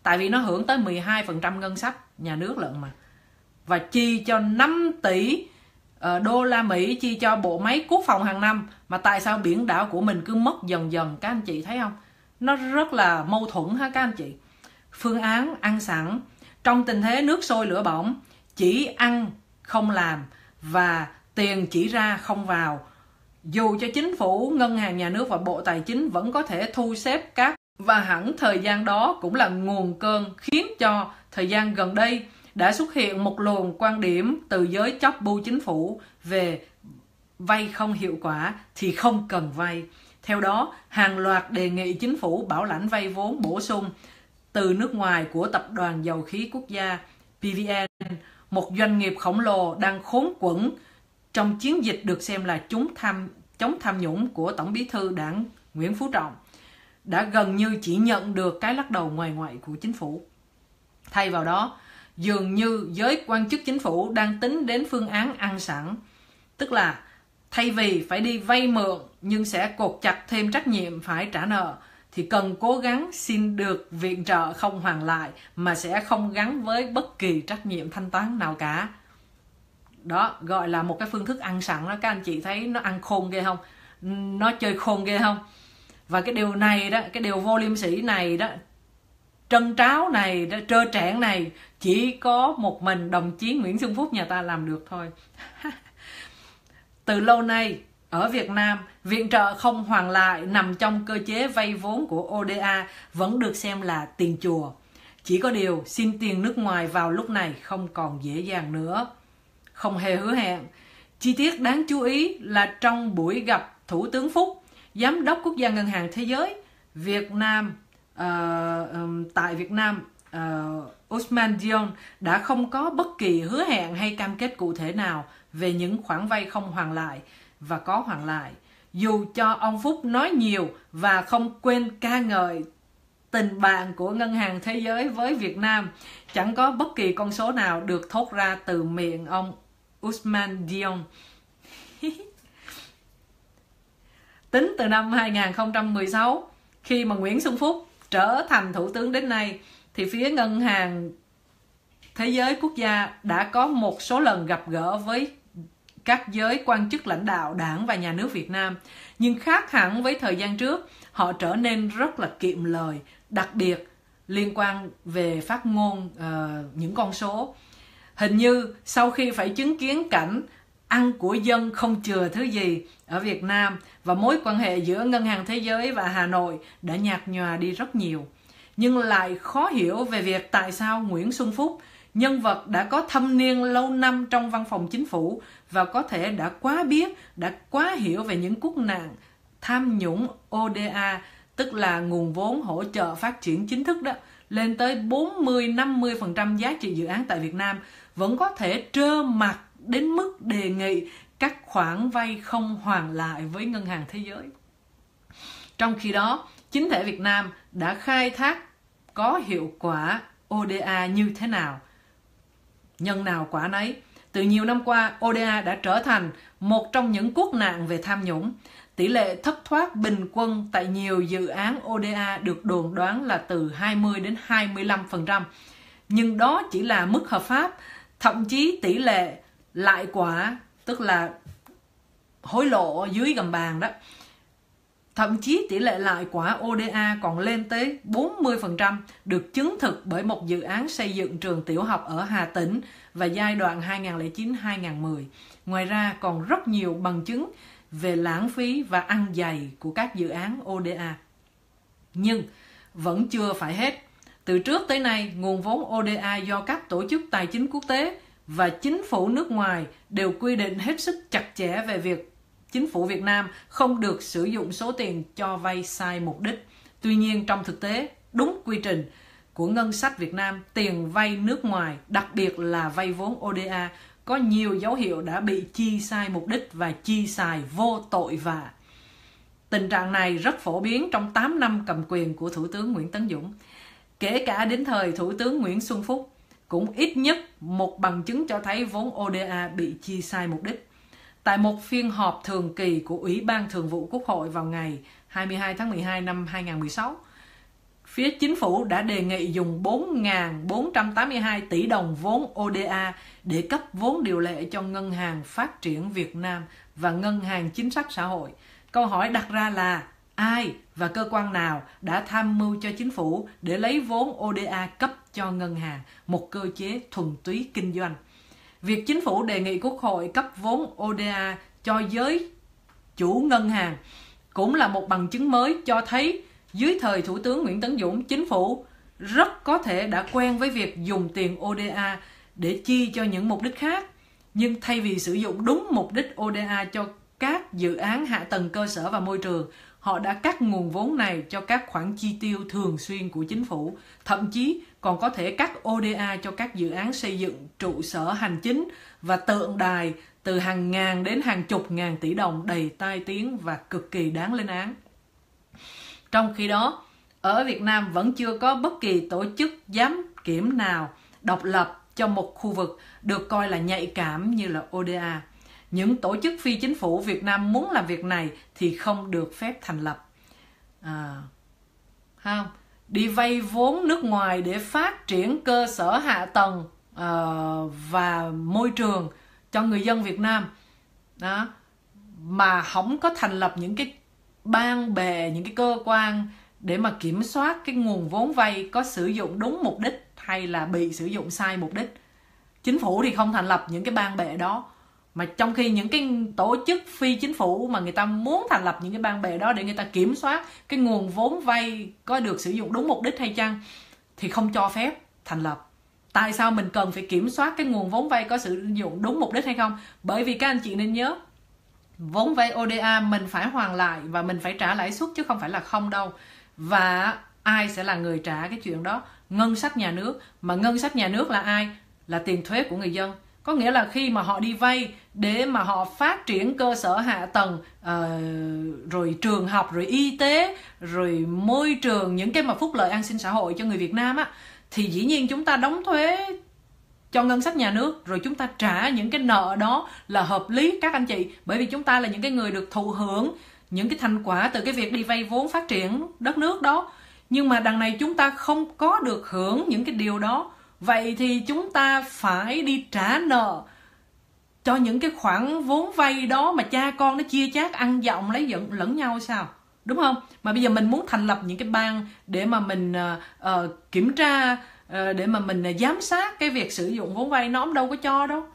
S1: Tại vì nó hưởng tới mười hai phần trăm ngân sách nhà nước lận mà. Và chi cho năm tỷ uh, đô la Mỹ chi cho bộ máy quốc phòng hàng năm. Mà tại sao biển đảo của mình cứ mất dần dần, các anh chị thấy không? Nó rất là mâu thuẫn ha các anh chị. Phương án ăn sẵn trong tình thế nước sôi lửa bỏng, chỉ ăn không làm và tiền chỉ ra không vào. Dù cho chính phủ, ngân hàng nhà nước và Bộ Tài chính vẫn có thể thu xếp các, và hẳn thời gian đó cũng là nguồn cơn khiến cho thời gian gần đây đã xuất hiện một luồng quan điểm từ giới chóp bu chính phủ về vay không hiệu quả thì không cần vay. Theo đó, hàng loạt đề nghị chính phủ bảo lãnh vay vốn bổ sung từ nước ngoài của Tập đoàn Dầu khí Quốc gia pê vê en, một doanh nghiệp khổng lồ đang khốn quẫn trong chiến dịch được xem là chống tham, chống tham nhũng của Tổng bí thư Đảng Nguyễn Phú Trọng, đã gần như chỉ nhận được cái lắc đầu ngoài ngoại của chính phủ. Thay vào đó, dường như giới quan chức chính phủ đang tính đến phương án ăn sẵn, tức là thay vì phải đi vay mượn nhưng sẽ cột chặt thêm trách nhiệm phải trả nợ, thì cần cố gắng xin được viện trợ không hoàn lại mà sẽ không gắn với bất kỳ trách nhiệm thanh toán nào cả. Đó gọi là một cái phương thức ăn sẵn đó. Các anh chị thấy nó ăn khôn ghê không? Nó chơi khôn ghê không? Và cái điều này đó, cái điều vô liêm sỉ này đó, trân tráo này đó, trơ trẽn này, chỉ có một mình đồng chí Nguyễn Xuân Phúc nhà ta làm được thôi. Từ lâu nay ở Việt Nam, viện trợ không hoàn lại nằm trong cơ chế vay vốn của ô đê a vẫn được xem là tiền chùa. Chỉ có điều xin tiền nước ngoài vào lúc này không còn dễ dàng nữa, không hề hứa hẹn. Chi tiết đáng chú ý là trong buổi gặp Thủ tướng Phúc, Giám đốc Quốc gia Ngân hàng Thế giới Việt Nam uh, um, tại Việt Nam, uh, Ousmane Dione đã không có bất kỳ hứa hẹn hay cam kết cụ thể nào về những khoản vay không hoàn lại và có hoàn lại. Dù cho ông Phúc nói nhiều và không quên ca ngợi tình bạn của Ngân hàng Thế giới với Việt Nam, chẳng có bất kỳ con số nào được thốt ra từ miệng ông Ousmane Dione. Tính từ năm hai nghìn không trăm mười sáu, khi mà Nguyễn Xuân Phúc trở thành thủ tướng đến nay, thì phía Ngân hàng Thế giới Quốc gia đã có một số lần gặp gỡ với các giới quan chức lãnh đạo Đảng và Nhà nước Việt Nam. Nhưng khác hẳn với thời gian trước, họ trở nên rất là kiệm lời, đặc biệt liên quan về phát ngôn uh, những con số. Hình như sau khi phải chứng kiến cảnh ăn của dân không chừa thứ gì ở Việt Nam, và mối quan hệ giữa Ngân hàng Thế giới và Hà Nội đã nhạt nhòa đi rất nhiều. Nhưng lại khó hiểu về việc tại sao Nguyễn Xuân Phúc, nhân vật đã có thâm niên lâu năm trong văn phòng chính phủ và có thể đã quá biết, đã quá hiểu về những quốc nạn tham nhũng ô đê a, tức là nguồn vốn hỗ trợ phát triển chính thức đó, lên tới bốn mươi đến năm mươi phần trăm giá trị dự án tại Việt Nam, vẫn có thể trơ mặt đến mức đề nghị các khoản vay không hoàn lại với Ngân hàng Thế giới. Trong khi đó, chính thể Việt Nam đã khai thác có hiệu quả ô đê a như thế nào? Nhân nào quả nấy. Từ nhiều năm qua, ô đê a đã trở thành một trong những quốc nạn về tham nhũng. Tỷ lệ thất thoát bình quân tại nhiều dự án ô đê a được đồn đoán là từ hai mươi đến hai mươi lăm phần trăm. Nhưng đó chỉ là mức hợp pháp. Thậm chí tỷ lệ lại quả, tức là hối lộ dưới gầm bàn đó, thậm chí tỷ lệ lại quả ô đê a còn lên tới bốn mươi phần trăm, được chứng thực bởi một dự án xây dựng trường tiểu học ở Hà Tĩnh và giai đoạn hai nghìn không trăm lẻ chín đến hai nghìn không trăm mười. Ngoài ra còn rất nhiều bằng chứng về lãng phí và ăn dày của các dự án ô đê a. Nhưng vẫn chưa phải hết. Từ trước tới nay, nguồn vốn ô đê a do các tổ chức tài chính quốc tế và chính phủ nước ngoài đều quy định hết sức chặt chẽ về việc chính phủ Việt Nam không được sử dụng số tiền cho vay sai mục đích. Tuy nhiên, trong thực tế, đúng quy trình của ngân sách Việt Nam, tiền vay nước ngoài, đặc biệt là vay vốn ô đê a, có nhiều dấu hiệu đã bị chi sai mục đích và chi xài vô tội vạ. Tình trạng này rất phổ biến trong tám năm cầm quyền của Thủ tướng Nguyễn Tấn Dũng. Kể cả đến thời Thủ tướng Nguyễn Xuân Phúc, cũng ít nhất một bằng chứng cho thấy vốn ô đê a bị chi sai mục đích. Tại một phiên họp thường kỳ của Ủy ban Thường vụ Quốc hội vào ngày hai mươi hai tháng mười hai năm hai nghìn không trăm mười sáu, phía chính phủ đã đề nghị dùng bốn nghìn bốn trăm tám mươi hai tỷ đồng vốn ô đê a để cấp vốn điều lệ cho Ngân hàng Phát triển Việt Nam và Ngân hàng Chính sách Xã hội. Câu hỏi đặt ra là ai và cơ quan nào đã tham mưu cho chính phủ để lấy vốn ô đê a cấp cho ngân hàng, một cơ chế thuần túy kinh doanh? Việc chính phủ đề nghị Quốc hội cấp vốn ô đê a cho giới chủ ngân hàng cũng là một bằng chứng mới cho thấy dưới thời Thủ tướng Nguyễn Tấn Dũng, chính phủ rất có thể đã quen với việc dùng tiền ô đê a để chi cho những mục đích khác. Nhưng thay vì sử dụng đúng mục đích ô đê a cho các dự án hạ tầng cơ sở và môi trường, họ đã cắt nguồn vốn này cho các khoản chi tiêu thường xuyên của chính phủ, thậm chí còn có thể cắt ô đê a cho các dự án xây dựng trụ sở hành chính và tượng đài từ hàng ngàn đến hàng chục ngàn tỷ đồng đầy tai tiếng và cực kỳ đáng lên án. Trong khi đó, ở Việt Nam vẫn chưa có bất kỳ tổ chức giám kiểm nào độc lập cho một khu vực được coi là nhạy cảm như là ô đê a. Những tổ chức phi chính phủ Việt Nam muốn làm việc này thì không được phép thành lập. À, không? Đi vay vốn nước ngoài để phát triển cơ sở hạ tầng uh, và môi trường cho người dân Việt Nam. Đó. Mà không có thành lập những cái ban bè, những cái cơ quan để mà kiểm soát cái nguồn vốn vay có sử dụng đúng mục đích hay là bị sử dụng sai mục đích. Chính phủ thì không thành lập những cái ban bè đó, mà trong khi những cái tổ chức phi chính phủ mà người ta muốn thành lập những cái ban bè đó để người ta kiểm soát cái nguồn vốn vay có được sử dụng đúng mục đích hay chăng thì không cho phép thành lập. Tại sao mình cần phải kiểm soát cái nguồn vốn vay có sử dụng đúng mục đích hay không? Bởi vì các anh chị nên nhớ, vốn vay ô đê a mình phải hoàn lại và mình phải trả lãi suất chứ không phải là không đâu. Và ai sẽ là người trả cái chuyện đó? Ngân sách nhà nước. Mà ngân sách nhà nước là ai? Là tiền thuế của người dân. Có nghĩa là khi mà họ đi vay để mà họ phát triển cơ sở hạ tầng, uh, rồi trường học, rồi y tế, rồi môi trường, những cái mà phúc lợi an sinh xã hội cho người Việt Nam á, thì dĩ nhiên chúng ta đóng thuế cho ngân sách nhà nước, rồi chúng ta trả những cái nợ đó là hợp lý các anh chị. Bởi vì chúng ta là những cái người được thụ hưởng những cái thành quả từ cái việc đi vay vốn phát triển đất nước đó. Nhưng mà đằng này chúng ta không có được hưởng những cái điều đó. Vậy thì chúng ta phải đi trả nợ cho những cái khoản vốn vay đó mà cha con nó chia chác ăn giọng lấy giận lẫn nhau sao? Đúng không? Mà bây giờ mình muốn thành lập những cái ban để mà mình uh, uh, kiểm tra, uh, để mà mình uh, giám sát cái việc sử dụng vốn vay, nó cũng đâu có cho đâu.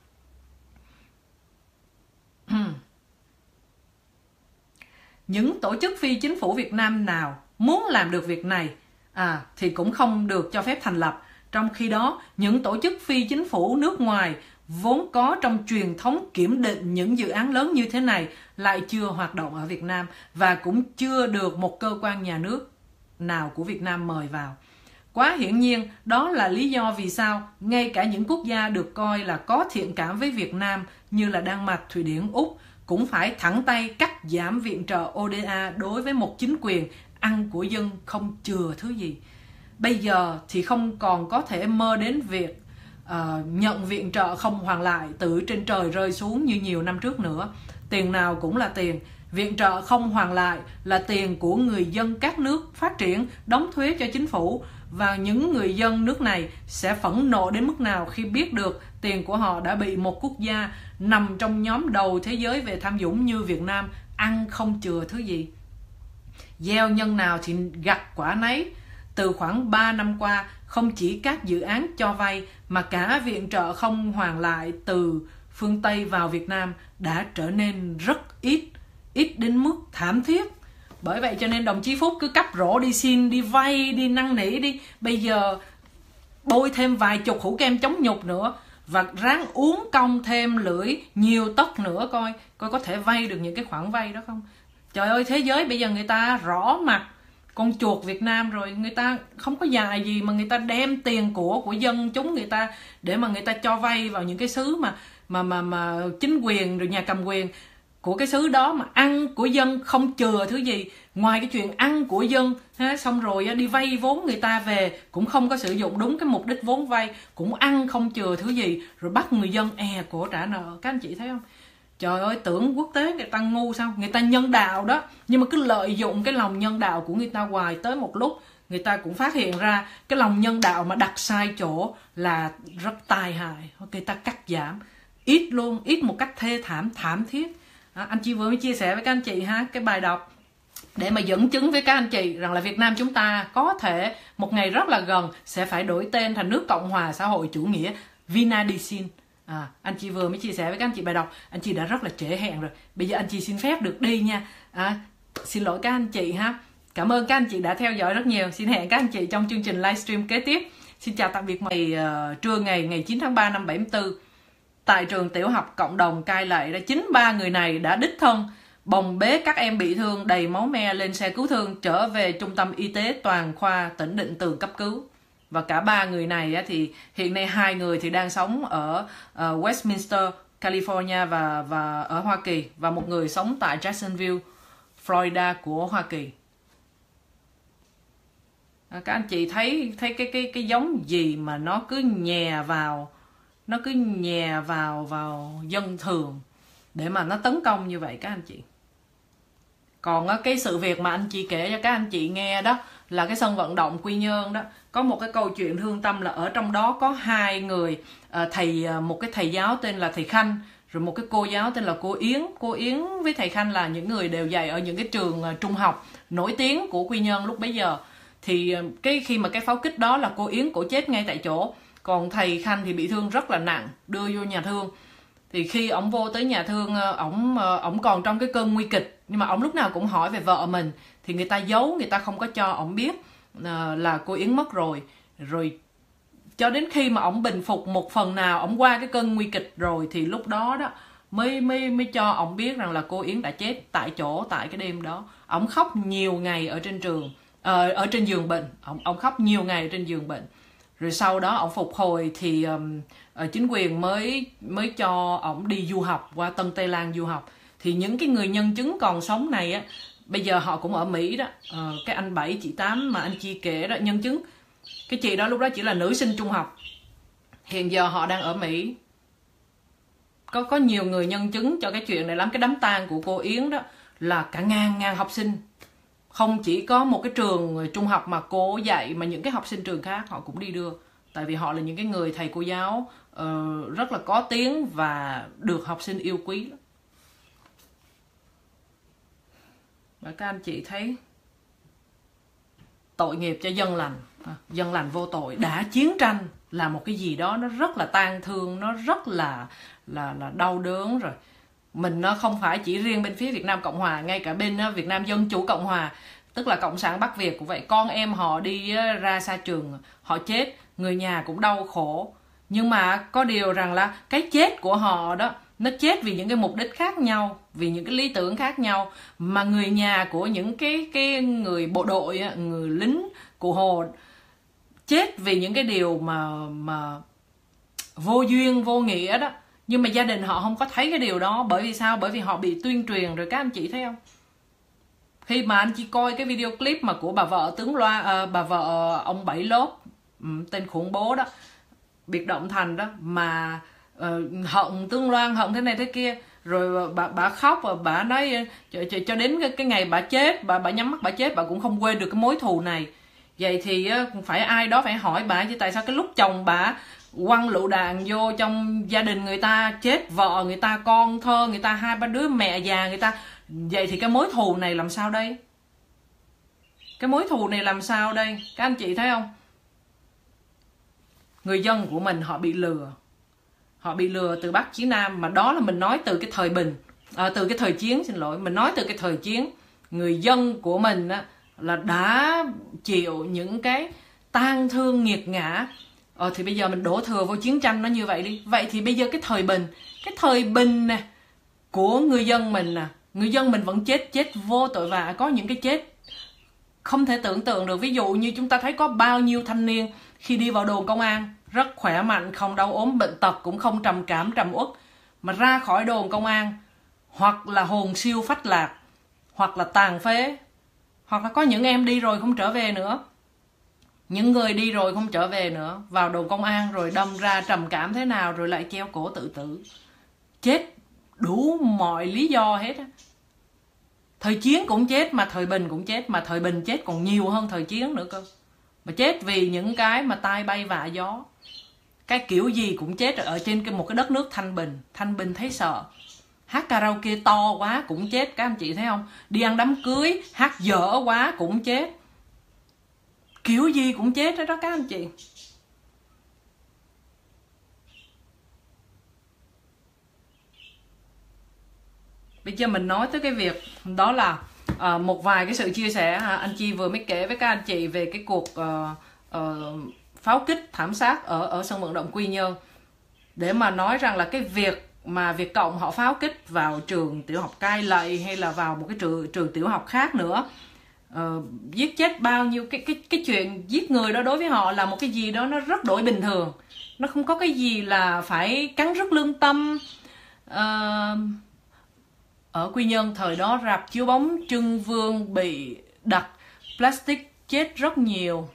S1: Những tổ chức phi chính phủ Việt Nam nào muốn làm được việc này à, thì cũng không được cho phép thành lập. Trong khi đó, những tổ chức phi chính phủ nước ngoài vốn có trong truyền thống kiểm định những dự án lớn như thế này lại chưa hoạt động ở Việt Nam và cũng chưa được một cơ quan nhà nước nào của Việt Nam mời vào. Quá hiển nhiên, đó là lý do vì sao ngay cả những quốc gia được coi là có thiện cảm với Việt Nam như là Đan Mạch, Thụy Điển, Úc cũng phải thẳng tay cắt giảm viện trợ ô đê a đối với một chính quyền ăn của dân không chừa thứ gì. Bây giờ thì không còn có thể mơ đến việc uh, nhận viện trợ không hoàn lại từ trên trời rơi xuống như nhiều năm trước nữa. Tiền nào cũng là tiền. Viện trợ không hoàn lại là tiền của người dân các nước phát triển đóng thuế cho chính phủ, và những người dân nước này sẽ phẫn nộ đến mức nào khi biết được tiền của họ đã bị một quốc gia nằm trong nhóm đầu thế giới về tham nhũng như Việt Nam ăn không chừa thứ gì. Gieo nhân nào thì gặt quả nấy. Từ khoảng ba năm qua, không chỉ các dự án cho vay mà cả viện trợ không hoàn lại từ phương Tây vào Việt Nam đã trở nên rất ít, ít đến mức thảm thiết. Bởi vậy cho nên đồng chí Phúc cứ cắp rổ đi xin, đi vay, đi năn nỉ đi. Bây giờ bôi thêm vài chục hũ kem chống nhục nữa và ráng uống cong thêm lưỡi nhiều tấc nữa coi, coi có thể vay được những cái khoản vay đó không. Trời ơi, thế giới bây giờ người ta rõ mặt con chuột Việt Nam rồi, người ta không có dài gì mà người ta đem tiền của của dân chúng người ta để mà người ta cho vay vào những cái xứ mà mà mà mà chính quyền rồi nhà cầm quyền của cái xứ đó mà ăn của dân không chừa thứ gì. Ngoài cái chuyện ăn của dân ha, xong rồi đi vay vốn người ta về cũng không có sử dụng đúng cái mục đích vốn vay, cũng ăn không chừa thứ gì, rồi bắt người dân è cổ trả nợ. Các anh chị thấy không? Trời ơi, tưởng quốc tế người ta ngu sao? Người ta nhân đạo đó, nhưng mà cứ lợi dụng cái lòng nhân đạo của người ta hoài, tới một lúc người ta cũng phát hiện ra cái lòng nhân đạo mà đặt sai chỗ là rất tai hại. Người ta cắt giảm ít luôn, ít một cách thê thảm, thảm thiết. À, anh chị vừa mới chia sẻ với các anh chị ha cái bài đọc để mà dẫn chứng với các anh chị rằng là Việt Nam chúng ta có thể một ngày rất là gần sẽ phải đổi tên thành nước Cộng hòa xã hội chủ nghĩa Vinadisin. À, anh chị vừa mới chia sẻ với các anh chị bài đọc, anh chị đã rất là trễ hẹn rồi. Bây giờ anh chị xin phép được đi nha. À, xin lỗi các anh chị ha. Cảm ơn các anh chị đã theo dõi rất nhiều. Xin hẹn các anh chị trong chương trình livestream kế tiếp. Xin chào tạm biệt. Ngày uh, trưa ngày ngày chín tháng ba năm bảy mươi tư tại trường tiểu học cộng đồng Cai Lậy, đã chính ba người này đã đích thân bồng bế các em bị thương đầy máu me lên xe cứu thương trở về trung tâm y tế toàn khoa tỉnh Định Tường cấp cứu. Và cả ba người này thì hiện nay hai người thì đang sống ở uh, Westminster, California và và ở Hoa Kỳ, và một người sống tại Jacksonville, Florida của Hoa Kỳ. À, các anh chị thấy thấy cái cái cái giống gì mà nó cứ nhè vào, nó cứ nhè vào vào dân thường để mà nó tấn công như vậy các anh chị. Còn cái sự việc mà anh chị kể cho các anh chị nghe đó là cái sân vận động Quy Nhơn đó, có một cái câu chuyện thương tâm là ở trong đó có hai người, thầy một cái thầy giáo tên là thầy Khanh, rồi một cái cô giáo tên là cô Yến. Cô Yến với thầy Khanh là những người đều dạy ở những cái trường trung học nổi tiếng của Quy Nhơn lúc bấy giờ. Thì cái khi mà cái pháo kích đó là cô Yến cổ chết ngay tại chỗ, còn thầy Khanh thì bị thương rất là nặng, đưa vô nhà thương. Thì khi ổng vô tới nhà thương, ổng ổng còn trong cái cơn nguy kịch, nhưng mà ổng lúc nào cũng hỏi về vợ mình, thì người ta giấu, người ta không có cho ổng biết là cô Yến mất rồi. Rồi cho đến khi mà ổng bình phục một phần nào, ổng qua cái cơn nguy kịch rồi, thì lúc đó đó mới mới mới cho ổng biết rằng là cô Yến đã chết tại chỗ tại cái đêm đó. Ổng khóc nhiều ngày ở trên trường, ở, ở trên giường bệnh, ổng ổng khóc nhiều ngày ở trên giường bệnh. Rồi sau đó ổng phục hồi thì um, chính quyền mới mới cho ổng đi du học qua Tân Tây Lan du học. Thì những cái người nhân chứng còn sống này á, bây giờ họ cũng ở Mỹ đó. Uh, cái anh Bảy, chị Tám mà anh Chi kể đó, nhân chứng. Cái chị đó lúc đó chỉ là nữ sinh trung học, hiện giờ họ đang ở Mỹ. Có có nhiều người nhân chứng cho cái chuyện này lắm. Cái đám tang của cô Yến đó là cả ngàn ngàn học sinh. Không chỉ có một cái trường trung học mà cô dạy, mà những cái học sinh trường khác họ cũng đi đưa. Tại vì họ là những cái người thầy cô giáo uh, rất là có tiếng và được học sinh yêu quý lắm. Và các anh chị thấy tội nghiệp cho dân lành, à, dân lành vô tội đã chiến tranh là một cái gì đó nó rất là tang thương, nó rất là là là đau đớn rồi. Mình nó không phải chỉ riêng bên phía Việt Nam Cộng Hòa, ngay cả bên Việt Nam Dân Chủ Cộng Hòa, tức là Cộng sản Bắc Việt cũng vậy. Con em họ đi ra xa trường, họ chết, người nhà cũng đau khổ. Nhưng mà có điều rằng là cái chết của họ đó, nó chết vì những cái mục đích khác nhau, vì những cái lý tưởng khác nhau. Mà người nhà của những cái cái người bộ đội, người lính cụ Hồ chết vì những cái điều mà mà vô duyên, vô nghĩa đó. Nhưng mà gia đình họ không có thấy cái điều đó. Bởi vì sao? Bởi vì họ bị tuyên truyền rồi, các anh chị thấy không? Khi mà anh chị coi cái video clip mà của bà vợ tướng Loa, uh, bà vợ ông Bảy Lốp, um, tên khủng bố đó, biệt động Thành đó, mà uh, hận tướng Loan, hận thế này thế kia, rồi bà bà khóc và bà nói cho, cho, cho đến cái, cái ngày bà chết, bà bà nhắm mắt bà chết, bà cũng không quên được cái mối thù này. Vậy thì uh, phải ai đó phải hỏi bà chứ tại sao cái lúc chồng bà quăng lựu đạn vô trong gia đình người ta, chết vợ người ta, con thơ người ta, hai ba đứa mẹ già người ta. Vậy thì cái mối thù này làm sao đây? Cái mối thù này làm sao đây? Các anh chị thấy không? Người dân của mình họ bị lừa. Họ bị lừa từ Bắc chí Nam. Mà đó là mình nói từ cái thời bình, à, từ cái thời chiến, xin lỗi, mình nói từ cái thời chiến. Người dân của mình á, là đã chịu những cái tang thương nghiệt ngã. Ờ thì bây giờ mình đổ thừa vô chiến tranh nó như vậy đi. Vậy thì bây giờ cái thời bình, cái thời bình nè của người dân mình nè, người dân mình vẫn chết, chết vô tội vạ. Có những cái chết không thể tưởng tượng được. Ví dụ như chúng ta thấy có bao nhiêu thanh niên khi đi vào đồn công an rất khỏe mạnh, không đau ốm bệnh tật, cũng không trầm cảm trầm uất, mà ra khỏi đồn công an hoặc là hồn siêu phách lạc, hoặc là tàn phế, hoặc là có những em đi rồi không trở về nữa. Những người đi rồi không trở về nữa, vào đồn công an rồi đâm ra trầm cảm thế nào rồi lại treo cổ tự tử. Chết đủ mọi lý do hết á. Thời chiến cũng chết, mà thời bình cũng chết, mà thời bình chết còn nhiều hơn thời chiến nữa cơ. mà chết vì những cái mà tai bay vạ gió. Cái kiểu gì cũng chết ở trên cái một cái đất nước thanh bình. Thanh bình thấy sợ. Hát karaoke to quá cũng chết, các anh chị thấy không? Đi ăn đám cưới hát dở quá cũng chết. Kiểu gì cũng chết đó, đó các anh chị. Bây giờ mình nói tới cái việc đó là uh, một vài cái sự chia sẻ. Ha? Anh Chi vừa mới kể với các anh chị về cái cuộc uh, uh, pháo kích thảm sát ở ở sân vận động Quy Nhơn, để mà nói rằng là cái việc mà Việt Cộng họ pháo kích vào trường tiểu học Cai Lậy hay là vào một cái trường trường tiểu học khác nữa, uh, giết chết bao nhiêu, cái cái cái chuyện giết người đó đối với họ là một cái gì đó nó rất đổi bình thường, nó không có cái gì là phải cắn rứt lương tâm. Uh, ở Quy Nhơn thời đó rạp chiếu bóng Trưng Vương bị đặt plastic chết rất nhiều.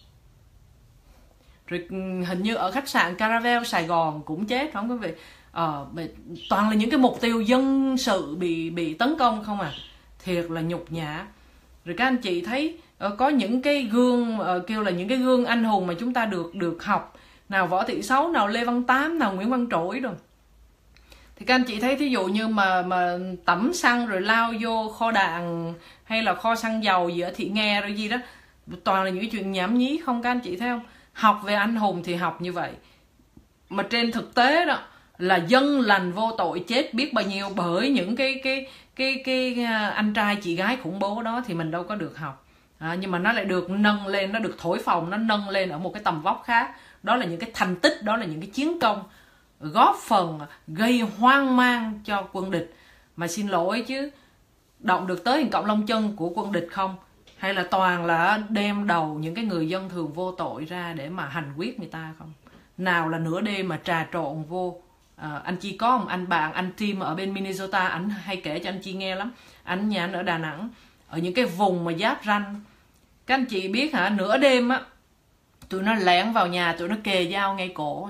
S1: Rồi hình như ở khách sạn Caravel Sài Gòn cũng chết, không quý vị? Ờ, toàn là những cái mục tiêu dân sự bị bị tấn công không à. Thiệt là nhục nhã. Rồi các anh chị thấy uh, có những cái gương uh, kêu là những cái gương anh hùng mà chúng ta được được học, nào Võ Thị Sáu, nào Lê Văn Tám, nào Nguyễn Văn Trỗi rồi. Thì các anh chị thấy thí dụ như mà mà tẩm xăng rồi lao vô kho đạn hay là kho xăng dầu gì ở Thị Nghe rồi gì đó, toàn là những cái chuyện nhảm nhí không, các anh chị thấy không? Học về anh hùng thì học như vậy, mà trên thực tế đó là dân lành vô tội chết biết bao nhiêu bởi những cái cái cái cái, cái anh trai chị gái khủng bố đó, thì mình đâu có được học. À, nhưng mà nó lại được nâng lên, nó được thổi phồng, nó nâng lên ở một cái tầm vóc khác. Đó là những cái thành tích, đó là những cái chiến công góp phần gây hoang mang cho quân địch. Mà xin lỗi chứ, động được tới hình cọng lông chân của quân địch không? Hay là toàn là đem đầu những cái người dân thường vô tội ra để mà hành quyết người ta không? Nào là nửa đêm mà trà trộn vô. À, anh Chi có một anh bạn, anh Tim ở bên Minnesota, anh hay kể cho anh Chi nghe lắm. Anh nhà anh ở Đà Nẵng, ở những cái vùng mà giáp ranh. Các anh chị biết hả, nửa đêm á, tụi nó lẻn vào nhà, tụi nó kề dao ngay cổ.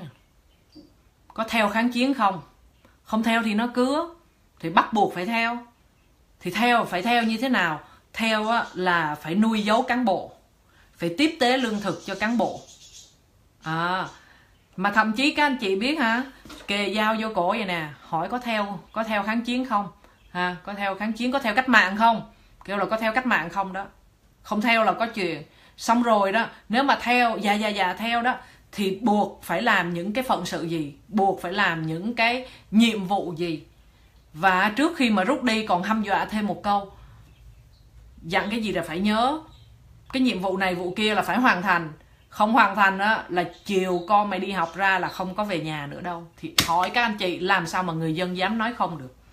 S1: Có theo kháng chiến không? Không theo thì nó cứa, thì bắt buộc phải theo. Thì theo phải theo như thế nào? Theo á, là phải nuôi dấu cán bộ, phải tiếp tế lương thực cho cán bộ. À, mà thậm chí các anh chị biết hả, kề dao vô cổ vậy nè, hỏi có theo có theo kháng chiến không? Ha, có theo kháng chiến, có theo cách mạng không? Kêu là có theo cách mạng không đó. Không theo là có chuyện. Xong rồi đó, nếu mà theo, dạ dạ dạ theo đó, thì buộc phải làm những cái phận sự gì, buộc phải làm những cái nhiệm vụ gì. Và trước khi mà rút đi còn hăm dọa thêm một câu, dặn cái gì là phải nhớ, cái nhiệm vụ này vụ kia là phải hoàn thành. Không hoàn thành á, là chiều con mày đi học ra là không có về nhà nữa đâu. Thì hỏi các anh chị, làm sao mà người dân dám nói không được?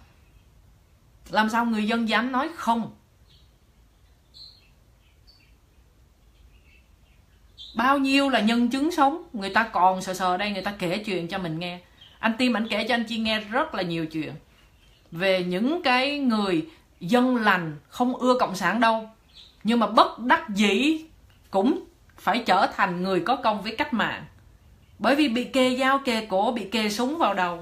S1: Làm sao người dân dám nói không? Bao nhiêu là nhân chứng sống, người ta còn sờ sờ đây, người ta kể chuyện cho mình nghe. Anh Tim ảnh kể cho anh Chi nghe rất là nhiều chuyện về những cái người dân lành, không ưa cộng sản đâu, nhưng mà bất đắc dĩ cũng phải trở thành người có công với cách mạng, bởi vì bị kề dao kề cổ, bị kề súng vào đầu.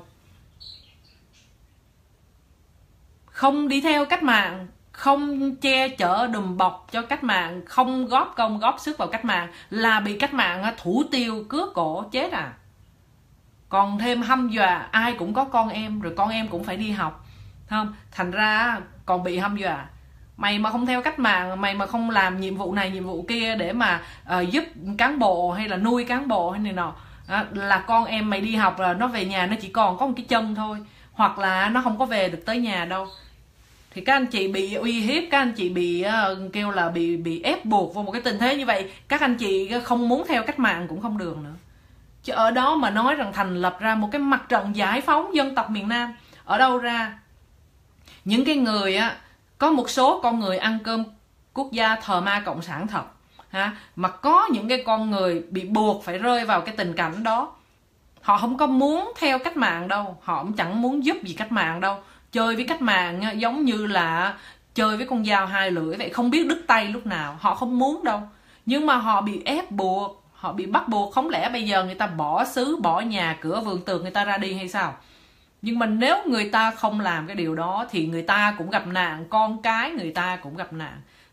S1: Không đi theo cách mạng, không che chở đùm bọc cho cách mạng, không góp công góp sức vào cách mạng, là bị cách mạng thủ tiêu cướp cổ chết à. Còn thêm hăm dọa, ai cũng có con em, rồi con em cũng phải đi học, không? Thành ra còn bị hăm dọa. Mày mà không theo cách mạng, mày mà không làm nhiệm vụ này nhiệm vụ kia để mà uh, giúp cán bộ hay là nuôi cán bộ hay này nọ, uh, là con em mày đi học là nó về nhà nó chỉ còn có một cái chân thôi, hoặc là nó không có về được tới nhà đâu. Thì các anh chị bị uy hiếp, các anh chị bị uh, kêu là bị bị ép buộc vào một cái tình thế như vậy, các anh chị không muốn theo cách mạng cũng không được nữa. Chứ ở đó mà nói rằng thành lập ra một cái mặt trận giải phóng dân tộc miền Nam, ở đâu ra? Những cái người á, có một số con người ăn cơm quốc gia thờ ma cộng sản thật ha, mà có những cái con người bị buộc phải rơi vào cái tình cảnh đó. Họ không có muốn theo cách mạng đâu, họ cũng chẳng muốn giúp gì cách mạng đâu. Chơi với cách mạng giống như là chơi với con dao hai lưỡi vậy, không biết đứt tay lúc nào. Họ không muốn đâu, nhưng mà họ bị ép buộc, họ bị bắt buộc. Không lẽ bây giờ người ta bỏ xứ, bỏ nhà cửa vườn tược người ta ra đi hay sao? Nhưng mà nếu người ta không làm cái điều đó thì người ta cũng gặp nạn, con cái người ta cũng gặp nạn.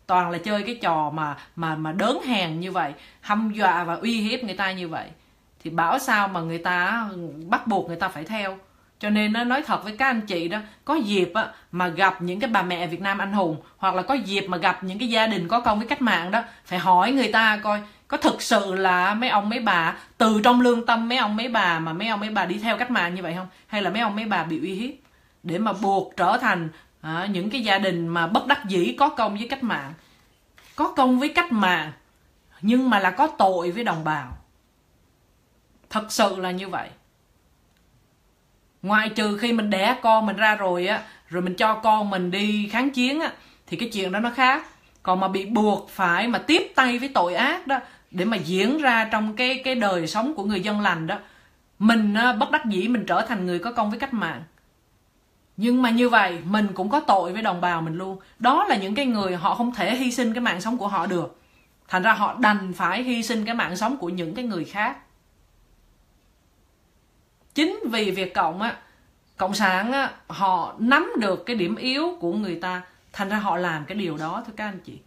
S1: toàn là chơi cái trò mà mà mà đớn hèn như vậy, hăm dọa và uy hiếp người ta như vậy, thì bảo sao mà người ta bắt buộc người ta phải theo. Cho nên nó nói thật với các anh chị đó, có dịp á, mà gặp những cái bà mẹ Việt Nam anh hùng, hoặc là có dịp mà gặp những cái gia đình có công với cách mạng đó, phải hỏi người ta coi có thực sự là mấy ông mấy bà từ trong lương tâm mấy ông mấy bà mà mấy ông mấy bà đi theo cách mạng như vậy không, hay là mấy ông mấy bà bị uy hiếp để mà buộc trở thành à, những cái gia đình mà bất đắc dĩ có công với cách mạng, có công với cách mạng nhưng mà là có tội với đồng bào. Thật sự là như vậy. Ngoại trừ khi mình đẻ con mình ra rồi á, rồi mình cho con mình đi kháng chiến á, thì cái chuyện đó nó khác. Còn mà bị buộc phải mà tiếp tay với tội ác đó để mà diễn ra trong cái cái đời sống của người dân lành đó, mình bất đắc dĩ mình trở thành người có công với cách mạng. Nhưng mà như vậy mình cũng có tội với đồng bào mình luôn. Đó là những cái người họ không thể hy sinh cái mạng sống của họ được, thành ra họ đành phải hy sinh cái mạng sống của những cái người khác. Chính vì Việt Cộng á, Cộng sản á, họ nắm được cái điểm yếu của người ta, thành ra họ làm cái điều đó thưa các anh chị.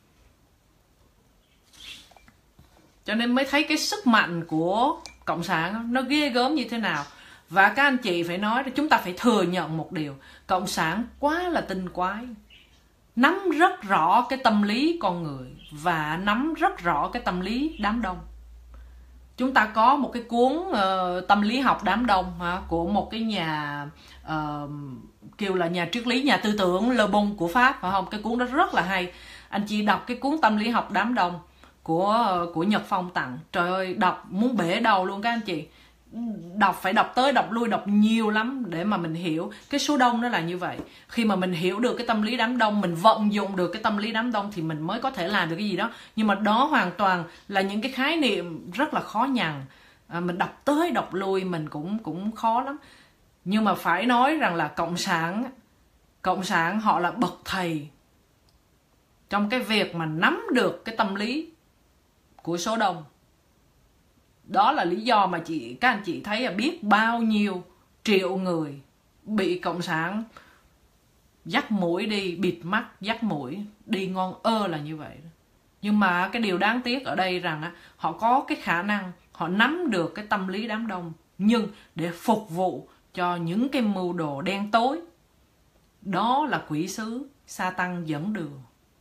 S1: Cho nên mới thấy cái sức mạnh của Cộng sản nó ghê gớm như thế nào. Và các anh chị phải nói, chúng ta phải thừa nhận một điều, Cộng sản quá là tinh quái, nắm rất rõ cái tâm lý con người và nắm rất rõ cái tâm lý đám đông. Chúng ta có một cái cuốn uh, tâm lý học đám đông hả, của một cái nhà uh, kêu là nhà triết lý, nhà tư tưởng Le Bon của Pháp, phải không? Cái cuốn đó rất là hay. Anh chị đọc cái cuốn tâm lý học đám đông của của Nhật Phong tặng, trời ơi, đọc muốn bể đầu luôn các anh chị. Đọc phải đọc tới đọc lui, đọc nhiều lắm để mà mình hiểu cái số đông nó là như vậy. Khi mà mình hiểu được cái tâm lý đám đông, mình vận dụng được cái tâm lý đám đông thì mình mới có thể làm được cái gì đó. Nhưng mà đó hoàn toàn là những cái khái niệm rất là khó nhằn, à, mình đọc tới đọc lui mình cũng cũng khó lắm. Nhưng mà phải nói rằng là cộng sản cộng sản họ là bậc thầy trong cái việc mà nắm được cái tâm lý của số đông. Đó là lý do mà chị các anh chị thấy là biết bao nhiêu triệu người bị cộng sản dắt mũi đi, bịt mắt dắt mũi đi ngon ơ là như vậy. Nhưng mà cái điều đáng tiếc ở đây rằng á, họ có cái khả năng, họ nắm được cái tâm lý đám đông, nhưng để phục vụ cho những cái mưu đồ đen tối. Đó là quỷ sứ Sa-tăng dẫn đường.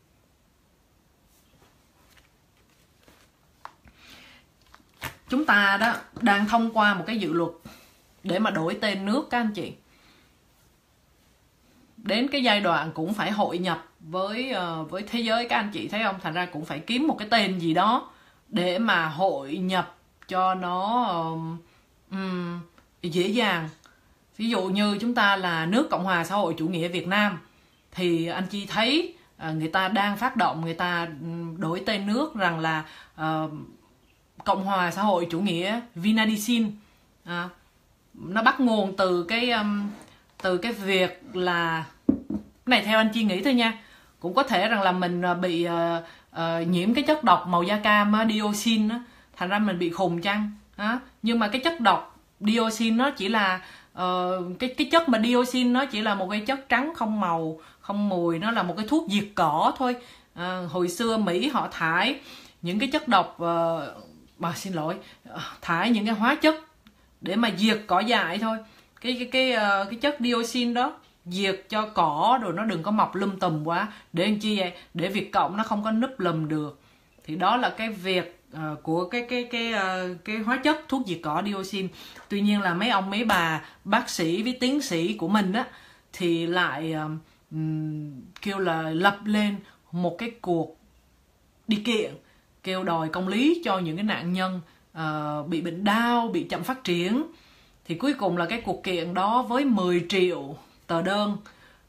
S1: Chúng ta đó đang thông qua một cái dự luật để mà đổi tên nước các anh chị. Đến cái giai đoạn cũng phải hội nhập với uh, với thế giới các anh chị thấy không? Thành ra cũng phải kiếm một cái tên gì đó để mà hội nhập cho nó um, um, dễ dàng. Ví dụ như chúng ta là nước Cộng hòa xã hội chủ nghĩa Việt Nam, thì anh chị thấy uh, người ta đang phát động, người ta đổi tên nước rằng là uh, Cộng hòa xã hội chủ nghĩa Vinadisin. À, nó bắt nguồn từ cái um, từ cái việc là cái này theo anh Chi nghĩ thôi nha, cũng có thể rằng là mình bị uh, uh, nhiễm cái chất độc màu da cam uh, dioxin uh, thành ra mình bị khùng chăng. uh, nhưng mà cái chất độc dioxin nó chỉ là uh, cái cái chất mà dioxin nó chỉ là một cái chất trắng không màu không mùi, nó là một cái thuốc diệt cỏ thôi. uh, hồi xưa Mỹ họ thải những cái chất độc uh, bà xin lỗi thải những cái hóa chất để mà diệt cỏ dại thôi. Cái cái cái uh, cái chất dioxin đó diệt cho cỏ rồi nó đừng có mọc lum tùm quá, để anh chi vậy, để Việt Cộng nó không có núp lùm được. Thì đó là cái việc uh, của cái cái cái uh, cái hóa chất thuốc diệt cỏ dioxin. Tuy nhiên là mấy ông mấy bà bác sĩ với tiến sĩ của mình á thì lại uh, um, kêu là lập lên một cái cuộc đi kiện kêu đòi công lý cho những cái nạn nhân uh, bị bệnh đau, bị chậm phát triển. Thì cuối cùng là cái cuộc kiện đó với mười triệu tờ đơn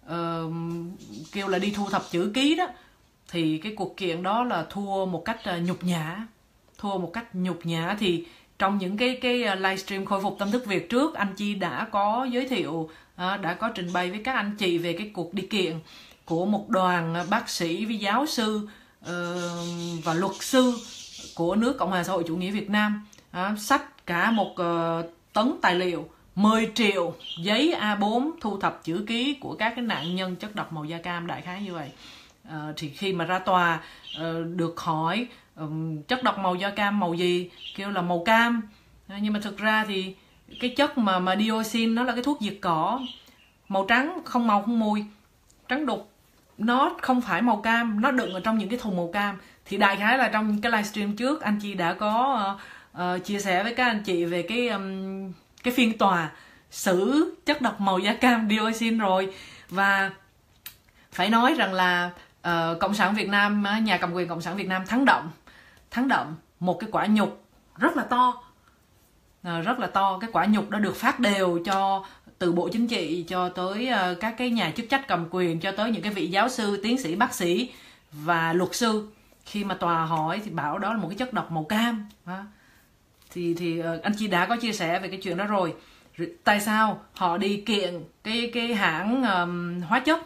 S1: uh, kêu là đi thu thập chữ ký đó, thì cái cuộc kiện đó là thua một cách uh, nhục nhã. Thua một cách nhục nhã. Thì trong những cái cái uh, livestream khôi phục tâm thức Việt trước, anh Chi đã có giới thiệu, uh, đã có trình bày với các anh chị về cái cuộc đi kiện của một đoàn uh, bác sĩ với giáo sư uh, và luật sư của nước Cộng hòa xã hội chủ nghĩa Việt Nam. uh, Xách cả một uh, tấn tài liệu, mười triệu giấy A bốn thu thập chữ ký của các cái nạn nhân chất độc màu da cam, đại khái như vậy. À, thì khi mà ra tòa uh, được hỏi um, chất độc màu da cam màu gì, kêu là màu cam. À, nhưng mà thực ra thì cái chất mà mà dioxin nó là cái thuốc diệt cỏ. Màu trắng không màu không mùi, trắng đục, nó không phải màu cam, nó đựng ở trong những cái thùng màu cam. Thì đại khái là trong cái livestream trước anh chị đã có uh, uh, chia sẻ với các anh chị về cái um, cái phiên tòa xử chất độc màu da cam dioxin rồi. Và phải nói rằng là uh, Cộng sản Việt Nam, nhà cầm quyền Cộng sản Việt Nam thắng đậm, thắng đậm một cái quả nhục rất là to, uh, rất là to. Cái quả nhục đã được phát đều cho từ Bộ Chính trị cho tới uh, các cái nhà chức trách cầm quyền, cho tới những cái vị giáo sư, tiến sĩ, bác sĩ và luật sư. Khi mà tòa hỏi thì bảo đó là một cái chất độc màu cam. Ha? Thì thì uh, anh chị đã có chia sẻ về cái chuyện đó rồi. Tại sao họ đi kiện cái cái hãng um, hóa chất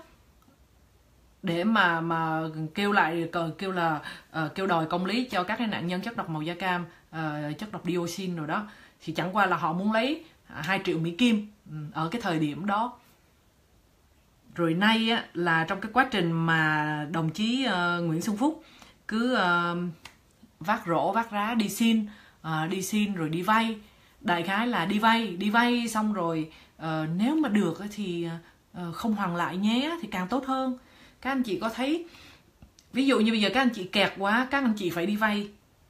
S1: để mà mà kêu lại kêu là uh, kêu đòi công lý cho các cái nạn nhân chất độc màu da cam, uh, chất độc dioxin rồi đó, thì chẳng qua là họ muốn lấy hai triệu Mỹ Kim ở cái thời điểm đó. Rồi nay á, là trong cái quá trình mà đồng chí uh, Nguyễn Xuân Phúc cứ uh, vác rổ vác rá đi xin, uh, đi xin rồi đi vay. Đại khái là đi vay, đi vay xong rồi uh, nếu mà được thì uh, không hoàn lại nhé thì càng tốt hơn. Các anh chị có thấy, ví dụ như bây giờ các anh chị kẹt quá, các anh chị phải đi vay.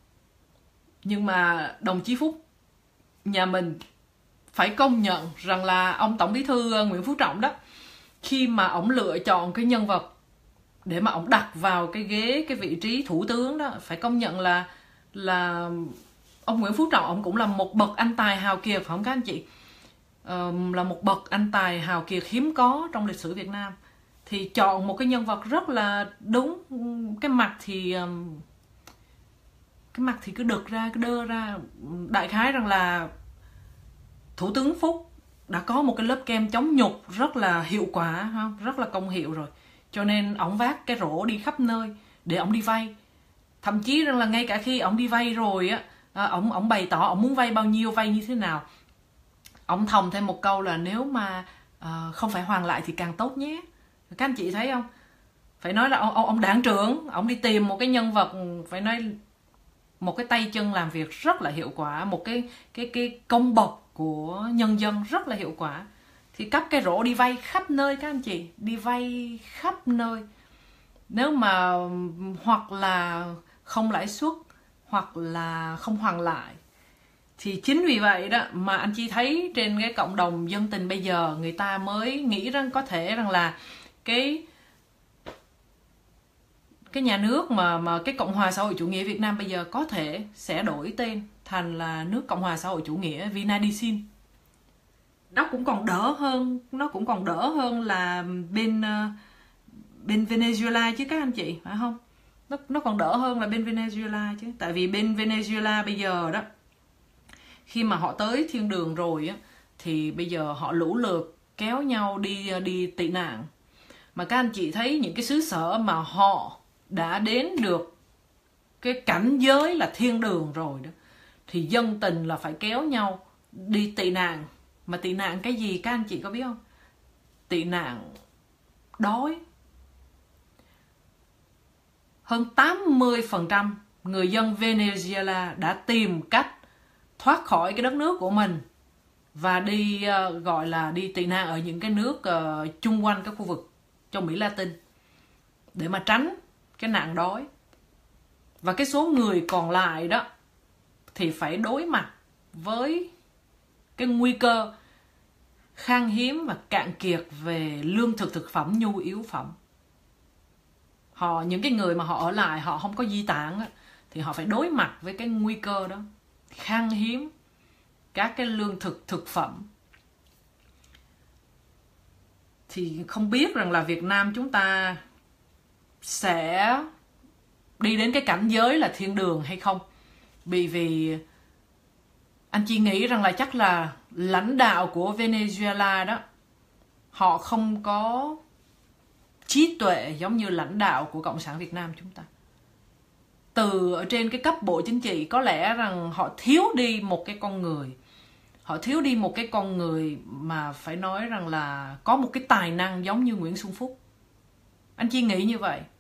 S1: Nhưng mà đồng chí Phúc nhà mình phải công nhận rằng là ông Tổng Bí thư Nguyễn Phú Trọng đó, khi mà ông lựa chọn cái nhân vật để mà ông đặt vào cái ghế, cái vị trí thủ tướng đó, phải công nhận là là ông Nguyễn Phú Trọng ông cũng là một bậc anh tài hào kiệt, phải không các anh chị? Ờ, là một bậc anh tài hào kiệt hiếm có trong lịch sử Việt Nam. Thì chọn một cái nhân vật rất là đúng. Cái mặt thì cái mặt thì cứ đực ra, cứ đơ ra. Đại khái rằng là Thủ tướng Phúc đã có một cái lớp kem chống nhục rất là hiệu quả, không? Rất là công hiệu rồi. Cho nên ổng vác cái rổ đi khắp nơi để ổng đi vay. Thậm chí rằng là ngay cả khi ổng đi vay rồi á, ổng ổng bày tỏ ổng muốn vay bao nhiêu, vay như thế nào. Ổng thòng thêm một câu là nếu mà uh, không phải hoàn lại thì càng tốt nhé. Các anh chị thấy không? Phải nói là ông, ông, ông đảng trưởng, ông đi tìm một cái nhân vật, phải nói một cái tay chân làm việc rất là hiệu quả, một cái cái cái công bậc của nhân dân rất là hiệu quả. Thì cắp cái rổ đi vay khắp nơi các anh chị, đi vay khắp nơi. Nếu mà hoặc là không lãi suất, hoặc là không hoàn lại. Thì chính vì vậy đó mà anh chị thấy trên cái cộng đồng dân tình bây giờ người ta mới nghĩ rằng có thể rằng là cái cái nhà nước mà mà cái Cộng hòa xã hội chủ nghĩa Việt Nam bây giờ có thể sẽ đổi tên thành là nước Cộng hòa xã hội chủ nghĩa Vinadisin. Nó cũng còn đỡ hơn, nó cũng còn đỡ hơn là bên bên Venezuela chứ các anh chị, phải không? Nó nó còn đỡ hơn là bên Venezuela chứ. Tại vì bên Venezuela bây giờ đó, khi mà họ tới thiên đường rồi á, thì bây giờ họ lũ lượt kéo nhau đi đi tị nạn. Mà các anh chị thấy những cái xứ sở mà họ đã đến được cái cảnh giới là thiên đường rồi đó, thì dân tình là phải kéo nhau đi tị nạn. Mà tị nạn cái gì các anh chị có biết không? Tị nạn đói. Hơn tám mươi phần trăm người dân Venezuela đã tìm cách thoát khỏi cái đất nước của mình và đi uh, gọi là đi tị nạn ở những cái nước uh, chung quanh các khu vực châu Mỹ Latin để mà tránh cái nạn đói. Và cái số người còn lại đó thì phải đối mặt với cái nguy cơ khan hiếm và cạn kiệt về lương thực, thực phẩm, nhu yếu phẩm. Họ, những cái người mà họ ở lại, họ không có di tản á, thì họ phải đối mặt với cái nguy cơ đó, khan hiếm các cái lương thực, thực phẩm. Thì không biết rằng là Việt Nam chúng ta sẽ đi đến cái cảnh giới là thiên đường hay không. Bởi vì anh chị nghĩ rằng là chắc là lãnh đạo của Venezuela đó, họ không có trí tuệ giống như lãnh đạo của Cộng sản Việt Nam chúng ta. Từ ở trên cái cấp bộ chính trị, có lẽ rằng họ thiếu đi một cái con người. Họ thiếu đi một cái con người mà phải nói rằng là có một cái tài năng giống như Nguyễn Xuân Phúc. Anh chị nghĩ như vậy.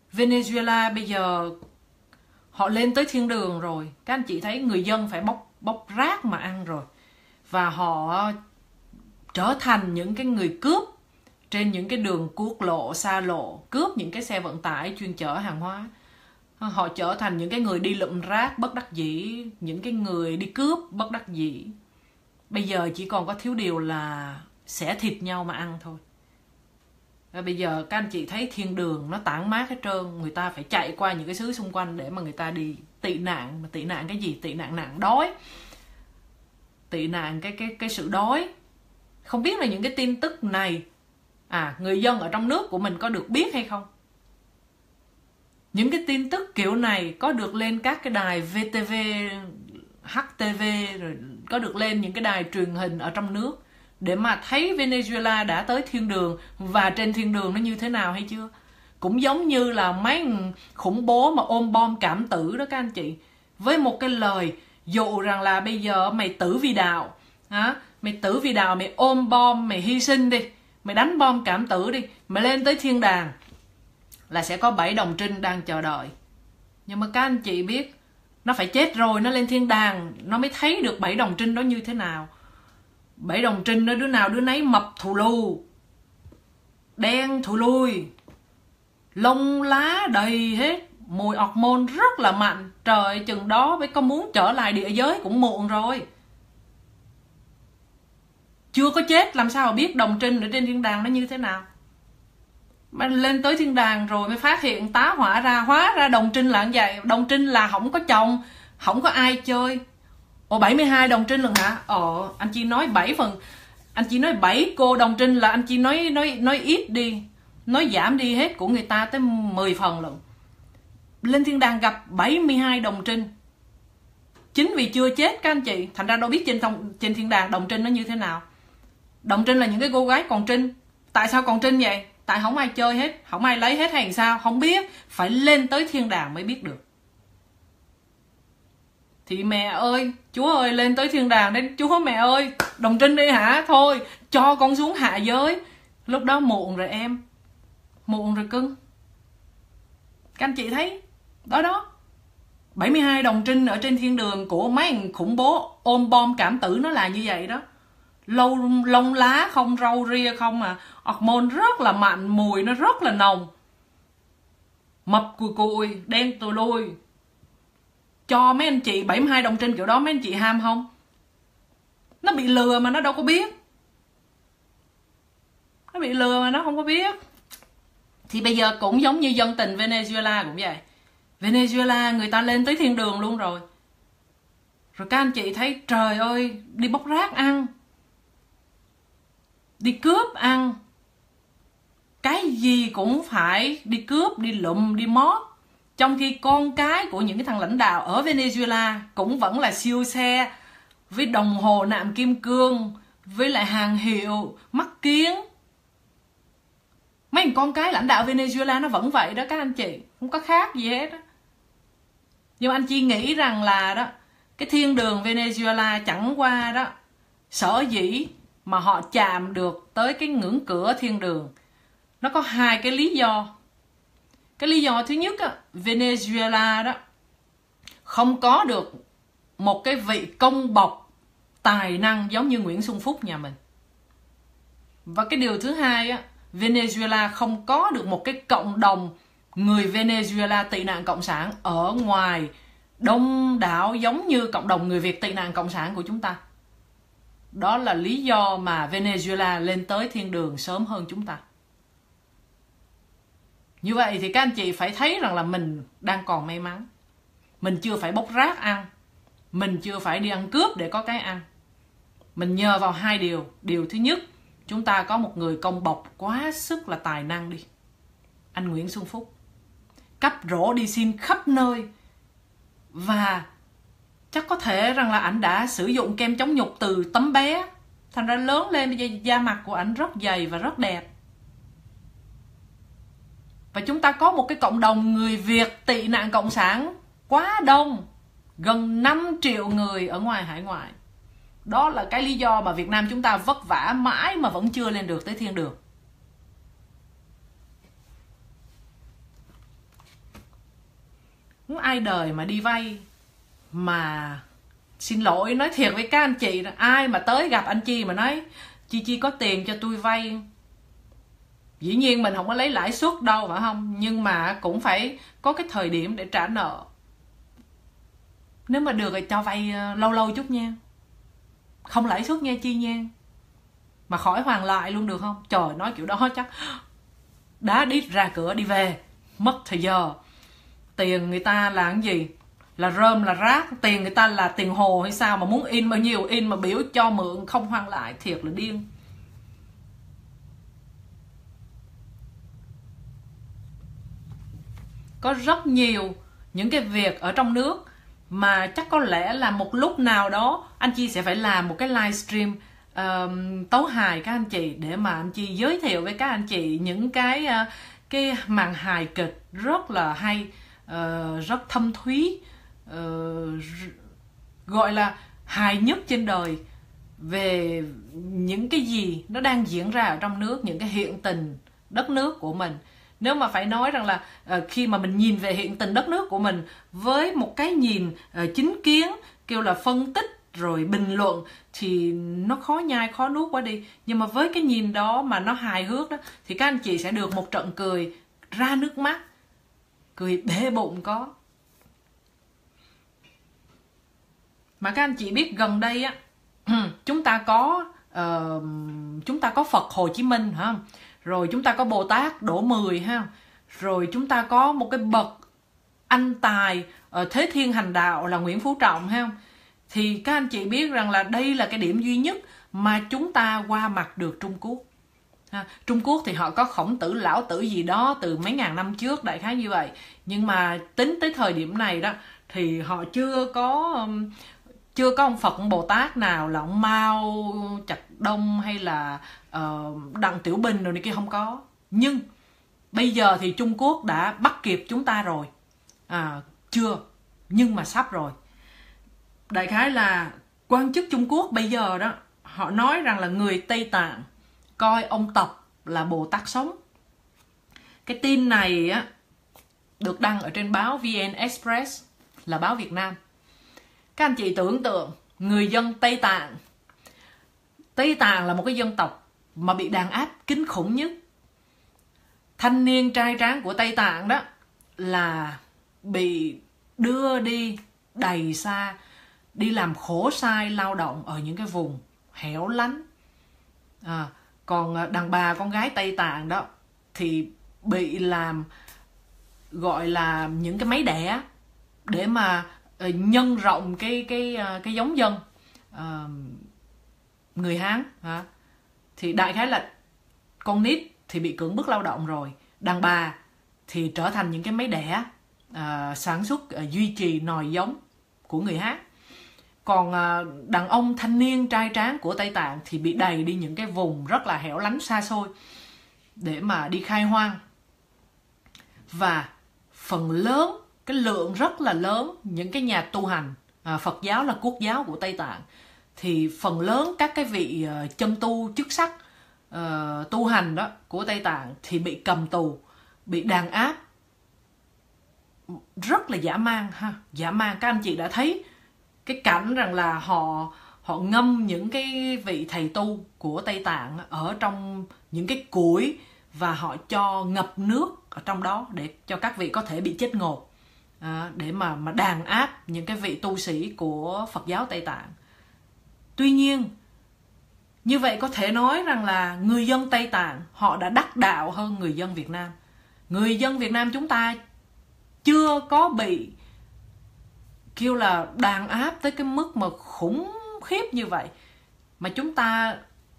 S1: Venezuela bây giờ họ lên tới thiên đường rồi. Các anh chị thấy người dân phải bóc, bóc rác mà ăn rồi. Và họ trở thành những cái người cướp trên những cái đường quốc lộ, xa lộ, cướp những cái xe vận tải chuyên chở hàng hóa. Họ trở thành những cái người đi lượm rác bất đắc dĩ, những cái người đi cướp bất đắc dĩ. Bây giờ chỉ còn có thiếu điều là xẻ thịt nhau mà ăn thôi. Và bây giờ các anh chị thấy thiên đường nó tản mát hết trơn. Người ta phải chạy qua những cái xứ xung quanh để mà người ta đi tị nạn. Mà tị nạn cái gì? Tị nạn nạn đói. Tị nạn cái, cái, cái sự đói. Không biết là những cái tin tức này à, người dân ở trong nước của mình có được biết hay không? Những cái tin tức kiểu này có được lên các cái đài vê tê vê, hát tê vê, rồi có được lên những cái đài truyền hình ở trong nước để mà thấy Venezuela đã tới thiên đường và trên thiên đường nó như thế nào hay chưa? Cũng giống như là mấy khủng bố mà ôm bom cảm tử đó các anh chị. Với một cái lời dụ rằng là bây giờ mày tử vì đạo, hả? Mày tử vì đạo, mày ôm bom, mày hy sinh đi, mày đánh bom cảm tử đi, mày lên tới thiên đàng là sẽ có bảy đồng trinh đang chờ đợi. Nhưng mà các anh chị biết, nó phải chết rồi nó lên thiên đàng nó mới thấy được bảy đồng trinh đó như thế nào. Bảy đồng trinh đó đứa nào đứa nấy mập thù lù, đen thù lùi, lông lá đầy hết, mùi ọc môn rất là mạnh. Trời, chừng đó mới có muốn trở lại địa giới cũng muộn rồi. Chưa có chết làm sao mà biết đồng trinh ở trên thiên đàng nó như thế nào. Mà lên tới thiên đàng rồi mới phát hiện tá hỏa ra, hóa ra đồng trinh là như vậy. Đồng trinh là không có chồng, không có ai chơi. Ồ, bảy mươi hai đồng trinh lần hả? Ồ, anh chỉ nói bảy phần, anh chỉ nói bảy cô đồng trinh là anh chỉ nói nói nói ít đi, nói giảm đi hết của người ta tới mười phần lận. Lên thiên đàng gặp bảy mươi hai đồng trinh. Chính vì chưa chết các anh chị, thành ra đâu biết trên thông, trên thiên đàng đồng trinh nó như thế nào. Đồng trinh là những cái cô gái còn trinh. Tại sao còn trinh vậy? Tại không ai chơi hết, không ai lấy hết hay sao? Không biết, phải lên tới thiên đàng mới biết được. Thì mẹ ơi, Chúa ơi, lên tới thiên đàng đấy, Chúa mẹ ơi, đồng trinh đi hả? Thôi, cho con xuống hạ giới. Lúc đó muộn rồi em, muộn rồi cưng. Các anh chị thấy, đó đó, bảy mươi hai đồng trinh ở trên thiên đường của mấy thằng khủng bố ôm bom cảm tử nó là như vậy đó. Lâu, lông lá không, râu ria không à, hormone rất là mạnh, mùi nó rất là nồng, mập cùi cùi, đen tùi lùi. Cho mấy anh chị bảy mươi hai đồng trinh kiểu đó mấy anh chị ham không? Nó bị lừa mà nó đâu có biết. Nó bị lừa mà nó không có biết. Thì bây giờ cũng giống như dân tình Venezuela cũng vậy. Venezuela người ta lên tới thiên đường luôn rồi. Rồi các anh chị thấy trời ơi, đi bóc rác ăn, đi cướp ăn, cái gì cũng phải đi cướp, đi lụm, đi mót. Trong khi con cái của những cái thằng lãnh đạo ở Venezuela cũng vẫn là siêu xe, với đồng hồ nạm kim cương, với lại hàng hiệu, mắt kiếng. Mấy con cái lãnh đạo Venezuela nó vẫn vậy đó các anh chị, không có khác gì hết đó. Nhưng anh chị nghĩ rằng là đó, cái thiên đường Venezuela chẳng qua đó, sở dĩ mà họ chạm được tới cái ngưỡng cửa thiên đường, nó có hai cái lý do. Cái lý do thứ nhất á, Venezuela đó không có được một cái vị công bộc tài năng giống như Nguyễn Xuân Phúc nhà mình. Và cái điều thứ hai á, Venezuela không có được một cái cộng đồng người Venezuela tị nạn cộng sản ở ngoài đông đảo giống như cộng đồng người Việt tị nạn cộng sản của chúng ta. Đó là lý do mà Venezuela lên tới thiên đường sớm hơn chúng ta. Như vậy thì các anh chị phải thấy rằng là mình đang còn may mắn. Mình chưa phải bốc rác ăn, mình chưa phải đi ăn cướp để có cái ăn. Mình nhờ vào hai điều. Điều thứ nhất, chúng ta có một người công bộc quá sức là tài năng đi, anh Nguyễn Xuân Phúc, cắp rổ đi xin khắp nơi. Và chắc có thể rằng là ảnh đã sử dụng kem chống nhục từ tấm bé, thành ra lớn lên bây giờ da mặt của ảnh rất dày và rất đẹp. Và chúng ta có một cái cộng đồng người Việt tị nạn cộng sản quá đông, gần năm triệu người ở ngoài hải ngoại. Đó là cái lý do mà Việt Nam chúng ta vất vả mãi mà vẫn chưa lên được tới thiên đường. Không ai đời mà đi vay mà xin lỗi, nói thiệt với các anh chị, ai mà tới gặp anh Chi mà nói Chi Chi có tiền cho tôi vay, dĩ nhiên mình không có lấy lãi suất đâu phải không, nhưng mà cũng phải có cái thời điểm để trả nợ. Nếu mà được thì cho vay lâu lâu chút nha, không lãi suất nha Chi nha, mà khỏi hoàn lại luôn được không? Trời, nói kiểu đó chắc đá đít ra cửa đi về, mất thời giờ. Tiền người ta là cái gì? Là rơm là rác. Tiền người ta là tiền hồ hay sao mà muốn in bao nhiêu in, mà biểu cho mượn không hoàn lại, thiệt là điên. Có rất nhiều những cái việc ở trong nước mà chắc có lẽ là một lúc nào đó anh Chi sẽ phải làm một cái livestream uh, tấu hài các anh chị, để mà anh Chi giới thiệu với các anh chị những cái uh, cái màn hài kịch rất là hay, uh, rất thâm thúy, uh, gọi là hài nhất trên đời, về những cái gì nó đang diễn ra ở trong nước, những cái hiện tình đất nước của mình. Nếu mà phải nói rằng là uh, khi mà mình nhìn về hiện tình đất nước của mình với một cái nhìn uh, chính kiến, kêu là phân tích rồi bình luận, thì nó khó nhai khó nuốt quá đi. Nhưng mà với cái nhìn đó mà nó hài hước đó, thì các anh chị sẽ được một trận cười ra nước mắt, cười bể bụng có. Mà các anh chị biết gần đây á, chúng ta có uh, chúng ta có Phật Hồ Chí Minh hả? Rồi chúng ta có Bồ Tát Đỗ Mười ha. Rồi chúng ta có một cái bậc anh tài uh, thế thiên hành đạo là Nguyễn Phú Trọng ha. Thì các anh chị biết rằng là đây là cái điểm duy nhất mà chúng ta qua mặt được Trung Quốc. Ha. Trung Quốc thì họ có Khổng Tử, Lão Tử gì đó từ mấy ngàn năm trước, đại khái như vậy. Nhưng mà tính tới thời điểm này đó thì họ chưa có um, chưa có ông Phật, ông Bồ Tát nào là ông Mao Trạch Đông hay là uh, Đặng Tiểu Bình rồi này kia, không có. Nhưng bây giờ thì Trung Quốc đã bắt kịp chúng ta rồi. À, chưa, nhưng mà sắp rồi. Đại khái là quan chức Trung Quốc bây giờ đó, họ nói rằng là người Tây Tạng coi ông Tập là Bồ Tát sống. Cái tin này á được đăng ở trên báo vê en Express, là báo Việt Nam. Các anh chị tưởng tượng người dân Tây Tạng, Tây Tạng là một cái dân tộc mà bị đàn áp kinh khủng nhất. Thanh niên trai tráng của Tây Tạng đó là bị đưa đi đầy xa, đi làm khổ sai lao động ở những cái vùng hẻo lánh. À, còn đàn bà con gái Tây Tạng đó thì bị làm, gọi là những cái máy đẻ để mà uh, nhân rộng cái cái uh, cái giống dân uh, người Hán. Hả? Thì đại khái là con nít thì bị cưỡng bức lao động rồi, đàn bà thì trở thành những cái máy đẻ uh, sản xuất uh, duy trì nòi giống của người Hán. Còn uh, đàn ông thanh niên trai tráng của Tây Tạng thì bị đầy đi những cái vùng rất là hẻo lánh xa xôi để mà đi khai hoang. Và phần lớn, cái lượng rất là lớn những cái nhà tu hành, à, Phật giáo là quốc giáo của Tây Tạng, thì phần lớn các cái vị uh, chân tu chức sắc uh, tu hành đó của Tây Tạng thì bị cầm tù, bị đàn áp rất là dã man ha, dã man. Các anh chị đã thấy cái cảnh rằng là họ họ ngâm những cái vị thầy tu của Tây Tạng ở trong những cái củi và họ cho ngập nước ở trong đó để cho các vị có thể bị chết ngột, à, để mà mà đàn áp những cái vị tu sĩ của Phật giáo Tây Tạng. Tuy nhiên, như vậy có thể nói rằng là người dân Tây Tạng họ đã đắc đạo hơn người dân Việt Nam. Người dân Việt Nam chúng ta chưa có bị kêu là đàn áp tới cái mức mà khủng khiếp như vậy, mà chúng ta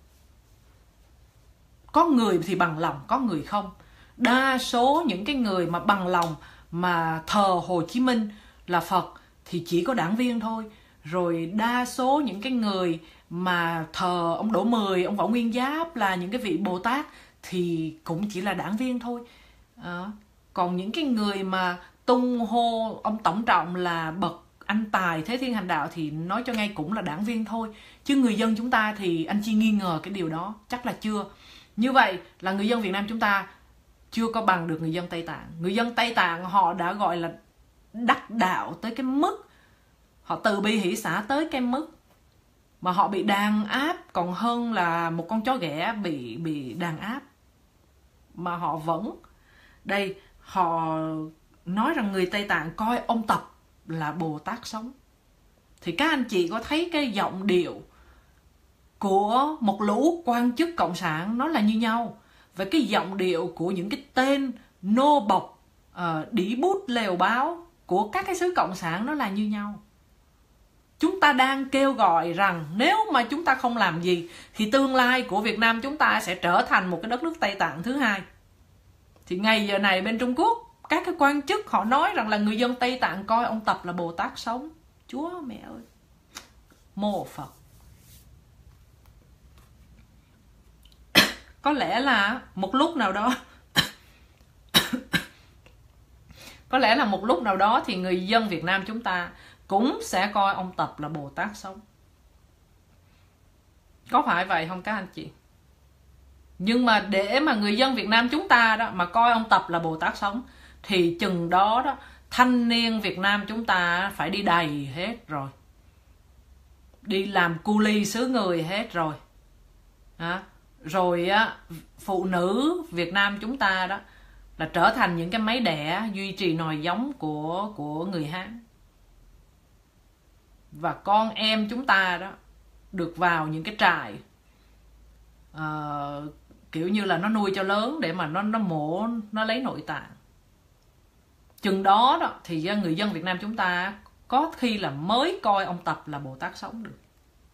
S1: có người thì bằng lòng, có người không. Đa số những cái người mà bằng lòng mà thờ Hồ Chí Minh là Phật thì chỉ có đảng viên thôi. Rồi đa số những cái người mà thờ ông Đỗ Mười, ông Võ Nguyên Giáp là những cái vị Bồ Tát thì cũng chỉ là đảng viên thôi. À, còn những cái người mà tung hô ông Tổng Trọng là bậc anh tài thế thiên hành đạo thì nói cho ngay cũng là đảng viên thôi. Chứ người dân chúng ta thì anh Chi nghi ngờ cái điều đó, chắc là chưa. Như vậy là người dân Việt Nam chúng ta chưa có bằng được người dân Tây Tạng. Người dân Tây Tạng họ đã gọi là đắc đạo tới cái mức, họ từ bi hỷ xả tới cái mức mà họ bị đàn áp còn hơn là một con chó ghẻ bị bị đàn áp, mà họ vẫn đây, họ nói rằng người Tây Tạng coi ông Tập là Bồ Tát sống. Thì các anh chị có thấy cái giọng điệu của một lũ quan chức cộng sản nó là như nhau, và cái giọng điệu của những cái tên nô bộc, uh, đĩ bút lèo báo của các cái xứ cộng sản nó là như nhau. Chúng ta đang kêu gọi rằng nếu mà chúng ta không làm gì thì tương lai của Việt Nam chúng ta sẽ trở thành một cái đất nước Tây Tạng thứ hai. Thì ngày giờ này bên Trung Quốc, các cái quan chức họ nói rằng là người dân Tây Tạng coi ông Tập là Bồ Tát sống. Chúa mẹ ơi, mô Phật. Có lẽ là một lúc nào đó Có lẽ là một lúc nào đó thì người dân Việt Nam chúng ta cũng sẽ coi ông Tập là Bồ Tát sống. Có phải vậy không các anh chị? Nhưng mà để mà người dân Việt Nam chúng ta đó mà coi ông Tập là Bồ Tát sống thì chừng đó đó thanh niên Việt Nam chúng ta phải đi đầy hết rồi, đi làm cu ly xứ người hết rồi. À, rồi á, phụ nữ Việt Nam chúng ta đó là trở thành những cái máy đẻ duy trì nòi giống của của người Hán. Và con em chúng ta đó được vào những cái trại uh, kiểu như là nó nuôi cho lớn để mà nó nó mổ, nó lấy nội tạng. Chừng đó đó thì người dân Việt Nam chúng ta có khi là mới coi ông Tập là Bồ Tát sống được.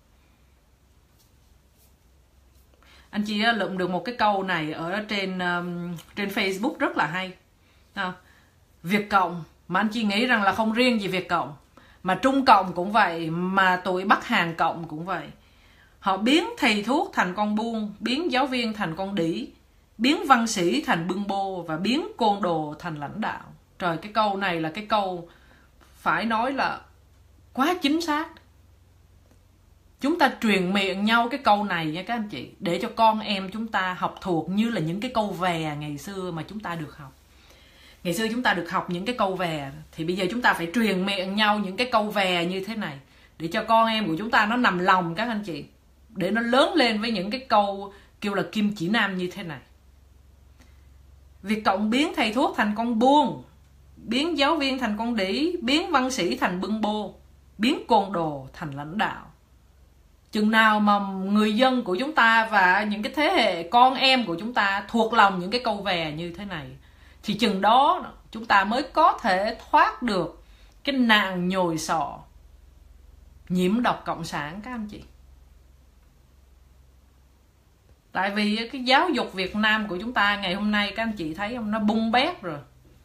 S1: Anh chị lượm được một cái câu này ở trên um, trên Facebook rất là hay. À, Việt Cộng, mà anh chị nghĩ rằng là không riêng gì Việt Cộng, mà Trung Cộng cũng vậy, mà tụi Bắc Hàn Cộng cũng vậy. Họ biến thầy thuốc thành con buôn, biến giáo viên thành con đĩ, biến văn sĩ thành bưng bô, và biến côn đồ thành lãnh đạo. Trời, cái câu này là cái câu phải nói là quá chính xác. Chúng ta truyền miệng nhau cái câu này nha các anh chị, để cho con em chúng ta học thuộc như là những cái câu vè ngày xưa mà chúng ta được học. Ngày xưa chúng ta được học những cái câu vè, thì bây giờ chúng ta phải truyền miệng nhau những cái câu vè như thế này, để cho con em của chúng ta nó nằm lòng các anh chị, để nó lớn lên với những cái câu kêu là kim chỉ nam như thế này. Việt Cộng biến thầy thuốc thành con buôn, biến giáo viên thành con đĩ, biến văn sĩ thành bưng bô, biến côn đồ thành lãnh đạo. Chừng nào mà người dân của chúng ta và những cái thế hệ con em của chúng ta thuộc lòng những cái câu vè như thế này, thì chừng đó chúng ta mới có thể thoát được cái nạn nhồi sọ nhiễm độc cộng sản các anh chị. Tại vì cái giáo dục Việt Nam của chúng ta ngày hôm nay các anh chị thấy không, nó bung bét rồi.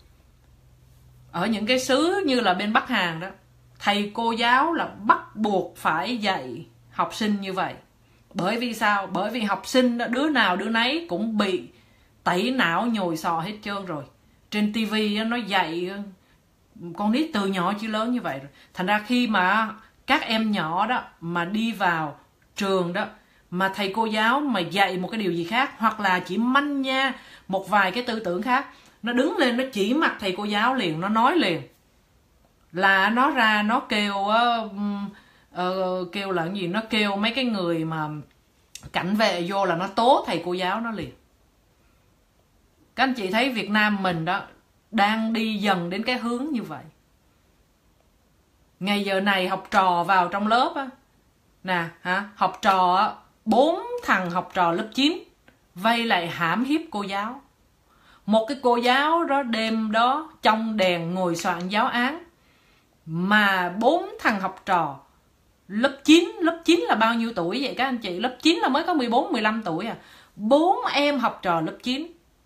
S1: Ở những cái xứ như là bên Bắc Hàn đó, thầy cô giáo là bắt buộc phải dạy học sinh như vậy. Bởi vì sao? Bởi vì học sinh đó, đứa nào đứa nấy cũng bị tẩy não nhồi sọ hết trơn rồi. Trên tivi nó dạy con nít từ nhỏ chứ lớn như vậy rồi. Thành ra khi mà các em nhỏ đó mà đi vào trường đó, mà thầy cô giáo mà dạy một cái điều gì khác, hoặc là chỉ manh nha một vài cái tư tưởng khác, nó đứng lên nó chỉ mặt thầy cô giáo liền, nó nói liền, là nó ra nó kêu uh, uh, kêu là cái gì, nó kêu mấy cái người mà cảnh vệ vô là nó tố thầy cô giáo nó liền. Các anh chị thấy Việt Nam mình đó đang đi dần đến cái hướng như vậy. Ngày giờ này học trò vào trong lớp á, nè hả, học trò á, bốn thằng học trò lớp chín vây lại hãm hiếp cô giáo. Một cái cô giáo đó đêm đó trong đèn ngồi soạn giáo án, mà bốn thằng học trò lớp chín, lớp chín là bao nhiêu tuổi vậy các anh chị? Lớp chín là mới có mười bốn, mười lăm tuổi à. Bốn em học trò lớp chín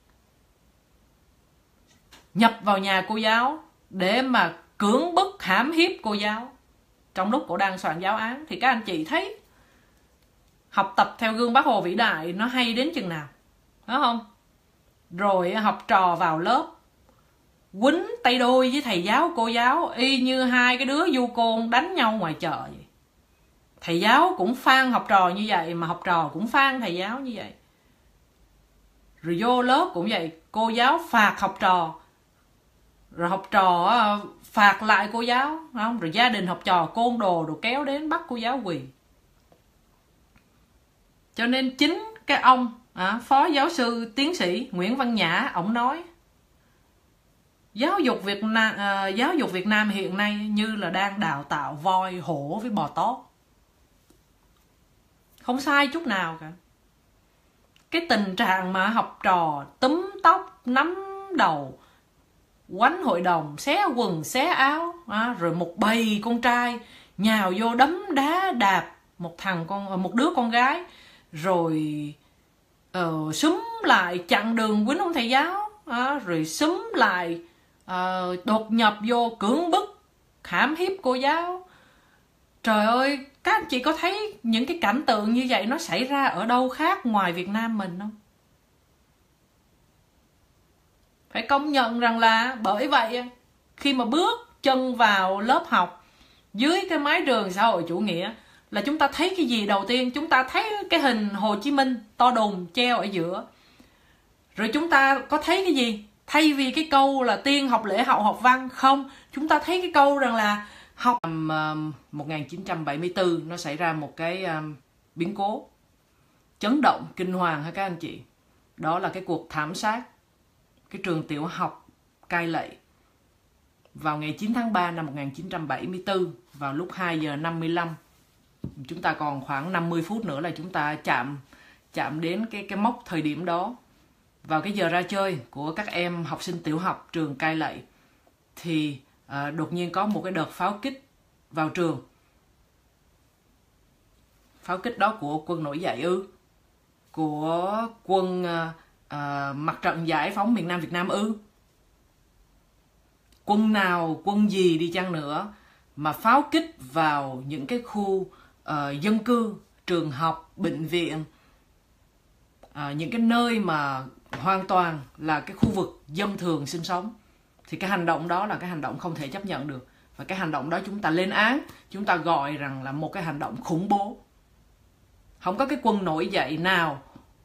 S1: nhập vào nhà cô giáo để mà cưỡng bức hãm hiếp cô giáo trong lúc cô đang soạn giáo án. Thì các anh chị thấy học tập theo gương Bác Hồ vĩ đại nó hay đến chừng nào, phải không? Rồi học trò vào lớp quýnh tay đôi với thầy giáo cô giáo y như hai cái đứa du côn đánh nhau ngoài chợ vậy. Thầy giáo cũng phang học trò như vậy, mà học trò cũng phang thầy giáo như vậy. Rồi vô lớp cũng vậy, cô giáo phạt học trò rồi học trò phạt lại cô giáo, không? Rồi gia đình học trò côn đồ rồi kéo đến bắt cô giáo quỳ. Cho nên chính cái ông à, phó giáo sư tiến sĩ Nguyễn Văn Nhã, ổng nói giáo dục Việt Nam à, giáo dục Việt Nam hiện nay như là đang đào tạo voi hổ với bò tót. Không sai chút nào cả. Cái tình trạng mà học trò túm tóc, nắm đầu, quánh hội đồng, xé quần, xé áo, à, rồi một bầy con trai nhào vô đấm đá đạp một thằng con một đứa con gái, rồi uh, xúm lại chặn đường quýnh ông thầy giáo, à, rồi xúm lại uh, đột nhập vô cưỡng bức hãm hiếp cô giáo. Trời ơi, các anh chị có thấy những cái cảnh tượng như vậy nó xảy ra ở đâu khác ngoài Việt Nam mình không? Phải công nhận rằng là bởi vậy khi mà bước chân vào lớp học dưới cái mái trường xã hội chủ nghĩa là chúng ta thấy cái gì đầu tiên? Chúng ta thấy cái hình Hồ Chí Minh to đùng treo ở giữa. Rồi chúng ta có thấy cái gì? Thay vì cái câu là tiên học lễ hậu học văn, không, chúng ta thấy cái câu rằng là học um, một nghìn chín trăm bảy mươi tư nó xảy ra một cái um, biến cố chấn động kinh hoàng hả các anh chị? Đó là cái cuộc thảm sát cái trường tiểu học Cai Lậy vào ngày chín tháng ba năm một nghìn chín trăm bảy mươi tư vào lúc hai giờ năm mươi lăm. Chúng ta còn khoảng năm mươi phút nữa là chúng ta chạm chạm đến cái cái mốc thời điểm đó. Vào cái giờ ra chơi của các em học sinh tiểu học trường Cai Lậy thì à, đột nhiên có một cái đợt pháo kích vào trường. Pháo kích đó của quân nổi dậy ư? Của quân à, à, mặt trận giải phóng miền Nam Việt Nam ư? Quân nào, quân gì đi chăng nữa mà pháo kích vào những cái khu uh, dân cư, trường học, bệnh viện, uh, những cái nơi mà hoàn toàn là cái khu vực dân thường sinh sống, thì cái hành động đó là cái hành động không thể chấp nhận được. Và cái hành động đó chúng ta lên án, chúng ta gọi rằng là một cái hành động khủng bố. Không có cái quân nổi dậy nào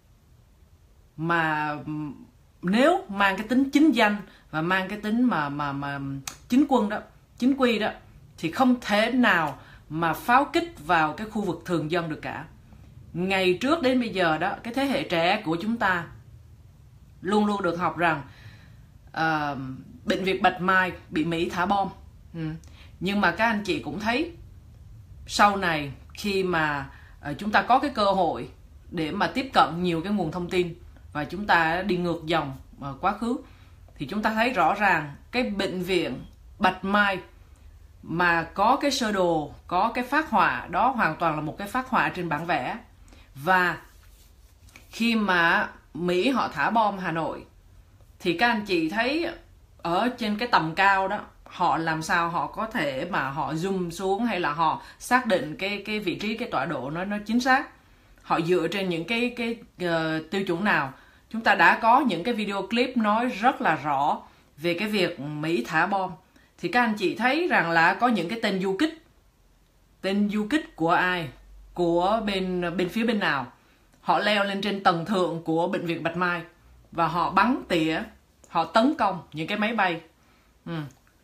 S1: mà nếu mang cái tính chính danh và mang cái tính mà mà mà chính quân đó, chính quy đó, thì không thể nào mà pháo kích vào cái khu vực thường dân được cả. Ngày trước đến bây giờ đó, cái thế hệ trẻ của chúng ta luôn luôn được học rằng uh, bệnh viện Bạch Mai bị Mỹ thả bom. Ừ. Nhưng mà các anh chị cũng thấy sau này khi mà uh, chúng ta có cái cơ hội để mà tiếp cận nhiều cái nguồn thông tin và chúng ta đi ngược dòng uh, quá khứ, thì chúng ta thấy rõ ràng cái bệnh viện Bạch Mai mà có cái sơ đồ, có cái phác họa đó hoàn toàn là một cái phác họa trên bản vẽ. Và khi mà Mỹ họ thả bom Hà Nội thì các anh chị thấy ở trên cái tầm cao đó, họ làm sao họ có thể mà họ zoom xuống hay là họ xác định cái cái vị trí, cái tọa độ nó nó chính xác. Họ dựa trên những cái cái uh, tiêu chuẩn nào? Chúng ta đã có những cái video clip nói rất là rõ về cái việc Mỹ thả bom. Thì các anh chị thấy rằng là có những cái tên du kích. Tên du kích của ai? Của bên bên phía bên nào? Họ leo lên trên tầng thượng của bệnh viện Bạch Mai và họ bắn tỉa, họ tấn công những cái máy bay. Ừ.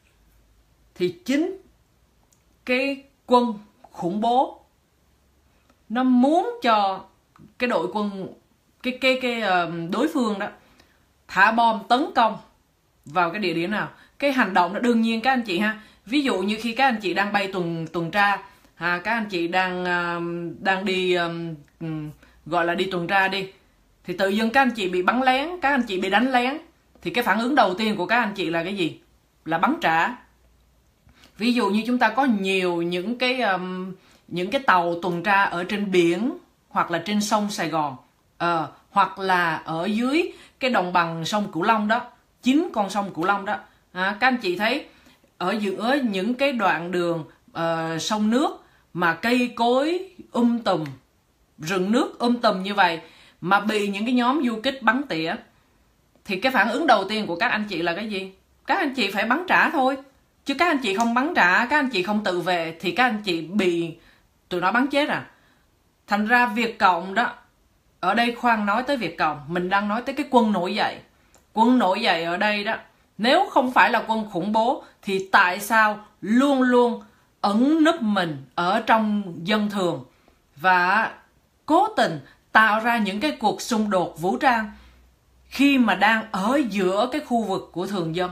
S1: Thì chính cái quân khủng bố nó muốn cho cái đội quân, cái cái cái đối phương đó thả bom tấn công vào cái địa điểm nào. Cái hành động đó đương nhiên các anh chị ha, ví dụ như khi các anh chị đang bay tuần tuần tra, ha, các anh chị đang uh, đang đi um, um, gọi là đi tuần tra đi, thì tự dưng các anh chị bị bắn lén, các anh chị bị đánh lén, thì cái phản ứng đầu tiên của các anh chị là cái gì? Là bắn trả. Ví dụ như chúng ta có nhiều những cái um, những cái tàu tuần tra ở trên biển hoặc là trên sông Sài Gòn, uh, hoặc là ở dưới cái đồng bằng sông Cửu Long đó, chín con sông Cửu Long đó. À, các anh chị thấy ở giữa những cái đoạn đường uh, sông nước mà cây cối um tùm, rừng nước um tùm như vậy mà bị những cái nhóm du kích bắn tỉa, thì cái phản ứng đầu tiên của các anh chị là cái gì? Các anh chị phải bắn trả thôi. Chứ các anh chị không bắn trả, các anh chị không tự vệ thì các anh chị bị tụi nó bắn chết à. Thành ra Việt Cộng đó, ở đây khoan nói tới Việt Cộng, mình đang nói tới cái quân nổi dậy. Quân nổi dậy ở đây đó Nếu không phải là quân khủng bố thì tại sao luôn luôn ẩn núp mình ở trong dân thường và cố tình tạo ra những cái cuộc xung đột vũ trang khi mà đang ở giữa cái khu vực của thường dân?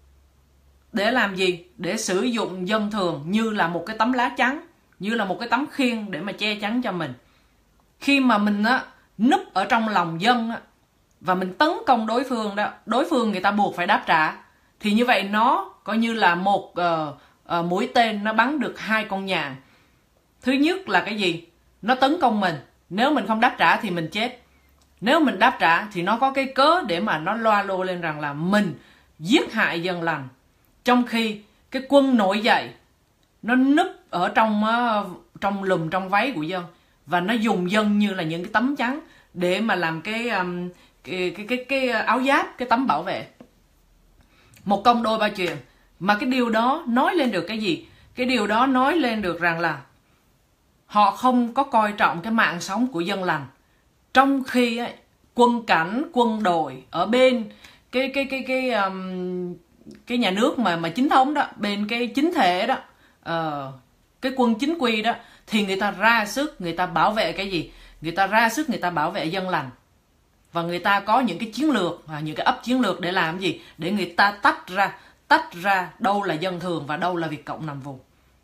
S1: Để làm gì? Để sử dụng dân thường như là một cái tấm lá chắn, như là một cái tấm khiên để mà che chắn cho mình. Khi mà mình á, núp ở trong lòng dân á, và mình tấn công đối phương đó, đối phương người ta buộc phải đáp trả, thì như vậy nó coi như là một uh, uh, mũi tên nó bắn được hai con nhạn. Thứ nhất là cái gì? Nó tấn công mình, nếu mình không đáp trả thì mình chết. Nếu mình đáp trả thì nó có cái cớ để mà nó loa lô lên rằng là mình giết hại dân lành. Trong khi cái quân nổi dậy, nó núp ở trong uh, trong lùm trong váy của dân, và nó dùng dân như là những cái tấm chắn để mà làm cái um, cái, cái cái cái áo giáp, cái tấm bảo vệ. Một công đôi ba chuyện. Mà cái điều đó nói lên được cái gì? Cái điều đó nói lên được rằng là họ không có coi trọng cái mạng sống của dân lành. Trong khi ấy, quân cảnh, quân đội ở bên cái cái cái cái um, cái nhà nước mà mà chính thống đó, bên cái chính thể đó, uh, cái quân chính quy đó, thì người ta ra sức, người ta bảo vệ cái gì? Người ta ra sức, người ta bảo vệ dân lành. Và người ta có những cái chiến lược, những cái ấp chiến lược để làm gì? Để người ta tách ra, tách ra đâu là dân thường và đâu là Việt Cộng nằm vùng.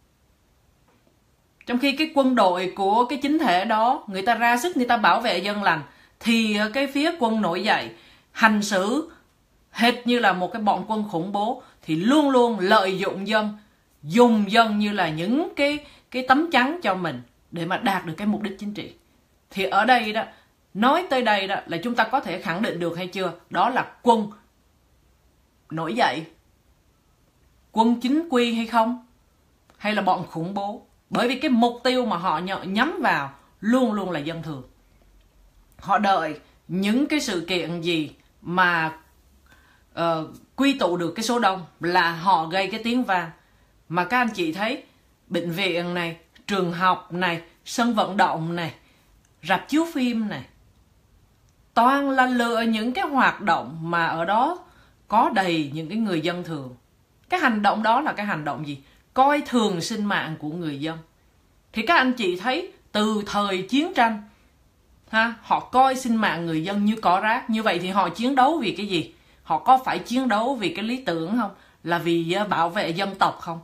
S1: Trong khi cái quân đội của cái chính thể đó, người ta ra sức, người ta bảo vệ dân lành, thì cái phía quân nổi dậy hành xử hệt như là một cái bọn quân khủng bố, thì luôn luôn lợi dụng dân, dùng dân như là những cái, cái tấm chắn cho mình để mà đạt được cái mục đích chính trị. Thì ở đây đó, nói tới đây đó là chúng ta có thể khẳng định được hay chưa? Đó là quân nổi dậy, quân chính quy hay không? Hay là bọn khủng bố? Bởi vì cái mục tiêu mà họ nhắm vào luôn luôn là dân thường. Họ đợi những cái sự kiện gì mà uh, quy tụ được cái số đông là họ gây cái tiếng vang. Mà các anh chị thấy bệnh viện này, trường học này, sân vận động này, rạp chiếu phim này, toàn là lựa những cái hoạt động mà ở đó có đầy những cái người dân thường. Cái hành động đó là cái hành động gì? Coi thường sinh mạng của người dân. Thì các anh chị thấy từ thời chiến tranh, ha, họ coi sinh mạng người dân như cỏ rác. Như vậy thì họ chiến đấu vì cái gì? Họ có phải chiến đấu vì cái lý tưởng không? Là vì bảo vệ dân tộc không?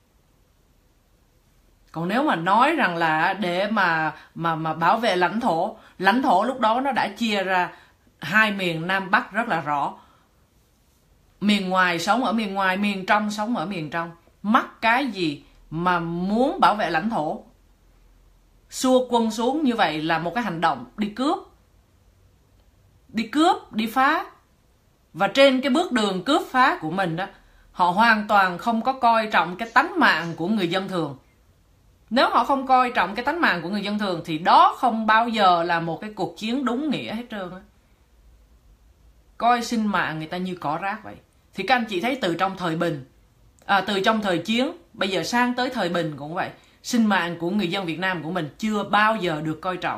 S1: Còn nếu mà nói rằng là để mà mà mà bảo vệ lãnh thổ, lãnh thổ lúc đó nó đã chia ra hai miền Nam Bắc rất là rõ. Miền ngoài sống ở miền ngoài, miền trong sống ở miền trong. Mắc cái gì mà muốn bảo vệ lãnh thổ? Xua quân xuống như vậy là một cái hành động đi cướp. Đi cướp, đi phá. Và trên cái bước đường cướp phá của mình đó, họ hoàn toàn không có coi trọng cái tánh mạng của người dân thường. Nếu họ không coi trọng cái tánh mạng của người dân thường thì đó không bao giờ là một cái cuộc chiến đúng nghĩa hết trơn á. Coi sinh mạng người ta như cỏ rác vậy. Thì các anh chị thấy từ trong thời bình, à, từ trong thời chiến, bây giờ sang tới thời bình cũng vậy. Sinh mạng của người dân Việt Nam của mình chưa bao giờ được coi trọng.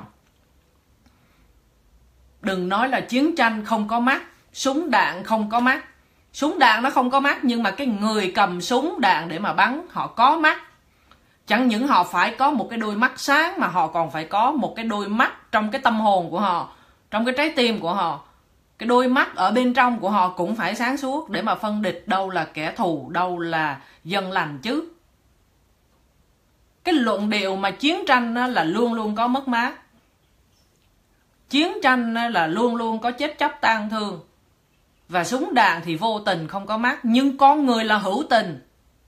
S1: Đừng nói là chiến tranh không có mắt, súng đạn không có mắt. Súng đạn nó không có mắt, nhưng mà cái người cầm súng đạn để mà bắn họ có mắt. Chẳng những họ phải có một cái đôi mắt sáng, mà họ còn phải có một cái đôi mắt trong cái tâm hồn của họ, trong cái trái tim của họ. Cái đôi mắt ở bên trong của họ cũng phải sáng suốt để mà phân địch đâu là kẻ thù, đâu là dân lành chứ. Cái luận điệu mà chiến tranh là luôn luôn có mất mát. Chiến tranh là luôn luôn có chết chóc tang thương. Và súng đạn thì vô tình không có mắt, nhưng con người là hữu tình.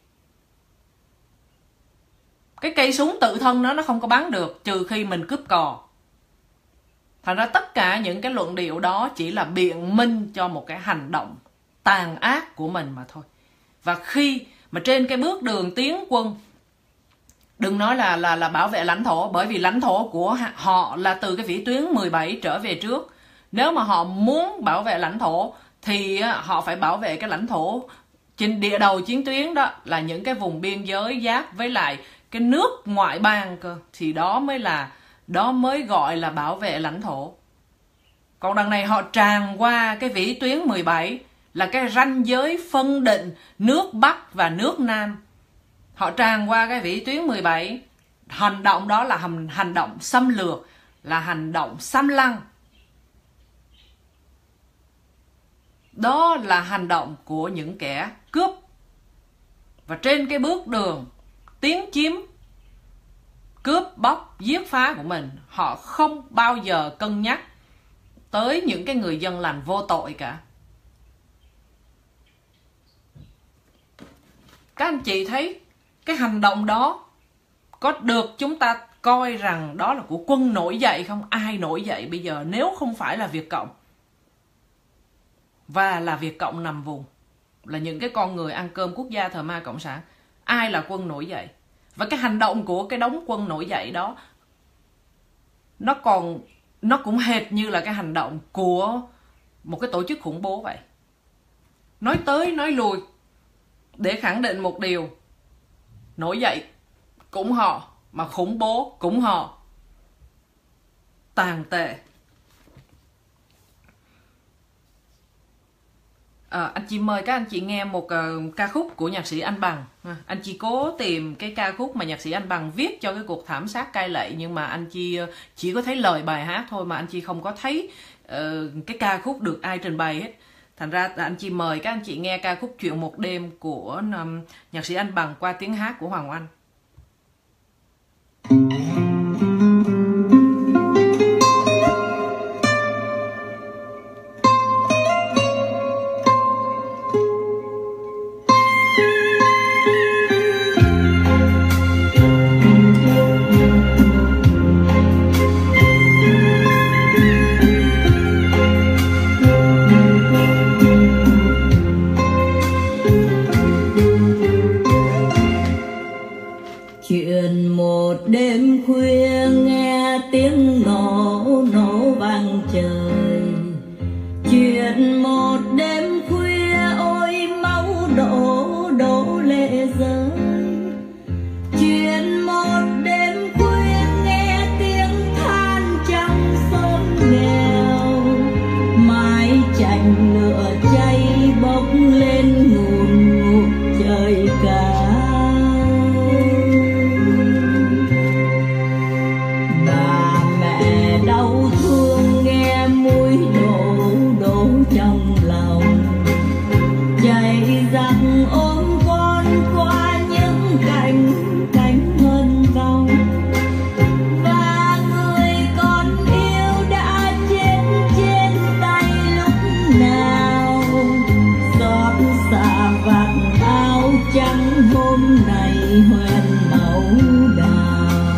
S1: Cái cây súng tự thân nó nó không có bắn được trừ khi mình cướp cò. Thành ra tất cả những cái luận điệu đó chỉ là biện minh cho một cái hành động tàn ác của mình mà thôi. Và khi mà trên cái bước đường tiến quân, đừng nói là là là bảo vệ lãnh thổ, bởi vì lãnh thổ của họ là từ cái vĩ tuyến mười bảy trở về trước. Nếu mà họ muốn bảo vệ lãnh thổ thì họ phải bảo vệ cái lãnh thổ trên địa đầu chiến tuyến, đó là những cái vùng biên giới giáp với lại cái nước ngoại bang cơ, thì đó mới là đó mới gọi là bảo vệ lãnh thổ. Còn đằng này họ tràn qua cái vĩ tuyến mười bảy, là cái ranh giới phân định nước Bắc và nước Nam. Họ tràn qua cái vĩ tuyến mười bảy. Hành động đó là hành, hành động xâm lược, là hành động xâm lăng. Đó là hành động của những kẻ cướp. Và trên cái bước đường tiến chiếm, cướp bóc, giết phá của mình, họ không bao giờ cân nhắc tới những cái người dân lành vô tội cả. Các anh chị thấy cái hành động đó có được chúng ta coi rằng đó là của quân nổi dậy không? Ai nổi dậy bây giờ nếu không phải là Việt Cộng? Và là Việt Cộng nằm vùng, là những cái con người ăn cơm quốc gia thờ ma cộng sản. Ai là quân nổi dậy? Và cái hành động của cái đống quân nổi dậy đó, nó còn nó cũng hệt như là cái hành động của một cái tổ chức khủng bố vậy. Nói tới nói lui để khẳng định một điều: nổi dậy cũng họ, mà khủng bố cũng họ. Tàn tệ. À, anh chị mời các anh chị nghe một uh, ca khúc của nhạc sĩ Anh Bằng. À, anh chị cố tìm cái ca khúc mà nhạc sĩ Anh Bằng viết cho cái cuộc thảm sát Cai Lậy, nhưng mà anh chị uh, chỉ có thấy lời bài hát thôi, mà anh chị không có thấy uh, cái ca khúc được ai trình bày hết. Thành ra anh chị mời các anh chị nghe ca khúc Chuyện Một Đêm của um, nhạc sĩ Anh Bằng qua tiếng hát của Hoàng Oanh.
S2: Chuyện một đêm khuya nghe tiếng nổ nổ vang trời. Chuyện một đêm khuya ôi máu đổ đổ lệ rơi. Chuyện một đêm khuya nghe tiếng than trong xóm nghèo. Mái chành lửa cháy bốc lên ngùn ngụt trời cao. Đau thương nghe mũi đổ đổ trong lòng, chạy giặc ôm con qua những cánh cánh ngân vòng. Và người con yêu đã chết trên tay lúc nào, xót xa vạt áo trắng hôm nay hoen máu đào.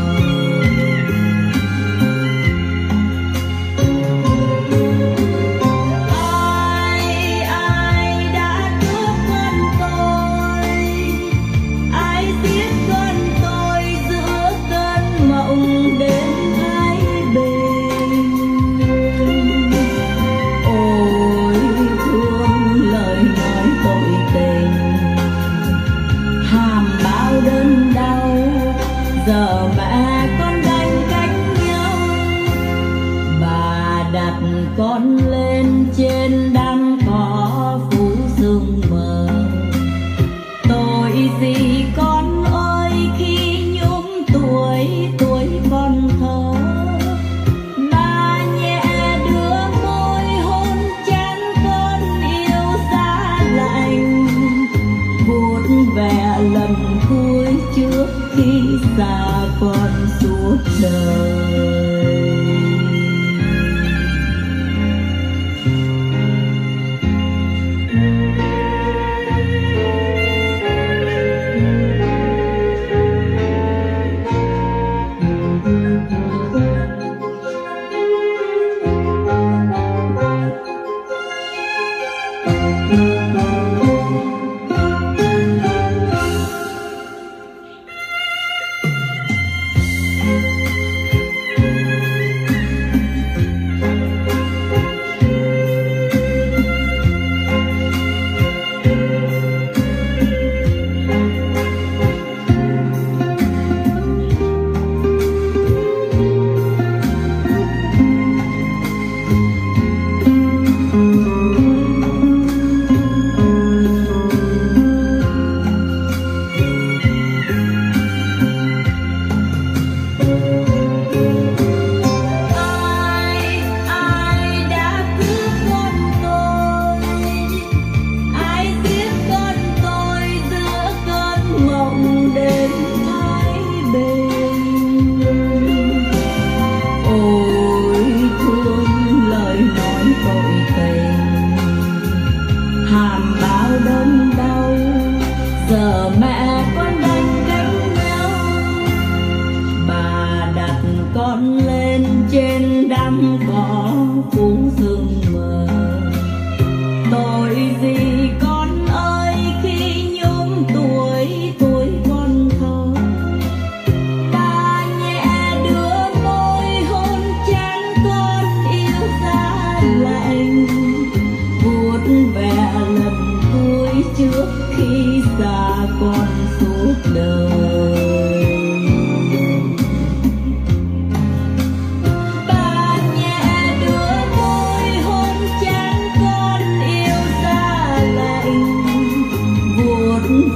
S2: Giờ mẹ con đành cách nhau, bà đặt con lên trên đám cỏ phủ sương mờ. Tội gì con ơi khi nhúm tuổi tuổi con thơ. Bà nhẹ đưa môi hôn chán con yêu giá lạnh, vuốt ve lần cuối trước khi xa con suốt đời.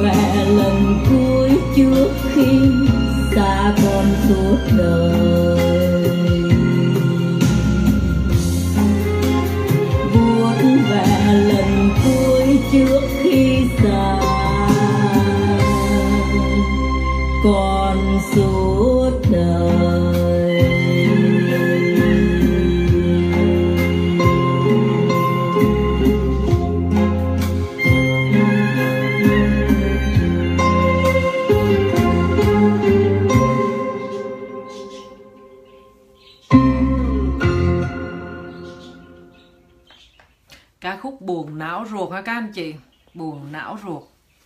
S2: về lần cuối trước khi xa con suốt đời. Vuốt về lần cuối trước khi xa con suốt đời.
S1: Ca khúc buồn não ruột hả các anh chị? Buồn não ruột.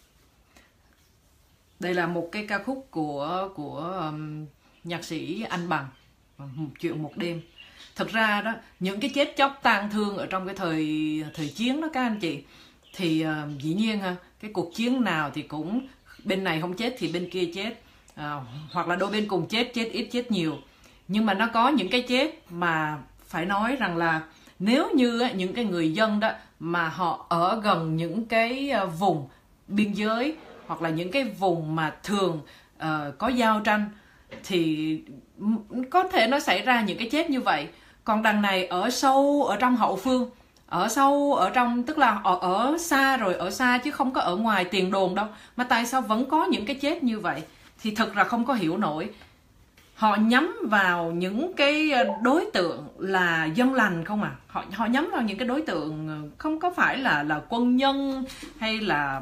S1: Đây là một cái ca khúc của của um, nhạc sĩ Anh Bằng, Một chuyện một đêm. Thật ra đó, những cái chết chóc tang thương ở trong cái thời thời chiến đó các anh chị, thì uh, dĩ nhiên ha, cái cuộc chiến nào thì cũng bên này không chết thì bên kia chết, uh, hoặc là đôi bên cùng chết, chết ít chết nhiều. Nhưng mà nó có những cái chết mà phải nói rằng là nếu như á, những cái người dân đó mà họ ở gần những cái uh, vùng biên giới hoặc là những cái vùng mà thường uh, có giao tranh thì có thể nó xảy ra những cái chết như vậy. Còn đằng này ở sâu ở trong hậu phương, ở sâu ở trong, tức là ở, ở xa rồi, ở xa chứ không có ở ngoài tiền đồn đâu, mà tại sao vẫn có những cái chết như vậy thì thật là không có hiểu nổi. Họ nhắm vào những cái đối tượng là dân lành không à, họ họ nhắm vào những cái đối tượng không có phải là là quân nhân hay là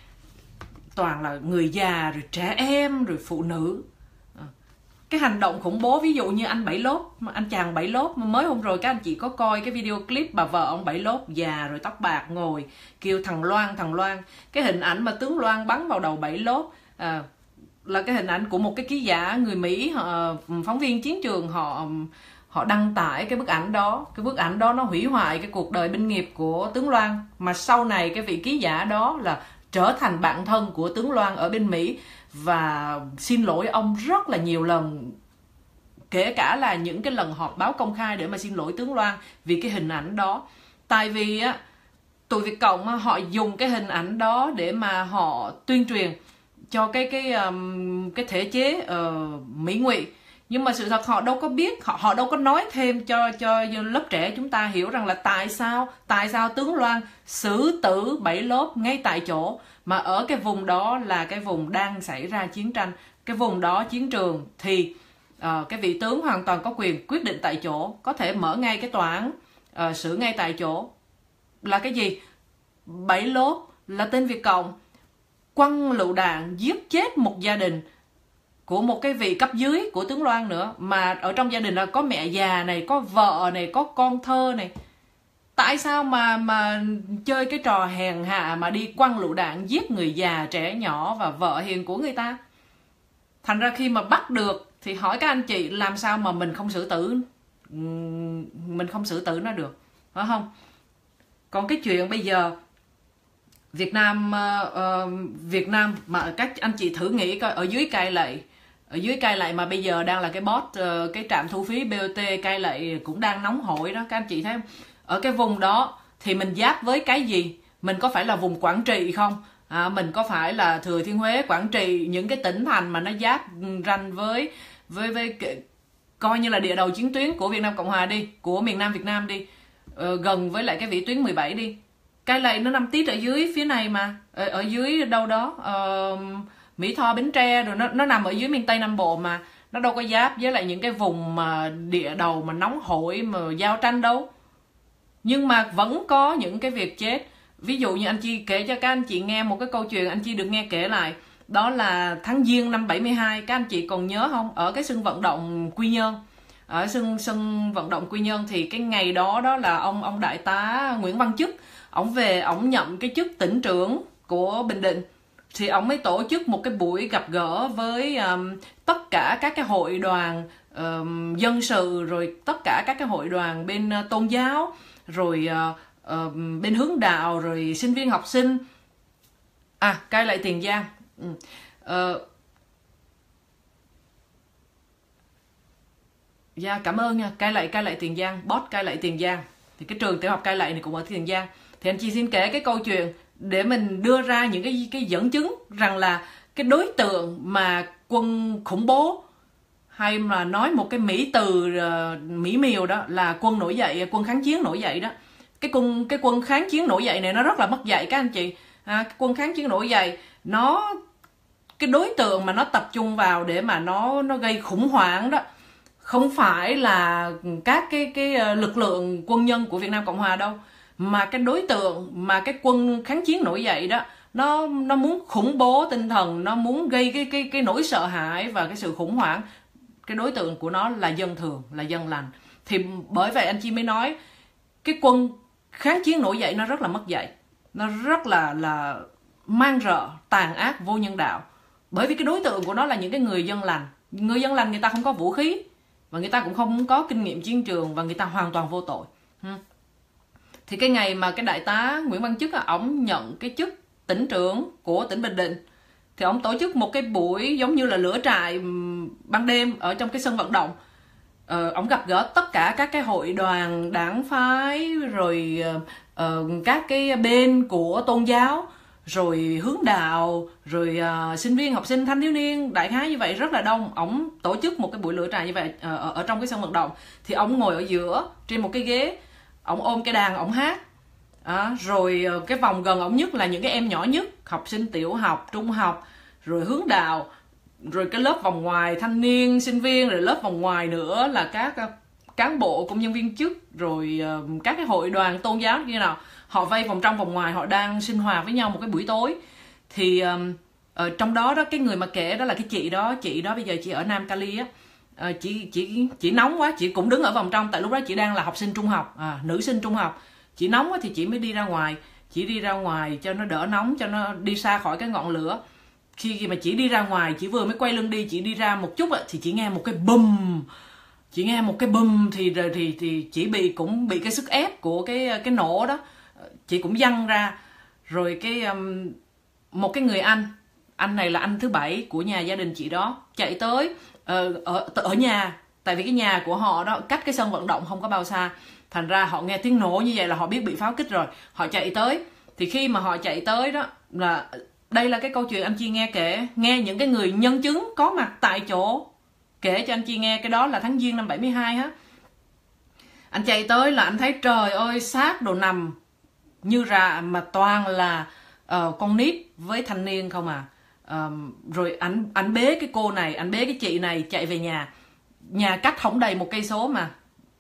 S1: toàn là người già rồi trẻ em rồi phụ nữ. Cái hành động khủng bố, ví dụ như anh Bảy Lốp, anh chàng Bảy Lốp mới hôm rồi các anh chị có coi cái video clip bà vợ ông Bảy Lốp già rồi tóc bạc ngồi kêu thằng Loan thằng Loan. Cái hình ảnh mà tướng Loan bắn vào đầu Bảy Lốp à, là cái hình ảnh của một cái ký giả người Mỹ, họ, phóng viên chiến trường họ họ đăng tải cái bức ảnh đó. Cái bức ảnh đó nó hủy hoại cái cuộc đời binh nghiệp của tướng Loan, mà sau này cái vị ký giả đó là trở thành bạn thân của tướng Loan ở bên Mỹ và xin lỗi ông rất là nhiều lần, kể cả là những cái lần họp báo công khai để mà xin lỗi tướng Loan vì cái hình ảnh đó. Tại vì á, tụi Việt Cộng họ dùng cái hình ảnh đó để mà họ tuyên truyền cho cái cái um, cái thể chế uh, Mỹ ngụy. Nhưng mà sự thật họ đâu có biết, họ họ đâu có nói thêm cho cho lớp trẻ chúng ta hiểu rằng là tại sao tại sao tướng Loan xử tử Bảy Lốp ngay tại chỗ, mà ở cái vùng đó là cái vùng đang xảy ra chiến tranh, cái vùng đó chiến trường thì uh, cái vị tướng hoàn toàn có quyền quyết định tại chỗ, có thể mở ngay cái tòa án uh, xử ngay tại chỗ. Là cái gì? Bảy Lốp là tên Việt Cộng quăng lựu đạn giết chết một gia đình của một cái vị cấp dưới của tướng Loan nữa, mà ở trong gia đình là có mẹ già này, có vợ này, có con thơ này. Tại sao mà mà chơi cái trò hèn hạ mà đi quăng lựu đạn giết người già, trẻ nhỏ và vợ hiền của người ta? Thành ra khi mà bắt được thì hỏi các anh chị làm sao mà mình không xử tử mình không xử tử nó được, phải không? Còn cái chuyện bây giờ Việt Nam uh, uh, Việt Nam mà các anh chị thử nghĩ coi, ở dưới Cai Lậy, ở dưới Cai Lậy mà bây giờ đang là cái boss uh, cái trạm thu phí bê o tê Cai Lậy cũng đang nóng hổi đó, các anh chị thấy không? Ở cái vùng đó thì mình giáp với cái gì? Mình có phải là vùng Quảng Trị không? À, mình có phải là Thừa Thiên Huế, Quảng Trị, những cái tỉnh thành mà nó giáp ranh với với với coi như là địa đầu chiến tuyến của Việt Nam Cộng Hòa đi, của miền Nam Việt Nam đi, uh, gần với lại cái vĩ tuyến mười bảy đi. Cai Lậy nó nằm tít ở dưới phía này mà, ở, ở dưới đâu đó uh, Mỹ Tho, Bến Tre, rồi nó nó nằm ở dưới miền Tây Nam Bộ mà, nó đâu có giáp với lại những cái vùng mà địa đầu mà nóng hổi mà giao tranh đâu. Nhưng mà vẫn có những cái việc chết. Ví dụ như anh Chi kể cho các anh chị nghe một cái câu chuyện anh Chi được nghe kể lại, đó là tháng Giêng năm bảy mươi hai, các anh chị còn nhớ không? Ở cái sân vận động Quy Nhơn, ở sân sân vận động Quy Nhơn thì cái ngày đó đó là ông ông đại tá Nguyễn Văn Chức, ổng về ổng nhậm cái chức tỉnh trưởng của Bình Định, thì ổng mới tổ chức một cái buổi gặp gỡ với um, tất cả các cái hội đoàn um, dân sự, rồi tất cả các cái hội đoàn bên uh, tôn giáo, rồi uh, uh, bên hướng đạo, rồi sinh viên học sinh. À, Cai Lậy Tiền Giang. Ừ. Uh, yeah, cảm ơn nha. Cai Lậy, Cai Lậy Tiền Giang, boss Cai Lậy Tiền Giang. Thì cái trường tiểu học Cai Lậy này cũng ở Tiền Giang. Thì anh chị xin kể cái câu chuyện để mình đưa ra những cái cái dẫn chứng rằng là cái đối tượng mà quân khủng bố, hay mà nói một cái mỹ từ uh, mỹ miều đó là quân nổi dậy, quân kháng chiến nổi dậy đó. Cái quân cái quân kháng chiến nổi dậy này nó rất là mất dạy các anh chị. À, cái quân kháng chiến nổi dậy nó cái đối tượng mà nó tập trung vào để mà nó nó gây khủng hoảng đó không phải là các cái cái lực lượng quân nhân của Việt Nam Cộng Hòa đâu, mà cái đối tượng mà cái quân kháng chiến nổi dậy đó nó nó muốn khủng bố tinh thần, nó muốn gây cái cái cái nỗi sợ hãi và cái sự khủng hoảng. Cái đối tượng của nó là dân thường, là dân lành. Thì bởi vậy anh Chi mới nói cái quân kháng chiến nổi dậy nó rất là mất dạy, nó rất là là man rợ, tàn ác, vô nhân đạo. Bởi vì cái đối tượng của nó là những cái người dân lành. Người dân lành người ta không có vũ khí, và người ta cũng không có kinh nghiệm chiến trường, và người ta hoàn toàn vô tội. Thì cái ngày mà cái đại tá Nguyễn Văn Chức ổng nhận cái chức tỉnh trưởng của tỉnh Bình Định, thì ông tổ chức một cái buổi giống như là lửa trại ban đêm ở trong cái sân vận động. Ờ, ông gặp gỡ tất cả các cái hội đoàn đảng phái, rồi uh, các cái bên của tôn giáo, rồi hướng đạo, rồi uh, sinh viên, học sinh, thanh thiếu niên, đại khái như vậy rất là đông. Ông tổ chức một cái buổi lửa trại như vậy uh, ở, ở trong cái sân vận động. Thì ông ngồi ở giữa trên một cái ghế, ông ôm cái đàn, ông hát. À, rồi cái vòng gần ổng nhất là những cái em nhỏ nhất, học sinh tiểu học, trung học, rồi hướng đạo, rồi cái lớp vòng ngoài thanh niên, sinh viên, rồi lớp vòng ngoài nữa là các cán bộ, công nhân viên chức, rồi các cái hội đoàn tôn giáo như nào. Họ vây vòng trong vòng ngoài, họ đang sinh hoạt với nhau một cái buổi tối. Thì ở trong đó đó cái người mà kể đó là cái chị đó, chị đó bây giờ chị ở Nam Cali á. À, chị chị chị nóng quá, chị cũng đứng ở vòng trong, tại lúc đó chị đang là học sinh trung học, à, nữ sinh trung học. Chị nóng quá thì chị mới đi ra ngoài, chị đi ra ngoài cho nó đỡ nóng, cho nó đi xa khỏi cái ngọn lửa. Khi mà chị đi ra ngoài, chị vừa mới quay lưng đi, chị đi ra một chút thì chị nghe một cái bùm, chị nghe một cái bùm thì thì thì chị bị cũng bị cái sức ép của cái cái nổ đó, chị cũng văng ra. Rồi cái um, một cái người anh, anh này là anh thứ bảy của nhà gia đình chị đó, chạy tới uh, ở ở nhà, tại vì cái nhà của họ đó cách cái sân vận động không có bao xa. Thành ra họ nghe tiếng nổ như vậy là họ biết bị pháo kích rồi. Họ chạy tới. Thì khi mà họ chạy tới đó, là đây là cái câu chuyện anh Chi nghe kể, nghe những cái người nhân chứng có mặt tại chỗ kể cho anh Chi nghe. Cái đó là tháng Giêng năm bảy mươi hai á. Anh chạy tới là anh thấy trời ơi, xác đồ nằm như rạ, mà toàn là uh, con nít với thanh niên không à. Um, rồi anh anh bế cái cô này, anh bế cái chị này chạy về nhà. Nhà cách không đầy một cây số mà.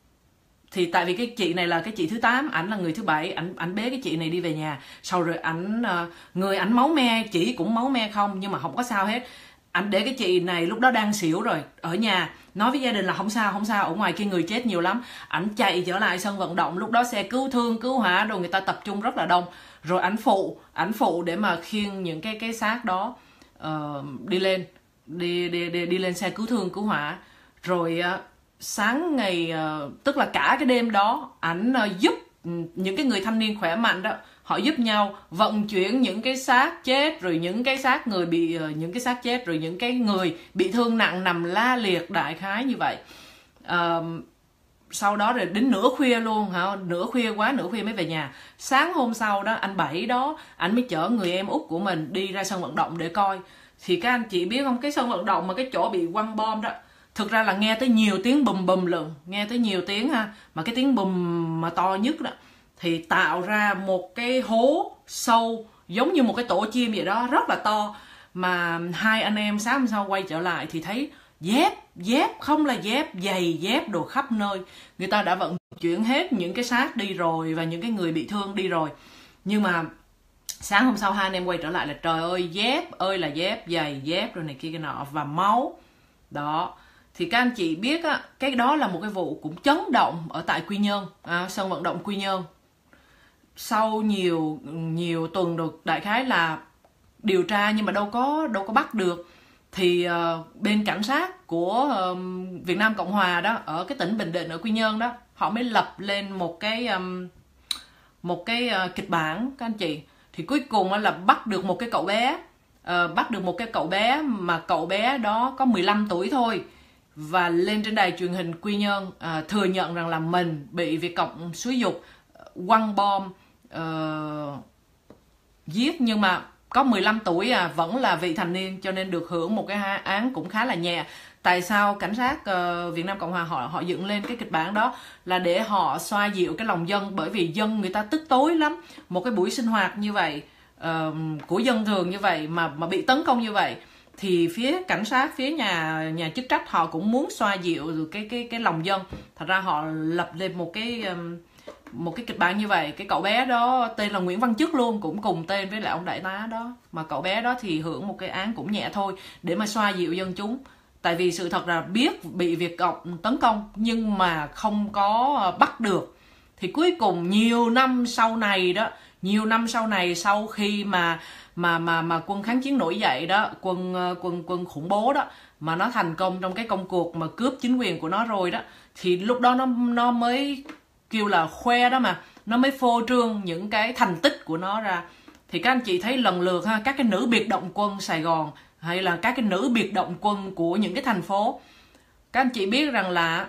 S1: Thì tại vì cái chị này là cái chị thứ tám, ảnh là người thứ bảy, ảnh ảnh bế cái chị này đi về nhà. Sau rồi ảnh uh, người ảnh máu me, chị cũng máu me không, nhưng mà không có sao hết. Ảnh để cái chị này lúc đó đang xỉu rồi ở nhà, nói với gia đình là không sao, không sao, ở ngoài kia người chết nhiều lắm. Ảnh chạy trở lại sân vận động, lúc đó xe cứu thương, cứu hỏa đồ người ta tập trung rất là đông. Rồi ảnh phụ, ảnh phụ để mà khiêng những cái cái xác đó uh, đi lên, đi, đi đi đi lên xe cứu thương, cứu hỏa. Rồi uh, sáng ngày uh, tức là cả cái đêm đó ảnh uh, giúp những cái người thanh niên khỏe mạnh đó, họ giúp nhau vận chuyển những cái xác chết, rồi những cái xác người bị uh, những cái xác chết, rồi những cái người bị thương nặng nằm la liệt, đại khái như vậy. Uh, sau đó rồi đến nửa khuya luôn hả, nửa khuya quá, nửa khuya mới về nhà. Sáng hôm sau đó anh Bảy đó, anh mới chở người em út của mình đi ra sân vận động để coi. Thì các anh chị biết không, cái sân vận động mà cái chỗ bị quăng bom đó, thực ra là nghe tới nhiều tiếng bùm bùm lận, nghe tới nhiều tiếng ha, mà cái tiếng bùm mà to nhất đó thì tạo ra một cái hố sâu giống như một cái tổ chim vậy đó, rất là to. Mà hai anh em sáng hôm sau quay trở lại thì thấy dép, dép không là dép, giày dép đồ khắp nơi. Người ta đã vận chuyển hết những cái xác đi rồi, và những cái người bị thương đi rồi. Nhưng mà sáng hôm sau hai anh em quay trở lại là trời ơi, dép ơi là dép, giày dép rồi này kia cái nọ, và máu đó. Thì các anh chị biết á, cái đó là một cái vụ cũng chấn động ở tại Quy Nhơn, à, sân vận động Quy Nhơn. Sau nhiều nhiều tuần được đại khái là điều tra nhưng mà đâu có đâu có bắt được, thì uh, bên cảnh sát của uh, Việt Nam Cộng Hòa đó ở cái tỉnh Bình Định, ở Quy Nhơn đó, họ mới lập lên một cái um, một cái uh, kịch bản các anh chị. Thì cuối cùng là bắt được một cái cậu bé, uh, bắt được một cái cậu bé mà cậu bé đó có mười lăm tuổi thôi, và lên trên đài truyền hình Quy Nhơn uh, thừa nhận rằng là mình bị Việt Cộng xúi dục, uh, quăng bom, uh, giết, nhưng mà có mười lăm tuổi à, vẫn là vị thành niên, cho nên được hưởng một cái án cũng khá là nhẹ. Tại sao cảnh sát uh, Việt Nam Cộng Hòa họ họ dựng lên cái kịch bản đó là để họ xoa dịu cái lòng dân, bởi vì dân người ta tức tối lắm. Một cái buổi sinh hoạt như vậy uh, của dân thường như vậy mà mà bị tấn công như vậy, thì phía cảnh sát, phía nhà nhà chức trách họ cũng muốn xoa dịu cái cái cái lòng dân. Thật ra họ lập lên một cái um, một cái kịch bản như vậy. Cái cậu bé đó tên là Nguyễn Văn Chức luôn, cũng cùng tên với lại ông đại tá đó, mà cậu bé đó thì hưởng một cái án cũng nhẹ thôi, để mà xoa dịu dân chúng. Tại vì sự thật là biết bị Việt Cộng tấn công nhưng mà không có bắt được. Thì cuối cùng nhiều năm sau này đó, nhiều năm sau này sau khi mà mà mà mà quân kháng chiến nổi dậy đó, quân quân quân khủng bố đó, mà nó thành công trong cái công cuộc mà cướp chính quyền của nó rồi đó, thì lúc đó nó nó mới kêu là khoe đó, mà nó mới phô trương những cái thành tích của nó ra. Thì các anh chị thấy lần lượt ha, các cái nữ biệt động quân Sài Gòn hay là các cái nữ biệt động quân của những cái thành phố, các anh chị biết rằng là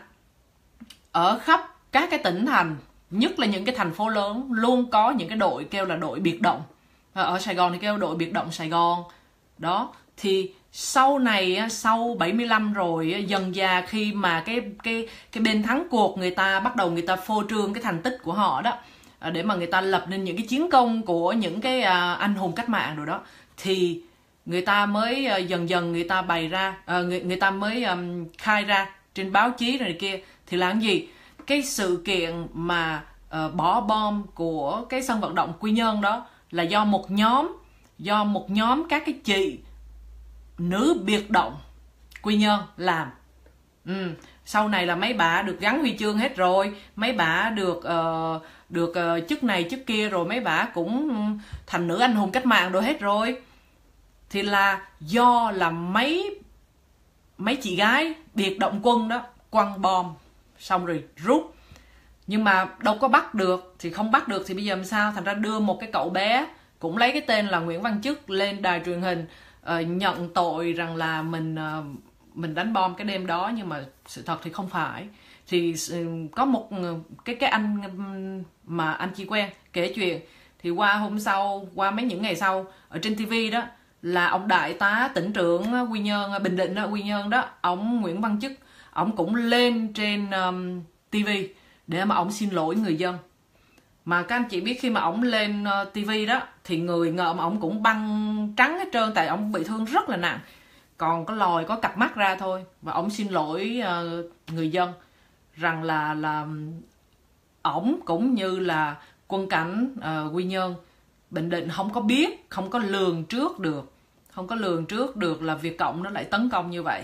S1: ở khắp các cái tỉnh thành, nhất là những cái thành phố lớn, luôn có những cái đội kêu là đội biệt động. Ở Sài Gòn thì kêu đội biệt động Sài Gòn đó. Thì sau này, sau bảy mươi lăm rồi, dần dà khi mà cái cái cái bên thắng cuộc người ta bắt đầu người ta phô trương cái thành tích của họ đó, để mà người ta lập nên những cái chiến công của những cái anh hùng cách mạng rồi đó, thì người ta mới dần dần người ta bày ra, người, người ta mới um, khai ra trên báo chí rồi này kia. Thì là cái gì? Cái sự kiện mà uh, bỏ bom của cái sân vận động Quy Nhơn đó là do một nhóm do một nhóm các cái chị nữ biệt động Quy Nhơn làm. ừ. Sau này là mấy bà được gắn huy chương hết rồi, mấy bà được uh, được uh, chức này chức kia rồi, mấy bà cũng thành nữ anh hùng cách mạng rồi hết rồi. Thì là do là mấy mấy chị gái biệt động quân đó quăng bom xong rồi rút, nhưng mà đâu có bắt được. Thì không bắt được thì bây giờ làm sao? Thành ra đưa một cái cậu bé cũng lấy cái tên là Nguyễn Văn Chức lên đài truyền hình uh, nhận tội rằng là mình uh, mình đánh bom cái đêm đó, nhưng mà sự thật thì không phải. Thì uh, có một uh, cái cái anh mà anh chị quen kể chuyện, thì qua hôm sau, qua mấy những ngày sau ở trên tivi đó, là ông đại tá tỉnh trưởng Quy Nhơn, Bình Định đó, Quy Nhơn đó, ông Nguyễn Văn Chức, ông cũng lên trên um, tivi để mà ông xin lỗi người dân. Mà các anh chị biết khi mà ông lên uh, tivi đó thì người ngợm ông cũng băng trắng hết trơn, tại ông bị thương rất là nặng, còn có lòi có cặp mắt ra thôi. Và ông xin lỗi uh, người dân rằng là là ổng cũng như là quân cảnh uh, Quy Nhơn, Bình Định không có biết, không có lường trước được, không có lường trước được là Việt Cộng nó lại tấn công như vậy.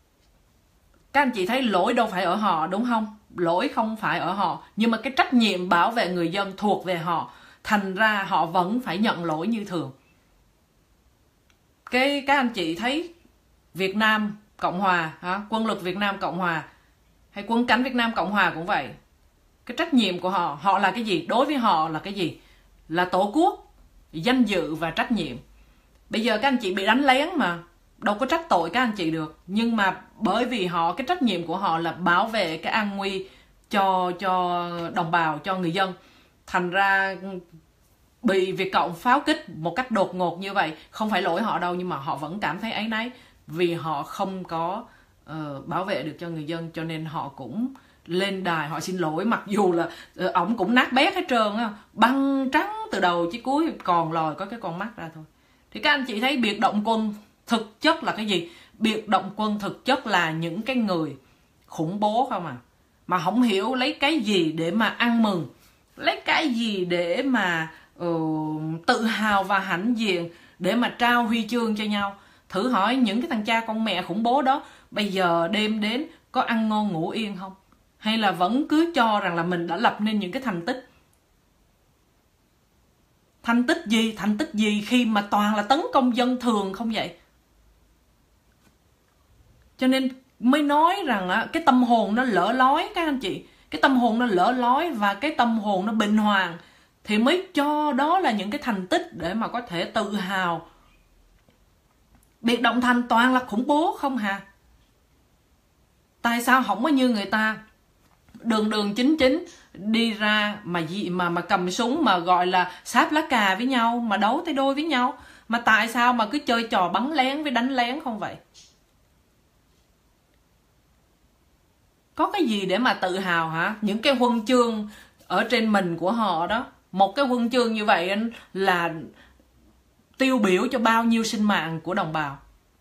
S1: Các anh chị thấy lỗi đâu phải ở họ, đúng không? Lỗi không phải ở họ, nhưng mà cái trách nhiệm bảo vệ người dân thuộc về họ, thành ra họ vẫn phải nhận lỗi như thường. Cái các anh chị thấy Việt Nam Cộng Hòa, hả? Quân lực Việt Nam Cộng Hòa hay quân cảnh Việt Nam Cộng Hòa cũng vậy. Cái trách nhiệm của họ, họ là cái gì? Đối với họ là cái gì? Là tổ quốc, danh dự và trách nhiệm. Bây giờ các anh chị bị đánh lén mà, đâu có trách tội các anh chị được. Nhưng mà bởi vì họ, cái trách nhiệm của họ là bảo vệ cái an nguy cho cho đồng bào, cho người dân, thành ra bị Việt Cộng pháo kích một cách đột ngột như vậy, không phải lỗi họ đâu, nhưng mà họ vẫn cảm thấy áy náy vì họ không có uh, bảo vệ được cho người dân, cho nên họ cũng lên đài họ xin lỗi. Mặc dù là uh, ổng cũng nát bét hết trơn á, băng trắng từ đầu chí cuối, còn lòi có cái con mắt ra thôi. Thì các anh chị thấy biệt động quân thực chất là cái gì? Biệt động quân thực chất là những cái người khủng bố không à, mà không hiểu lấy cái gì để mà ăn mừng, lấy cái gì để mà uh, tự hào và hãnh diện, để mà trao huy chương cho nhau. Thử hỏi những cái thằng cha con mẹ khủng bố đó bây giờ đêm đến có ăn ngon ngủ yên không? Hay là vẫn cứ cho rằng là mình đã lập nên những cái thành tích? Thành tích gì? Thành tích gì khi mà toàn là tấn công dân thường không vậy? Cho nên mới nói rằng á, cái tâm hồn nó lỡ lói các anh chị. Cái tâm hồn nó lỡ lói và cái tâm hồn nó bình hoàng, thì mới cho đó là những cái thành tích để mà có thể tự hào. Biệt động thành toàn là khủng bố không hả? Tại sao không có như người ta đường đường chính chính đi ra mà gì mà mà cầm súng mà gọi là sáp lá cà với nhau, mà đấu tay đôi với nhau. Mà tại sao mà cứ chơi trò bắn lén với đánh lén không vậy? Có cái gì để mà tự hào hả? Những cái huân chương ở trên mình của họ đó, một cái huân chương như vậy là tiêu biểu cho bao nhiêu sinh mạng của đồng bào.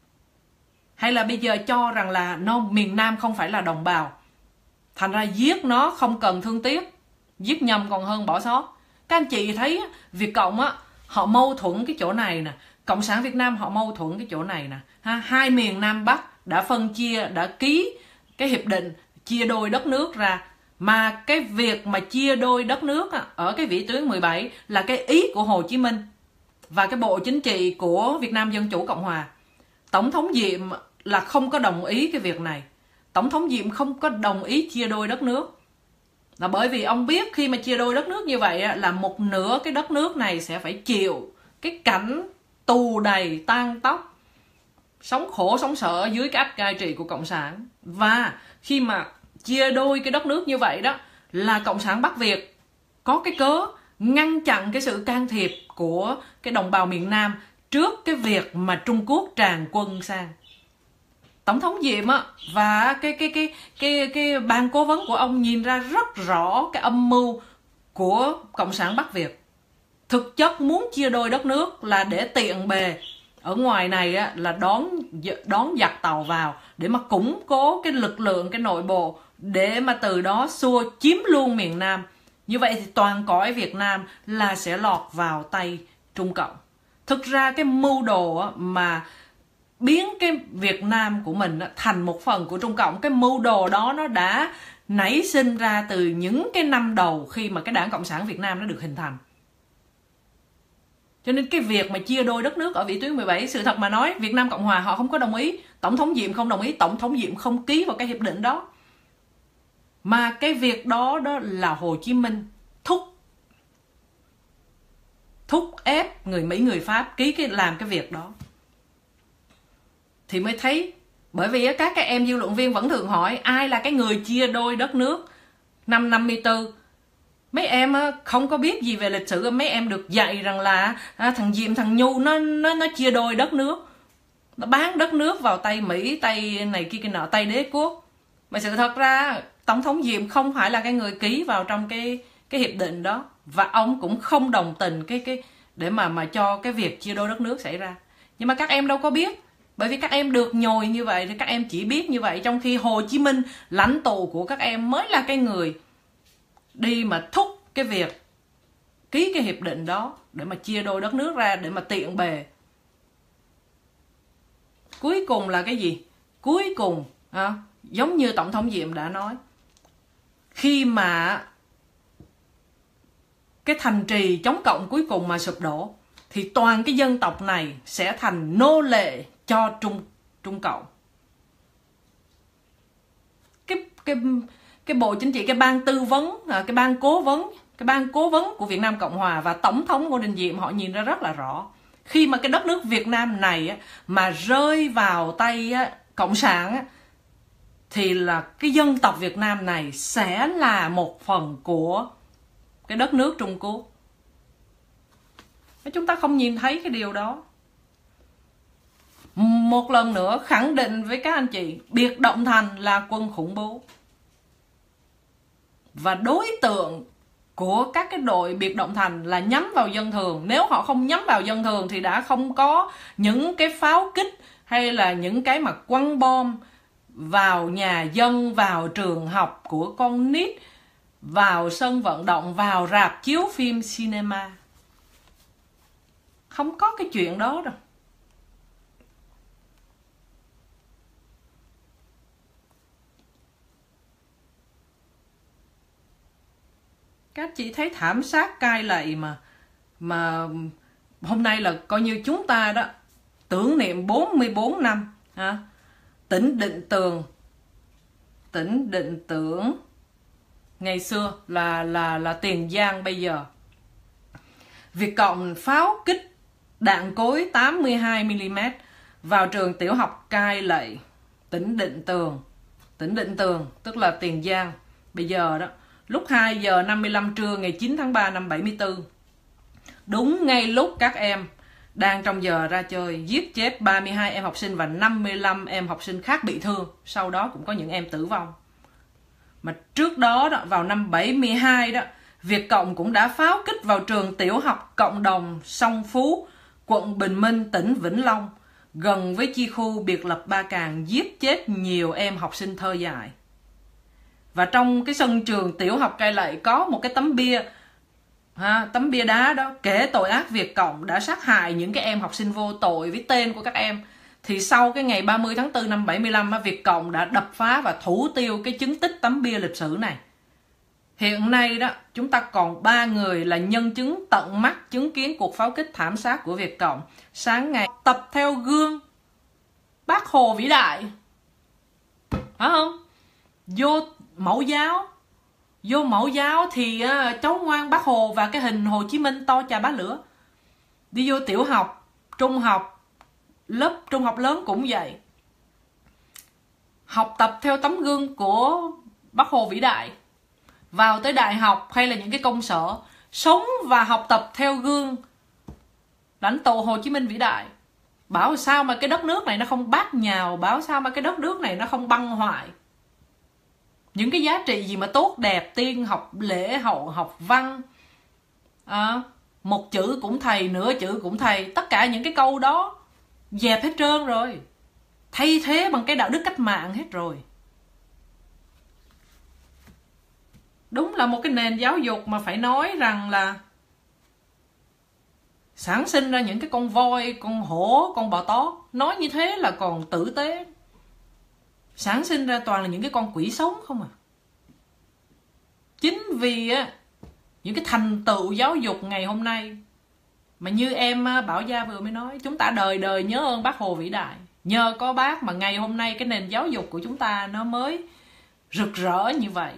S1: Hay là bây giờ cho rằng là nó miền Nam không phải là đồng bào, thành ra giết nó không cần thương tiếc, giết nhầm còn hơn bỏ sót. Các anh chị thấy Việt Cộng á, họ mâu thuẫn cái chỗ này nè, Cộng sản Việt Nam họ mâu thuẫn cái chỗ này nè. Ha, hai miền Nam Bắc đã phân chia, đã ký cái hiệp định chia đôi đất nước ra. Mà cái việc mà chia đôi đất nước á, ở cái vĩ tuyến mười bảy là cái ý của Hồ Chí Minh và cái Bộ Chính trị của Việt Nam Dân Chủ Cộng Hòa. Tổng thống Diệm là không có đồng ý cái việc này. Tổng thống Diệm không có đồng ý chia đôi đất nước, là bởi vì ông biết khi mà chia đôi đất nước như vậy là một nửa cái đất nước này sẽ phải chịu cái cảnh tù đầy tang tóc, sống khổ sống sợ dưới cái ách cai trị của Cộng sản. Và khi mà chia đôi cái đất nước như vậy đó, là Cộng sản Bắc Việt có cái cớ ngăn chặn cái sự can thiệp của cái đồng bào miền Nam trước cái việc mà Trung Quốc tràn quân sang. Tổng thống Diệm á và cái cái cái cái cái ban cố vấn của ông nhìn ra rất rõ cái âm mưu của Cộng sản Bắc Việt. Thực chất muốn chia đôi đất nước là để tiện bề ở ngoài này á, là đón đón giặc tàu vào để mà củng cố cái lực lượng, cái nội bộ, để mà từ đó xua chiếm luôn miền Nam. Như vậy thì toàn cõi Việt Nam là sẽ lọt vào tay Trung Cộng. Thực ra cái mưu đồ mà biến cái Việt Nam của mình thành một phần của Trung Cộng, cái mưu đồ đó nó đã nảy sinh ra từ những cái năm đầu khi mà cái Đảng Cộng sản Việt Nam nó được hình thành. Cho nên cái việc mà chia đôi đất nước ở vĩ tuyến mười bảy, sự thật mà nói, Việt Nam Cộng Hòa họ không có đồng ý, Tổng thống Diệm không đồng ý, Tổng thống Diệm không ký vào cái hiệp định đó. Mà cái việc đó đó là Hồ Chí Minh thúc thúc ép người Mỹ, người Pháp ký cái làm cái việc đó. Thì mới thấy, bởi vì các các em dư luận viên vẫn thường hỏi ai là cái người chia đôi đất nước năm năm mươi tư. Mấy em không có biết gì về lịch sử, mấy em được dạy rằng là à, thằng Diệm, thằng Nhu nó nó nó chia đôi đất nước, nó bán đất nước vào tay Mỹ, tay này kia kia nọ, tay đế quốc. Mà sự thật ra Tổng thống Diệm không phải là cái người ký vào trong cái cái hiệp định đó, và ông cũng không đồng tình cái cái để mà mà cho cái việc chia đôi đất nước xảy ra. Nhưng mà các em đâu có biết, bởi vì các em được nhồi như vậy thì các em chỉ biết như vậy, trong khi Hồ Chí Minh, lãnh tụ của các em, mới là cái người đi mà thúc cái việc ký cái hiệp định đó để mà chia đôi đất nước ra, để mà tiện bề. Cuối cùng là cái gì? Cuối cùng à, giống như Tổng thống Diệm đã nói, khi mà cái thành trì chống cộng cuối cùng mà sụp đổ, thì toàn cái dân tộc này sẽ thành nô lệ cho Trung Trung Cộng. Cái cái cái Bộ Chính trị, cái ban tư vấn, cái ban cố vấn, cái ban cố vấn của Việt Nam Cộng Hòa và Tổng thống Ngô Đình Diệm họ nhìn ra rất là rõ. Khi mà cái đất nước Việt Nam này mà rơi vào tay Cộng sản, thì là cái dân tộc Việt Nam này sẽ là một phần của cái đất nước Trung Quốc. Chúng ta không nhìn thấy cái điều đó. Một lần nữa khẳng định với các anh chị, Biệt Động Thành là quân khủng bố. Và đối tượng của các cái đội Biệt Động Thành là nhắm vào dân thường. Nếu họ không nhắm vào dân thường thì đã không có những cái pháo kích hay là những cái mà quăng bom vào nhà dân, vào trường học của con nít, vào sân vận động, vào rạp chiếu phim cinema. Không có cái chuyện đó đâu. Các chị thấy thảm sát cai lậy mà mà hôm nay là coi như chúng ta đó tưởng niệm bốn mươi tư năm ha. Tỉnh Định Tường, tỉnh Định Tưởng ngày xưa là là là Tiền Giang bây giờ. Việt Cộng pháo kích đạn cối tám mươi hai mi li mét vào trường tiểu học Cai Lậy, tỉnh Định Tường. Tỉnh Định Tường tức là Tiền Giang. Bây giờ đó, lúc hai giờ năm mươi lăm trưa ngày chín tháng ba năm bảy mươi tư, đúng ngay lúc các em đang trong giờ ra chơi, giết chết ba mươi hai em học sinh và năm mươi lăm em học sinh khác bị thương. Sau đó cũng có những em tử vong. Mà trước đó, đó vào năm bảy mươi hai đó, Việt Cộng cũng đã pháo kích vào trường tiểu học cộng đồng Song Phú, quận Bình Minh, tỉnh Vĩnh Long, gần với chi khu biệt lập Ba Càng, giết chết nhiều em học sinh thơ dại. Và trong cái sân trường tiểu học Cai Lậy có một cái tấm bia, ha, tấm bia đá đó kể tội ác Việt Cộng đã sát hại những cái em học sinh vô tội với tên của các em. Thì sau cái ngày ba mươi tháng tư năm bảy mươi lăm, Việt Cộng đã đập phá và thủ tiêu cái chứng tích tấm bia lịch sử này. Hiện nay đó, chúng ta còn ba người là nhân chứng tận mắt chứng kiến cuộc pháo kích thảm sát của Việt Cộng. Sáng ngày tập theo gương Bác Hồ vĩ đại, phải không? Vô mẫu giáo, vô mẫu giáo thì uh, cháu ngoan Bác Hồ và cái hình Hồ Chí Minh to chà bá lửa. Đi vô tiểu học, trung học, lớp trung học lớn cũng vậy. Học tập theo tấm gương của Bác Hồ vĩ đại. Vào tới đại học hay là những cái công sở, sống và học tập theo gương lãnh tụ Hồ Chí Minh vĩ đại. Bảo sao mà cái đất nước này nó không bát nhào, bảo sao mà cái đất nước này nó không băng hoại. Những cái giá trị gì mà tốt đẹp, tiên học lễ, hậu học văn, à, một chữ cũng thầy, nửa chữ cũng thầy, tất cả những cái câu đó dẹp hết trơn rồi, thay thế bằng cái đạo đức cách mạng hết rồi. Đúng là một cái nền giáo dục mà phải nói rằng là sản sinh ra những cái con voi, con hổ, con bò tót. Nói như thế là còn tử tế. Sản sinh ra toàn là những cái con quỷ sống không à. Chính vì á, những cái thành tựu giáo dục ngày hôm nay mà như em Bảo Gia vừa mới nói, chúng ta đời đời nhớ ơn Bác Hồ vĩ đại. Nhờ có bác mà ngày hôm nay cái nền giáo dục của chúng ta nó mới rực rỡ như vậy.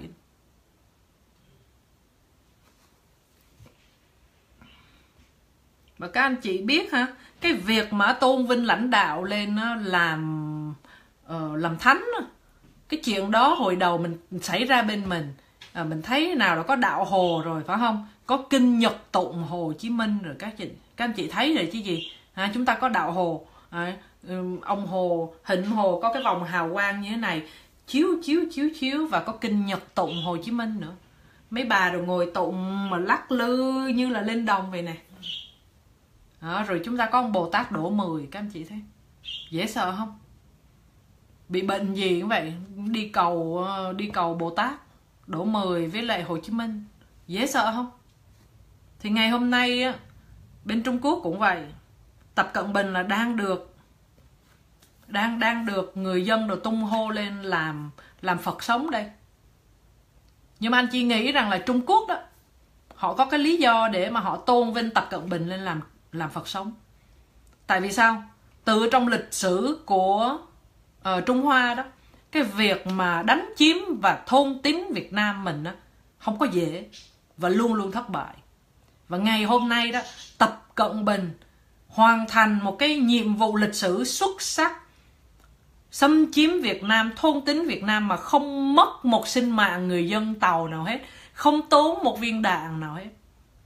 S1: Và các anh chị biết ha, cái việc mà tôn vinh lãnh đạo lên làm uh, làm thánh, cái chuyện đó hồi đầu mình xảy ra bên mình, à, mình thấy nào là có đạo Hồ rồi phải không, có kinh nhật tụng Hồ Chí Minh rồi các chị các anh chị thấy rồi chứ gì, à, chúng ta có đạo Hồ, à, ông Hồ, hình Hồ có cái vòng hào quang như thế này, chiếu chiếu chiếu chiếu, và có kinh nhật tụng Hồ Chí Minh nữa. Mấy bà rồi ngồi tụng mà lắc lư như là lên đồng vậy nè. Đó, rồi chúng ta có ông Bồ Tát đổ mười, các anh chị thấy dễ sợ không? Bị bệnh gì cũng vậy, đi cầu đi cầu Bồ Tát đổ mười với lại Hồ Chí Minh, dễ sợ không? Thì ngày hôm nay á, bên Trung Quốc cũng vậy. Tập Cận Bình là đang được đang đang được người dân đồ tung hô lên làm làm Phật sống đây. Nhưng mà anh chị nghĩ rằng là Trung Quốc đó, họ có cái lý do để mà họ tôn vinh Tập Cận Bình lên làm làm Phật sống. Tại vì sao? Từ trong lịch sử của uh, Trung Hoa đó, cái việc mà đánh chiếm và thôn tính Việt Nam mình đó, không có dễ và luôn luôn thất bại. Và ngày hôm nay đó, Tập Cận Bình hoàn thành một cái nhiệm vụ lịch sử xuất sắc, xâm chiếm Việt Nam, thôn tính Việt Nam mà không mất một sinh mạng người dân Tàu nào hết, không tốn một viên đạn nào hết.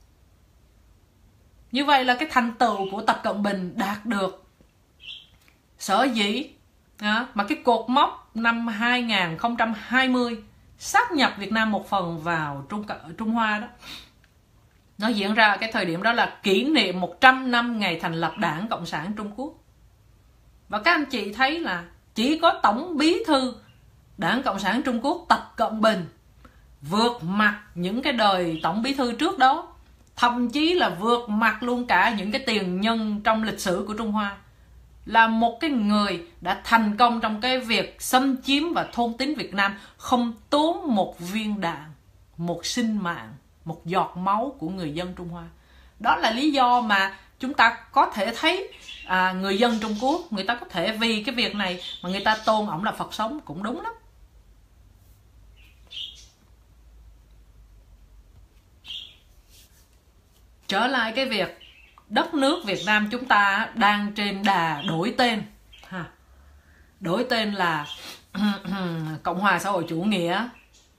S1: Như vậy là cái thành tựu của Tập Cận Bình đạt được. Sở dĩ à, mà cái cột mốc năm hai không hai không sáp nhập Việt Nam một phần vào Trung, Trung Hoa đó, nó diễn ra cái thời điểm đó là kỷ niệm một trăm năm ngày thành lập Đảng Cộng sản Trung Quốc. Và các anh chị thấy là chỉ có Tổng Bí thư Đảng Cộng sản Trung Quốc Tập Cận Bình vượt mặt những cái đời Tổng Bí thư trước đó, thậm chí là vượt mặt luôn cả những cái tiền nhân trong lịch sử của Trung Hoa, là một cái người đã thành công trong cái việc xâm chiếm và thôn tính Việt Nam, không tốn một viên đạn, một sinh mạng, một giọt máu của người dân Trung Hoa. Đó là lý do mà chúng ta có thể thấy à, người dân Trung Quốc, người ta có thể vì cái việc này mà người ta tôn ổng là Phật sống, cũng đúng lắm. Trở lại cái việc đất nước Việt Nam chúng ta đang trên đà đổi tên. Đổi tên là Cộng hòa xã hội chủ nghĩa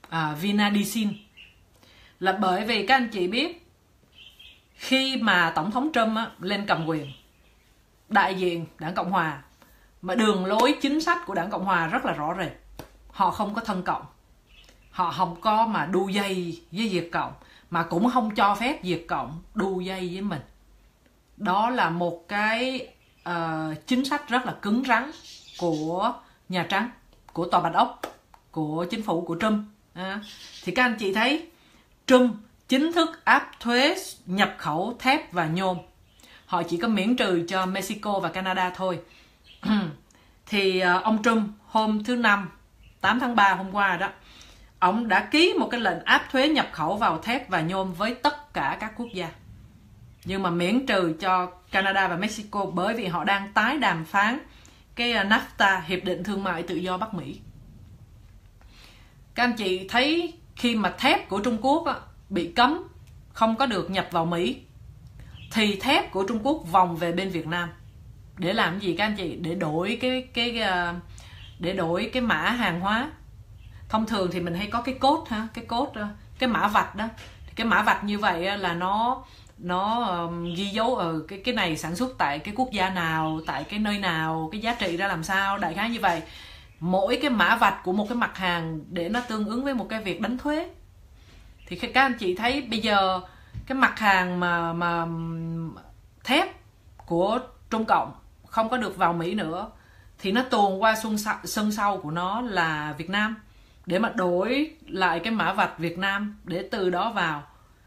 S1: à, Vinadisin. Là bởi vì các anh chị biết, khi mà Tổng thống Trump á, lên cầm quyền, đại diện Đảng Cộng Hòa, mà đường lối chính sách của Đảng Cộng Hòa rất là rõ rệt. Họ không có thân cộng, họ không có mà đu dây với Việt Cộng, mà cũng không cho phép Việt Cộng đu dây với mình. Đó là một cái uh, chính sách rất là cứng rắn của Nhà Trắng, của Tòa Bạch Ốc, của chính phủ của Trump. À, thì các anh chị thấy Trump chính thức áp thuế nhập khẩu thép và nhôm. Họ chỉ có miễn trừ cho Mexico và Canada thôi. Thì uh, ông Trump hôm thứ Năm, tám tháng ba hôm qua đó, ông đã ký một cái lệnh áp thuế nhập khẩu vào thép và nhôm với tất cả các quốc gia. Nhưng mà miễn trừ cho Canada và Mexico bởi vì họ đang tái đàm phán cái NAFTA, Hiệp định Thương mại Tự do Bắc Mỹ. Các anh chị thấy khi mà thép của Trung Quốc á, bị cấm, không có được nhập vào Mỹ, thì thép của Trung Quốc vòng về bên Việt Nam. Để làm gì các anh chị? Để đổi cái cái để đổi cái mã hàng hóa. Thông thường thì mình hay có cái code ha, cái code, cái mã vạch đó. Cái mã vạch như vậy là nó nó um, ghi dấu ở cái cái này sản xuất tại cái quốc gia nào, tại cái nơi nào, cái giá trị ra làm sao, đại khái như vậy. Mỗi cái mã vạch của một cái mặt hàng để nó tương ứng với một cái việc đánh thuế. Thì các anh chị thấy bây giờ cái mặt hàng mà mà thép của Trung Cộng không có được vào Mỹ nữa, thì nó tuồn qua sân sau của nó là Việt Nam để mà đổi lại cái mã vạch Việt Nam để từ đó vào.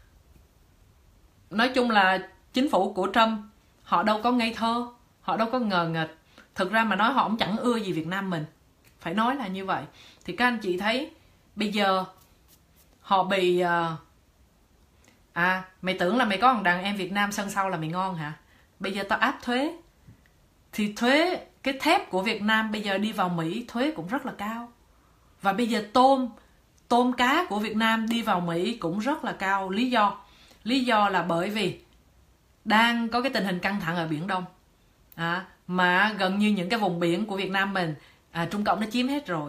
S1: Nói chung là chính phủ của Trump họ đâu có ngây thơ, họ đâu có ngờ nghệch. Thực ra mà nói họ cũng chẳng ưa gì Việt Nam mình, phải nói là như vậy. Thì các anh chị thấy bây giờ họ bị uh, à mày tưởng là mày có một đàn em Việt Nam sân sau là mày ngon hả? Bây giờ tao áp thuế, thì thuế cái thép của Việt Nam bây giờ đi vào Mỹ thuế cũng rất là cao. Và bây giờ tôm tôm cá của Việt Nam đi vào Mỹ cũng rất là cao. Lý do lý do là bởi vì đang có cái tình hình căng thẳng ở Biển Đông, à, mà gần như những cái vùng biển của Việt Nam mình à, Trung Cộng nó chiếm hết rồi.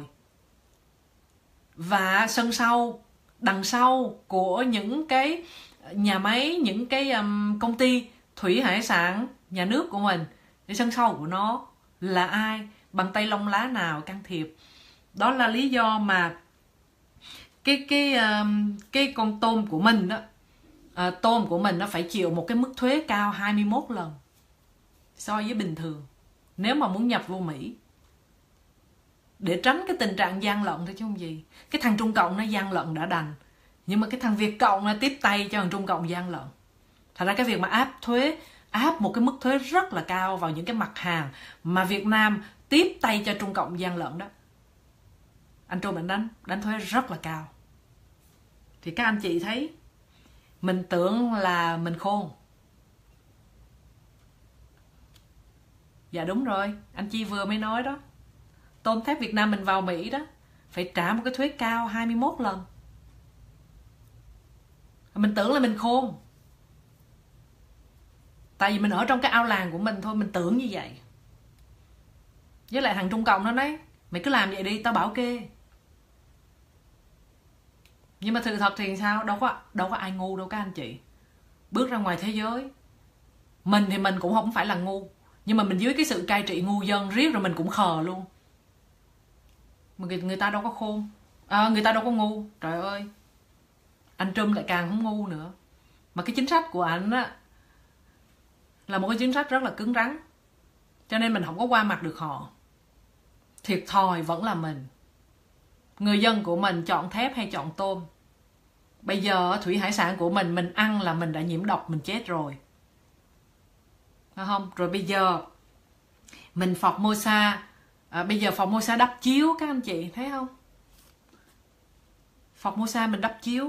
S1: Và sân sau, đằng sau của những cái nhà máy, những cái um, công ty thủy hải sản nhà nước của mình, cái sân sau của nó là ai, bằng tay lông lá nào can thiệp. Đó là lý do mà cái cái um, cái con tôm của mình đó, à, tôm của mình nó phải chịu một cái mức thuế cao hai mươi mốt lần so với bình thường nếu mà muốn nhập vô Mỹ, để tránh cái tình trạng gian lận thôi chứ không gì. Cái thằng Trung Cộng nó gian lận đã đành, nhưng mà cái thằng Việt Cộng nó tiếp tay cho thằng Trung Cộng gian lận. Thật ra cái việc mà áp thuế, áp một cái mức thuế rất là cao vào những cái mặt hàng mà Việt Nam tiếp tay cho Trung Cộng gian lận đó, anh Trung anh đánh đánh thuế rất là cao. Thì các anh chị thấy, mình tưởng là mình khôn. Dạ đúng rồi, anh Chi vừa mới nói đó. Tôm thép Việt Nam mình vào Mỹ đó phải trả một cái thuế cao hai mươi mốt lần. Mình tưởng là mình khôn, tại vì mình ở trong cái ao làng của mình thôi, mình tưởng như vậy. Với lại thằng Trung Cộng nó nói mày cứ làm vậy đi, tao bảo kê. Nhưng mà sự thật thì sao? Đâu có đâu có ai ngu đâu các anh chị. Bước ra ngoài thế giới, mình thì mình cũng không phải là ngu, nhưng mà mình dưới cái sự cai trị ngu dân riết rồi mình cũng khờ luôn. Mà người, người ta đâu có khôn, à, người ta đâu có ngu. Trời ơi, anh Trump lại càng không ngu nữa. Mà cái chính sách của anh á là một cái chính sách rất là cứng rắn, cho nên mình không có qua mặt được họ. Thiệt thòi vẫn là mình. Người dân của mình chọn thép hay chọn tôm? Bây giờ thủy hải sản của mình, mình ăn là mình đã nhiễm độc, mình chết rồi, phải không? Rồi bây giờ mình Formosa, à, bây giờ Formosa đắp chiếu, các anh chị thấy không? Formosa mình đắp chiếu,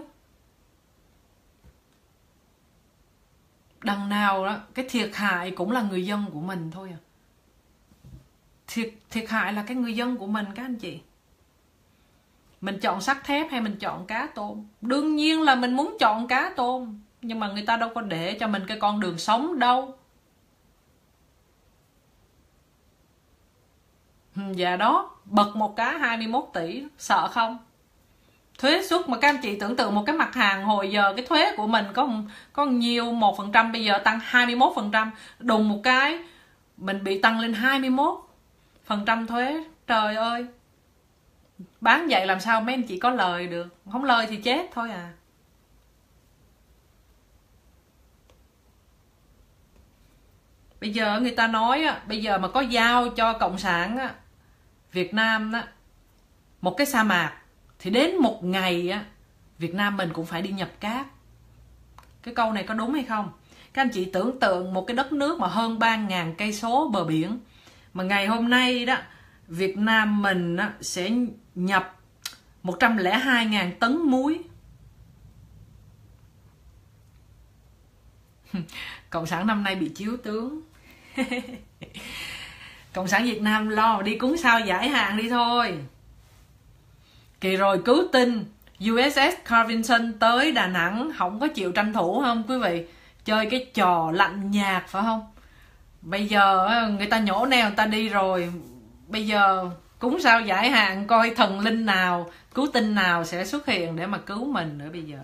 S1: đằng nào đó cái thiệt hại cũng là người dân của mình thôi à. Thiệt, thiệt hại là cái người dân của mình các anh chị. Mình chọn sắt thép hay mình chọn cá tôm? Đương nhiên là mình muốn chọn cá tôm, nhưng mà người ta đâu có để cho mình cái con đường sống đâu. Dạ đó, bật một cá hai mươi mốt tỷ, sợ không? Thuế suất mà các anh chị tưởng tượng một cái mặt hàng hồi giờ cái thuế của mình có có nhiều một phần trăm, bây giờ tăng hai mươi mốt phần trăm, đùng một cái mình bị tăng lên hai mươi mốt phần trăm thuế. Trời ơi, bán vậy làm sao mấy anh chị có lời được, không lời thì chết thôi à. Bây giờ người ta nói á, bây giờ mà có giao cho cộng sản á, Việt Nam á, một cái sa mạc thì đến một ngày á, Việt Nam mình cũng phải đi nhập cát. Cái câu này có đúng hay không? Các anh chị tưởng tượng một cái đất nước mà hơn ba nghìn cây số bờ biển, mà ngày hôm nay đó Việt Nam mình á, sẽ nhập một trăm lẻ hai nghìn tấn muối. Cộng sản năm nay bị chiếu tướng. Cộng sản Việt Nam lo đi cúng sao giải hạn đi thôi. Kỳ rồi cứu tinh u ét ét Carvinson tới Đà Nẵng không có chịu tranh thủ không quý vị? Chơi cái trò lạnh nhạt phải không? Bây giờ người ta nhổ neo người ta đi rồi, bây giờ cúng sao giải hạn coi thần linh nào, cứu tinh nào sẽ xuất hiện để mà cứu mình nữa bây giờ.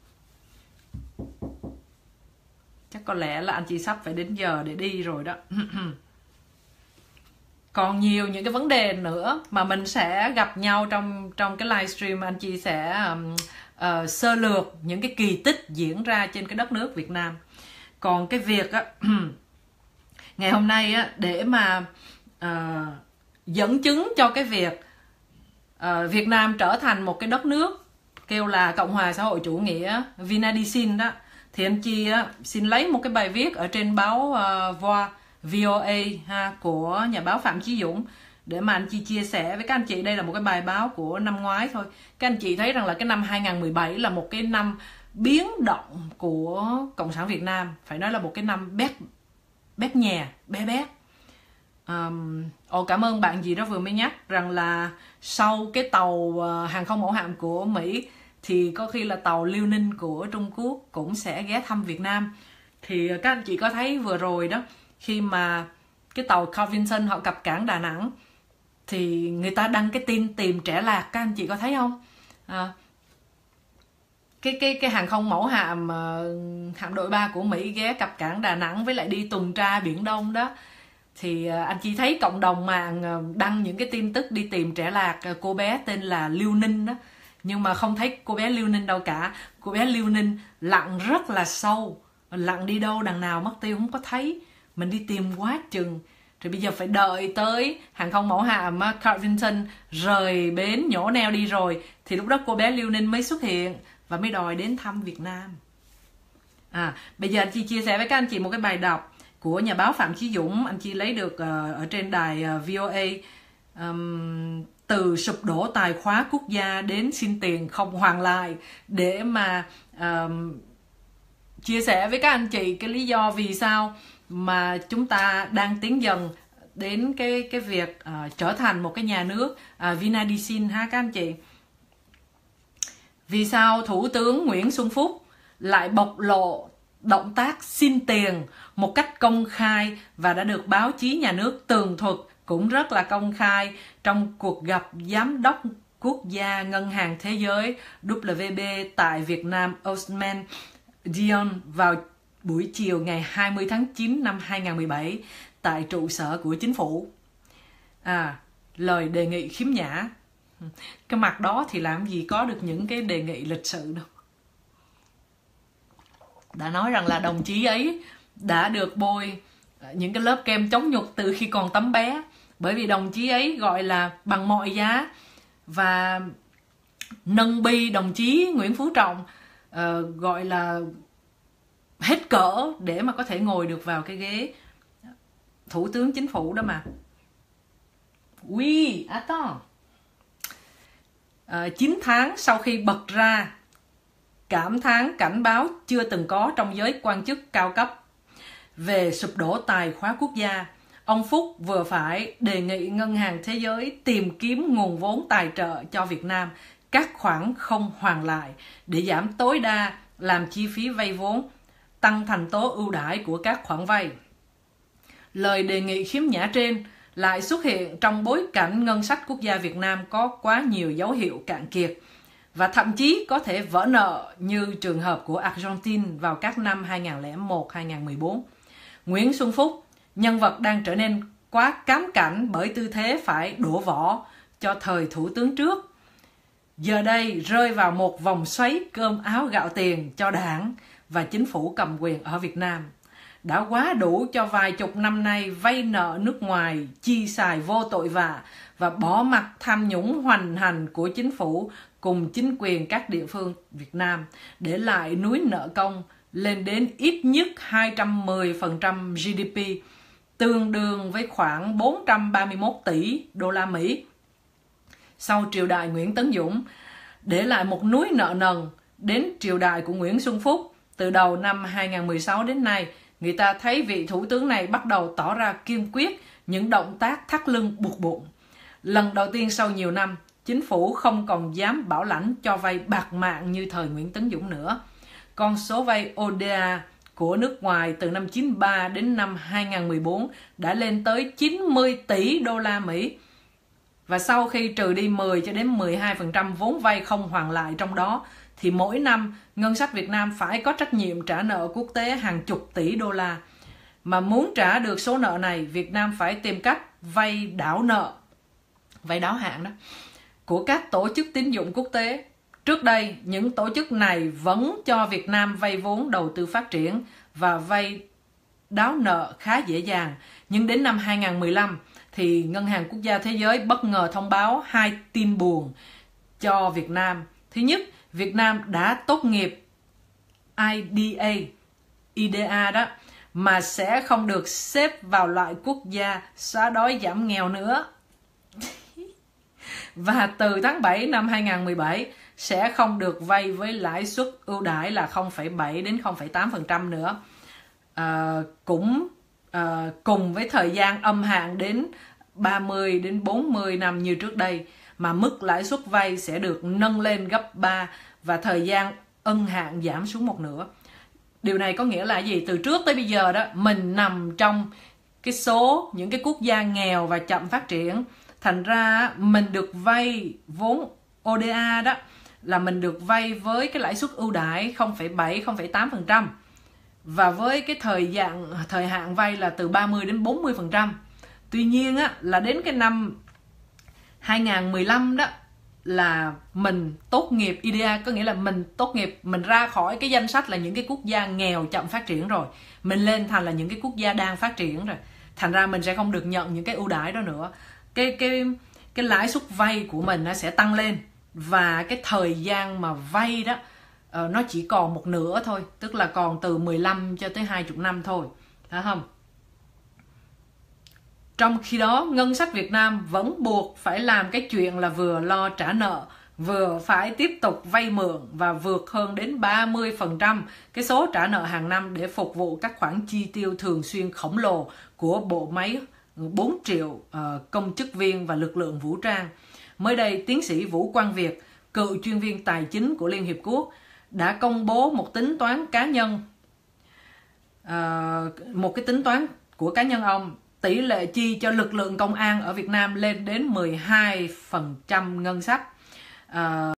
S1: Chắc có lẽ là anh chị sắp phải đến giờ để đi rồi đó. Còn nhiều những cái vấn đề nữa mà mình sẽ gặp nhau trong trong cái livestream. Anh chị sẽ um, uh, sơ lược những cái kỳ tích diễn ra trên cái đất nước Việt Nam. Còn cái việc á, ngày hôm nay á, để mà uh, dẫn chứng cho cái việc uh, Việt Nam trở thành một cái đất nước kêu là Cộng hòa xã hội chủ nghĩa Vinadisin đó, thì anh chị á, xin lấy một cái bài viết ở trên báo uh, Voa vê o a ha, của nhà báo Phạm Chí Dũng để mà anh chị chia sẻ với các anh chị. Đây là một cái bài báo của năm ngoái thôi. Các anh chị thấy rằng là cái năm hai nghìn mười bảy là một cái năm biến động của Cộng sản Việt Nam, phải nói là một cái năm bét bét nhè, bé bét. Um, ồ, cảm ơn bạn gì đó vừa mới nhắc rằng là sau cái tàu uh, hàng không mẫu hạm của Mỹ thì có khi là tàu Liêu Ninh của Trung Quốc cũng sẽ ghé thăm Việt Nam. Thì các anh chị có thấy vừa rồi đó, khi mà cái tàu Carvinson họ cập cảng Đà Nẵng thì người ta đăng cái tin tìm trẻ lạc, các anh chị có thấy không? À, cái cái cái hàng không mẫu hạm uh, hạm đội ba của Mỹ ghé cập cảng Đà Nẵng với lại đi tuần tra Biển Đông đó, thì uh, anh chị thấy cộng đồng mạng uh, đăng những cái tin tức đi tìm trẻ lạc, uh, cô bé tên là Liêu Ninh đó, nhưng mà không thấy cô bé Liêu Ninh đâu cả. Cô bé Liêu Ninh lặn rất là sâu, lặn đi đâu đằng nào mất tiêu không có thấy. Mình đi tìm quá chừng, rồi bây giờ phải đợi tới hàng không mẫu hạm Carvinson rời bến nhổ neo đi rồi thì lúc đó cô bé Liêu Ninh mới xuất hiện và mới đòi đến thăm Việt Nam. À, bây giờ anh chị chia sẻ với các anh chị một cái bài đọc của nhà báo Phạm Chí Dũng. Anh chị lấy được uh, ở trên đài uh, vê o a, um, từ sụp đổ tài khóa quốc gia đến xin tiền không hoàn lại, để mà um, chia sẻ với các anh chị cái lý do vì sao mà chúng ta đang tiến dần đến cái cái việc uh, trở thành một cái nhà nước uh, Vinadisin ha các anh chị. Vì sao Thủ tướng Nguyễn Xuân Phúc lại bộc lộ động tác xin tiền một cách công khai và đã được báo chí nhà nước tường thuật cũng rất là công khai trong cuộc gặp Giám đốc Quốc gia Ngân hàng Thế giới W B tại Việt Nam Osman Dion vào buổi chiều ngày hai mươi tháng chín năm hai nghìn mười bảy tại trụ sở của chính phủ. À, lời đề nghị khiếm nhã. Cái mặt đó thì làm gì có được những cái đề nghị lịch sự đâu. Đã nói rằng là đồng chí ấy đã được bôi những cái lớp kem chống nhục từ khi còn tấm bé, bởi vì đồng chí ấy gọi là bằng mọi giá và nâng bi đồng chí Nguyễn Phú Trọng, uh, gọi là hết cỡ để mà có thể ngồi được vào cái ghế thủ tướng chính phủ đó mà. Oui, attends. Uh, chín tháng sau khi bật ra cảm thán cảnh báo chưa từng có trong giới quan chức cao cấp về sụp đổ tài khóa quốc gia, ông Phúc vừa phải đề nghị Ngân hàng Thế giới tìm kiếm nguồn vốn tài trợ cho Việt Nam các khoản không hoàn lại để giảm tối đa làm chi phí vay vốn, tăng thành tố ưu đãi của các khoản vay. Lời đề nghị khiếm nhã trên lại xuất hiện trong bối cảnh ngân sách quốc gia Việt Nam có quá nhiều dấu hiệu cạn kiệt và thậm chí có thể vỡ nợ như trường hợp của Argentina vào các năm hai nghìn lẻ một hai nghìn mười bốn. Nguyễn Xuân Phúc, nhân vật đang trở nên quá cám cảnh bởi tư thế phải đổ vỏ cho thời thủ tướng trước, giờ đây rơi vào một vòng xoáy cơm áo gạo tiền cho đảng và chính phủ cầm quyền ở Việt Nam. Đã quá đủ cho vài chục năm nay vay nợ nước ngoài, chi xài vô tội vạ và bỏ mặc tham nhũng hoành hành của chính phủ cùng chính quyền các địa phương Việt Nam, để lại núi nợ công lên đến ít nhất hai trăm mười phần trăm giê đê pê, tương đương với khoảng bốn trăm ba mươi mốt tỷ đô la Mỹ. Sau triều đại Nguyễn Tấn Dũng, để lại một núi nợ nần đến triều đại của Nguyễn Xuân Phúc. Từ đầu năm hai nghìn mười sáu đến nay, người ta thấy vị thủ tướng này bắt đầu tỏ ra kiên quyết những động tác thắt lưng buộc bụng. Lần đầu tiên sau nhiều năm, chính phủ không còn dám bảo lãnh cho vay bạc mạng như thời Nguyễn Tấn Dũng nữa. Con số vay ô đê a của nước ngoài từ năm chín mươi ba đến năm hai nghìn mười bốn đã lên tới chín mươi tỷ đô la Mỹ. Và sau khi trừ đi mười cho đến mười hai phần trăm vốn vay không hoàn lại trong đó, thì mỗi năm ngân sách Việt Nam phải có trách nhiệm trả nợ quốc tế hàng chục tỷ đô la. Mà muốn trả được số nợ này, Việt Nam phải tìm cách vay đảo nợ, vay đáo hạn đó, của các tổ chức tín dụng quốc tế. Trước đây, những tổ chức này vẫn cho Việt Nam vay vốn đầu tư phát triển và vay đáo nợ khá dễ dàng. Nhưng đến năm hai nghìn mười lăm, thì Ngân hàng Quốc gia Thế giới bất ngờ thông báo hai tin buồn cho Việt Nam. Thứ nhất, Việt Nam đã tốt nghiệp i đê a, i đê a đó, mà sẽ không được xếp vào loại quốc gia xóa đói giảm nghèo nữa. Và từ tháng bảy năm hai nghìn mười bảy sẽ không được vay với lãi suất ưu đãi là không phẩy bảy đến không phẩy tám phần trăm nữa. À, cũng à, cùng với thời gian âm hạn đến ba mươi đến bốn mươi năm như trước đây, mà mức lãi suất vay sẽ được nâng lên gấp ba và thời gian ân hạn giảm xuống một nửa. Điều này có nghĩa là gì? Từ trước tới bây giờ đó, mình nằm trong cái số những cái quốc gia nghèo và chậm phát triển. Thành ra mình được vay vốn ô đê a đó là mình được vay với cái lãi suất ưu đãi không phẩy bảy, không phẩy tám phần trăm. Và với cái thời gian thời hạn vay là từ ba mươi đến bốn mươi phần trăm. Tuy nhiên á, là đến cái năm hai nghìn mười lăm đó là mình tốt nghiệp i đê a, có nghĩa là mình tốt nghiệp, mình ra khỏi cái danh sách là những cái quốc gia nghèo chậm phát triển rồi, mình lên thành là những cái quốc gia đang phát triển rồi. Thành ra mình sẽ không được nhận những cái ưu đãi đó nữa. Cái cái cái lãi suất vay của mình nó sẽ tăng lên, và cái thời gian mà vay đó uh, nó chỉ còn một nửa thôi, tức là còn từ mười lăm cho tới hai mươi năm thôi, phải không? Trong khi đó, ngân sách Việt Nam vẫn buộc phải làm cái chuyện là vừa lo trả nợ, vừa phải tiếp tục vay mượn và vượt hơn đến ba mươi phần trăm cái số trả nợ hàng năm để phục vụ các khoản chi tiêu thường xuyên khổng lồ của bộ máy bốn triệu uh, công chức viên và lực lượng vũ trang. Mới đây, tiến sĩ Vũ Quang Việt, cựu chuyên viên tài chính của Liên Hiệp Quốc, đã công bố một tính toán cá nhân, uh, một cái tính toán của cá nhân ông. Tỷ lệ chi cho lực lượng công an ở Việt Nam lên đến mười hai phần trăm ngân sách. Uh,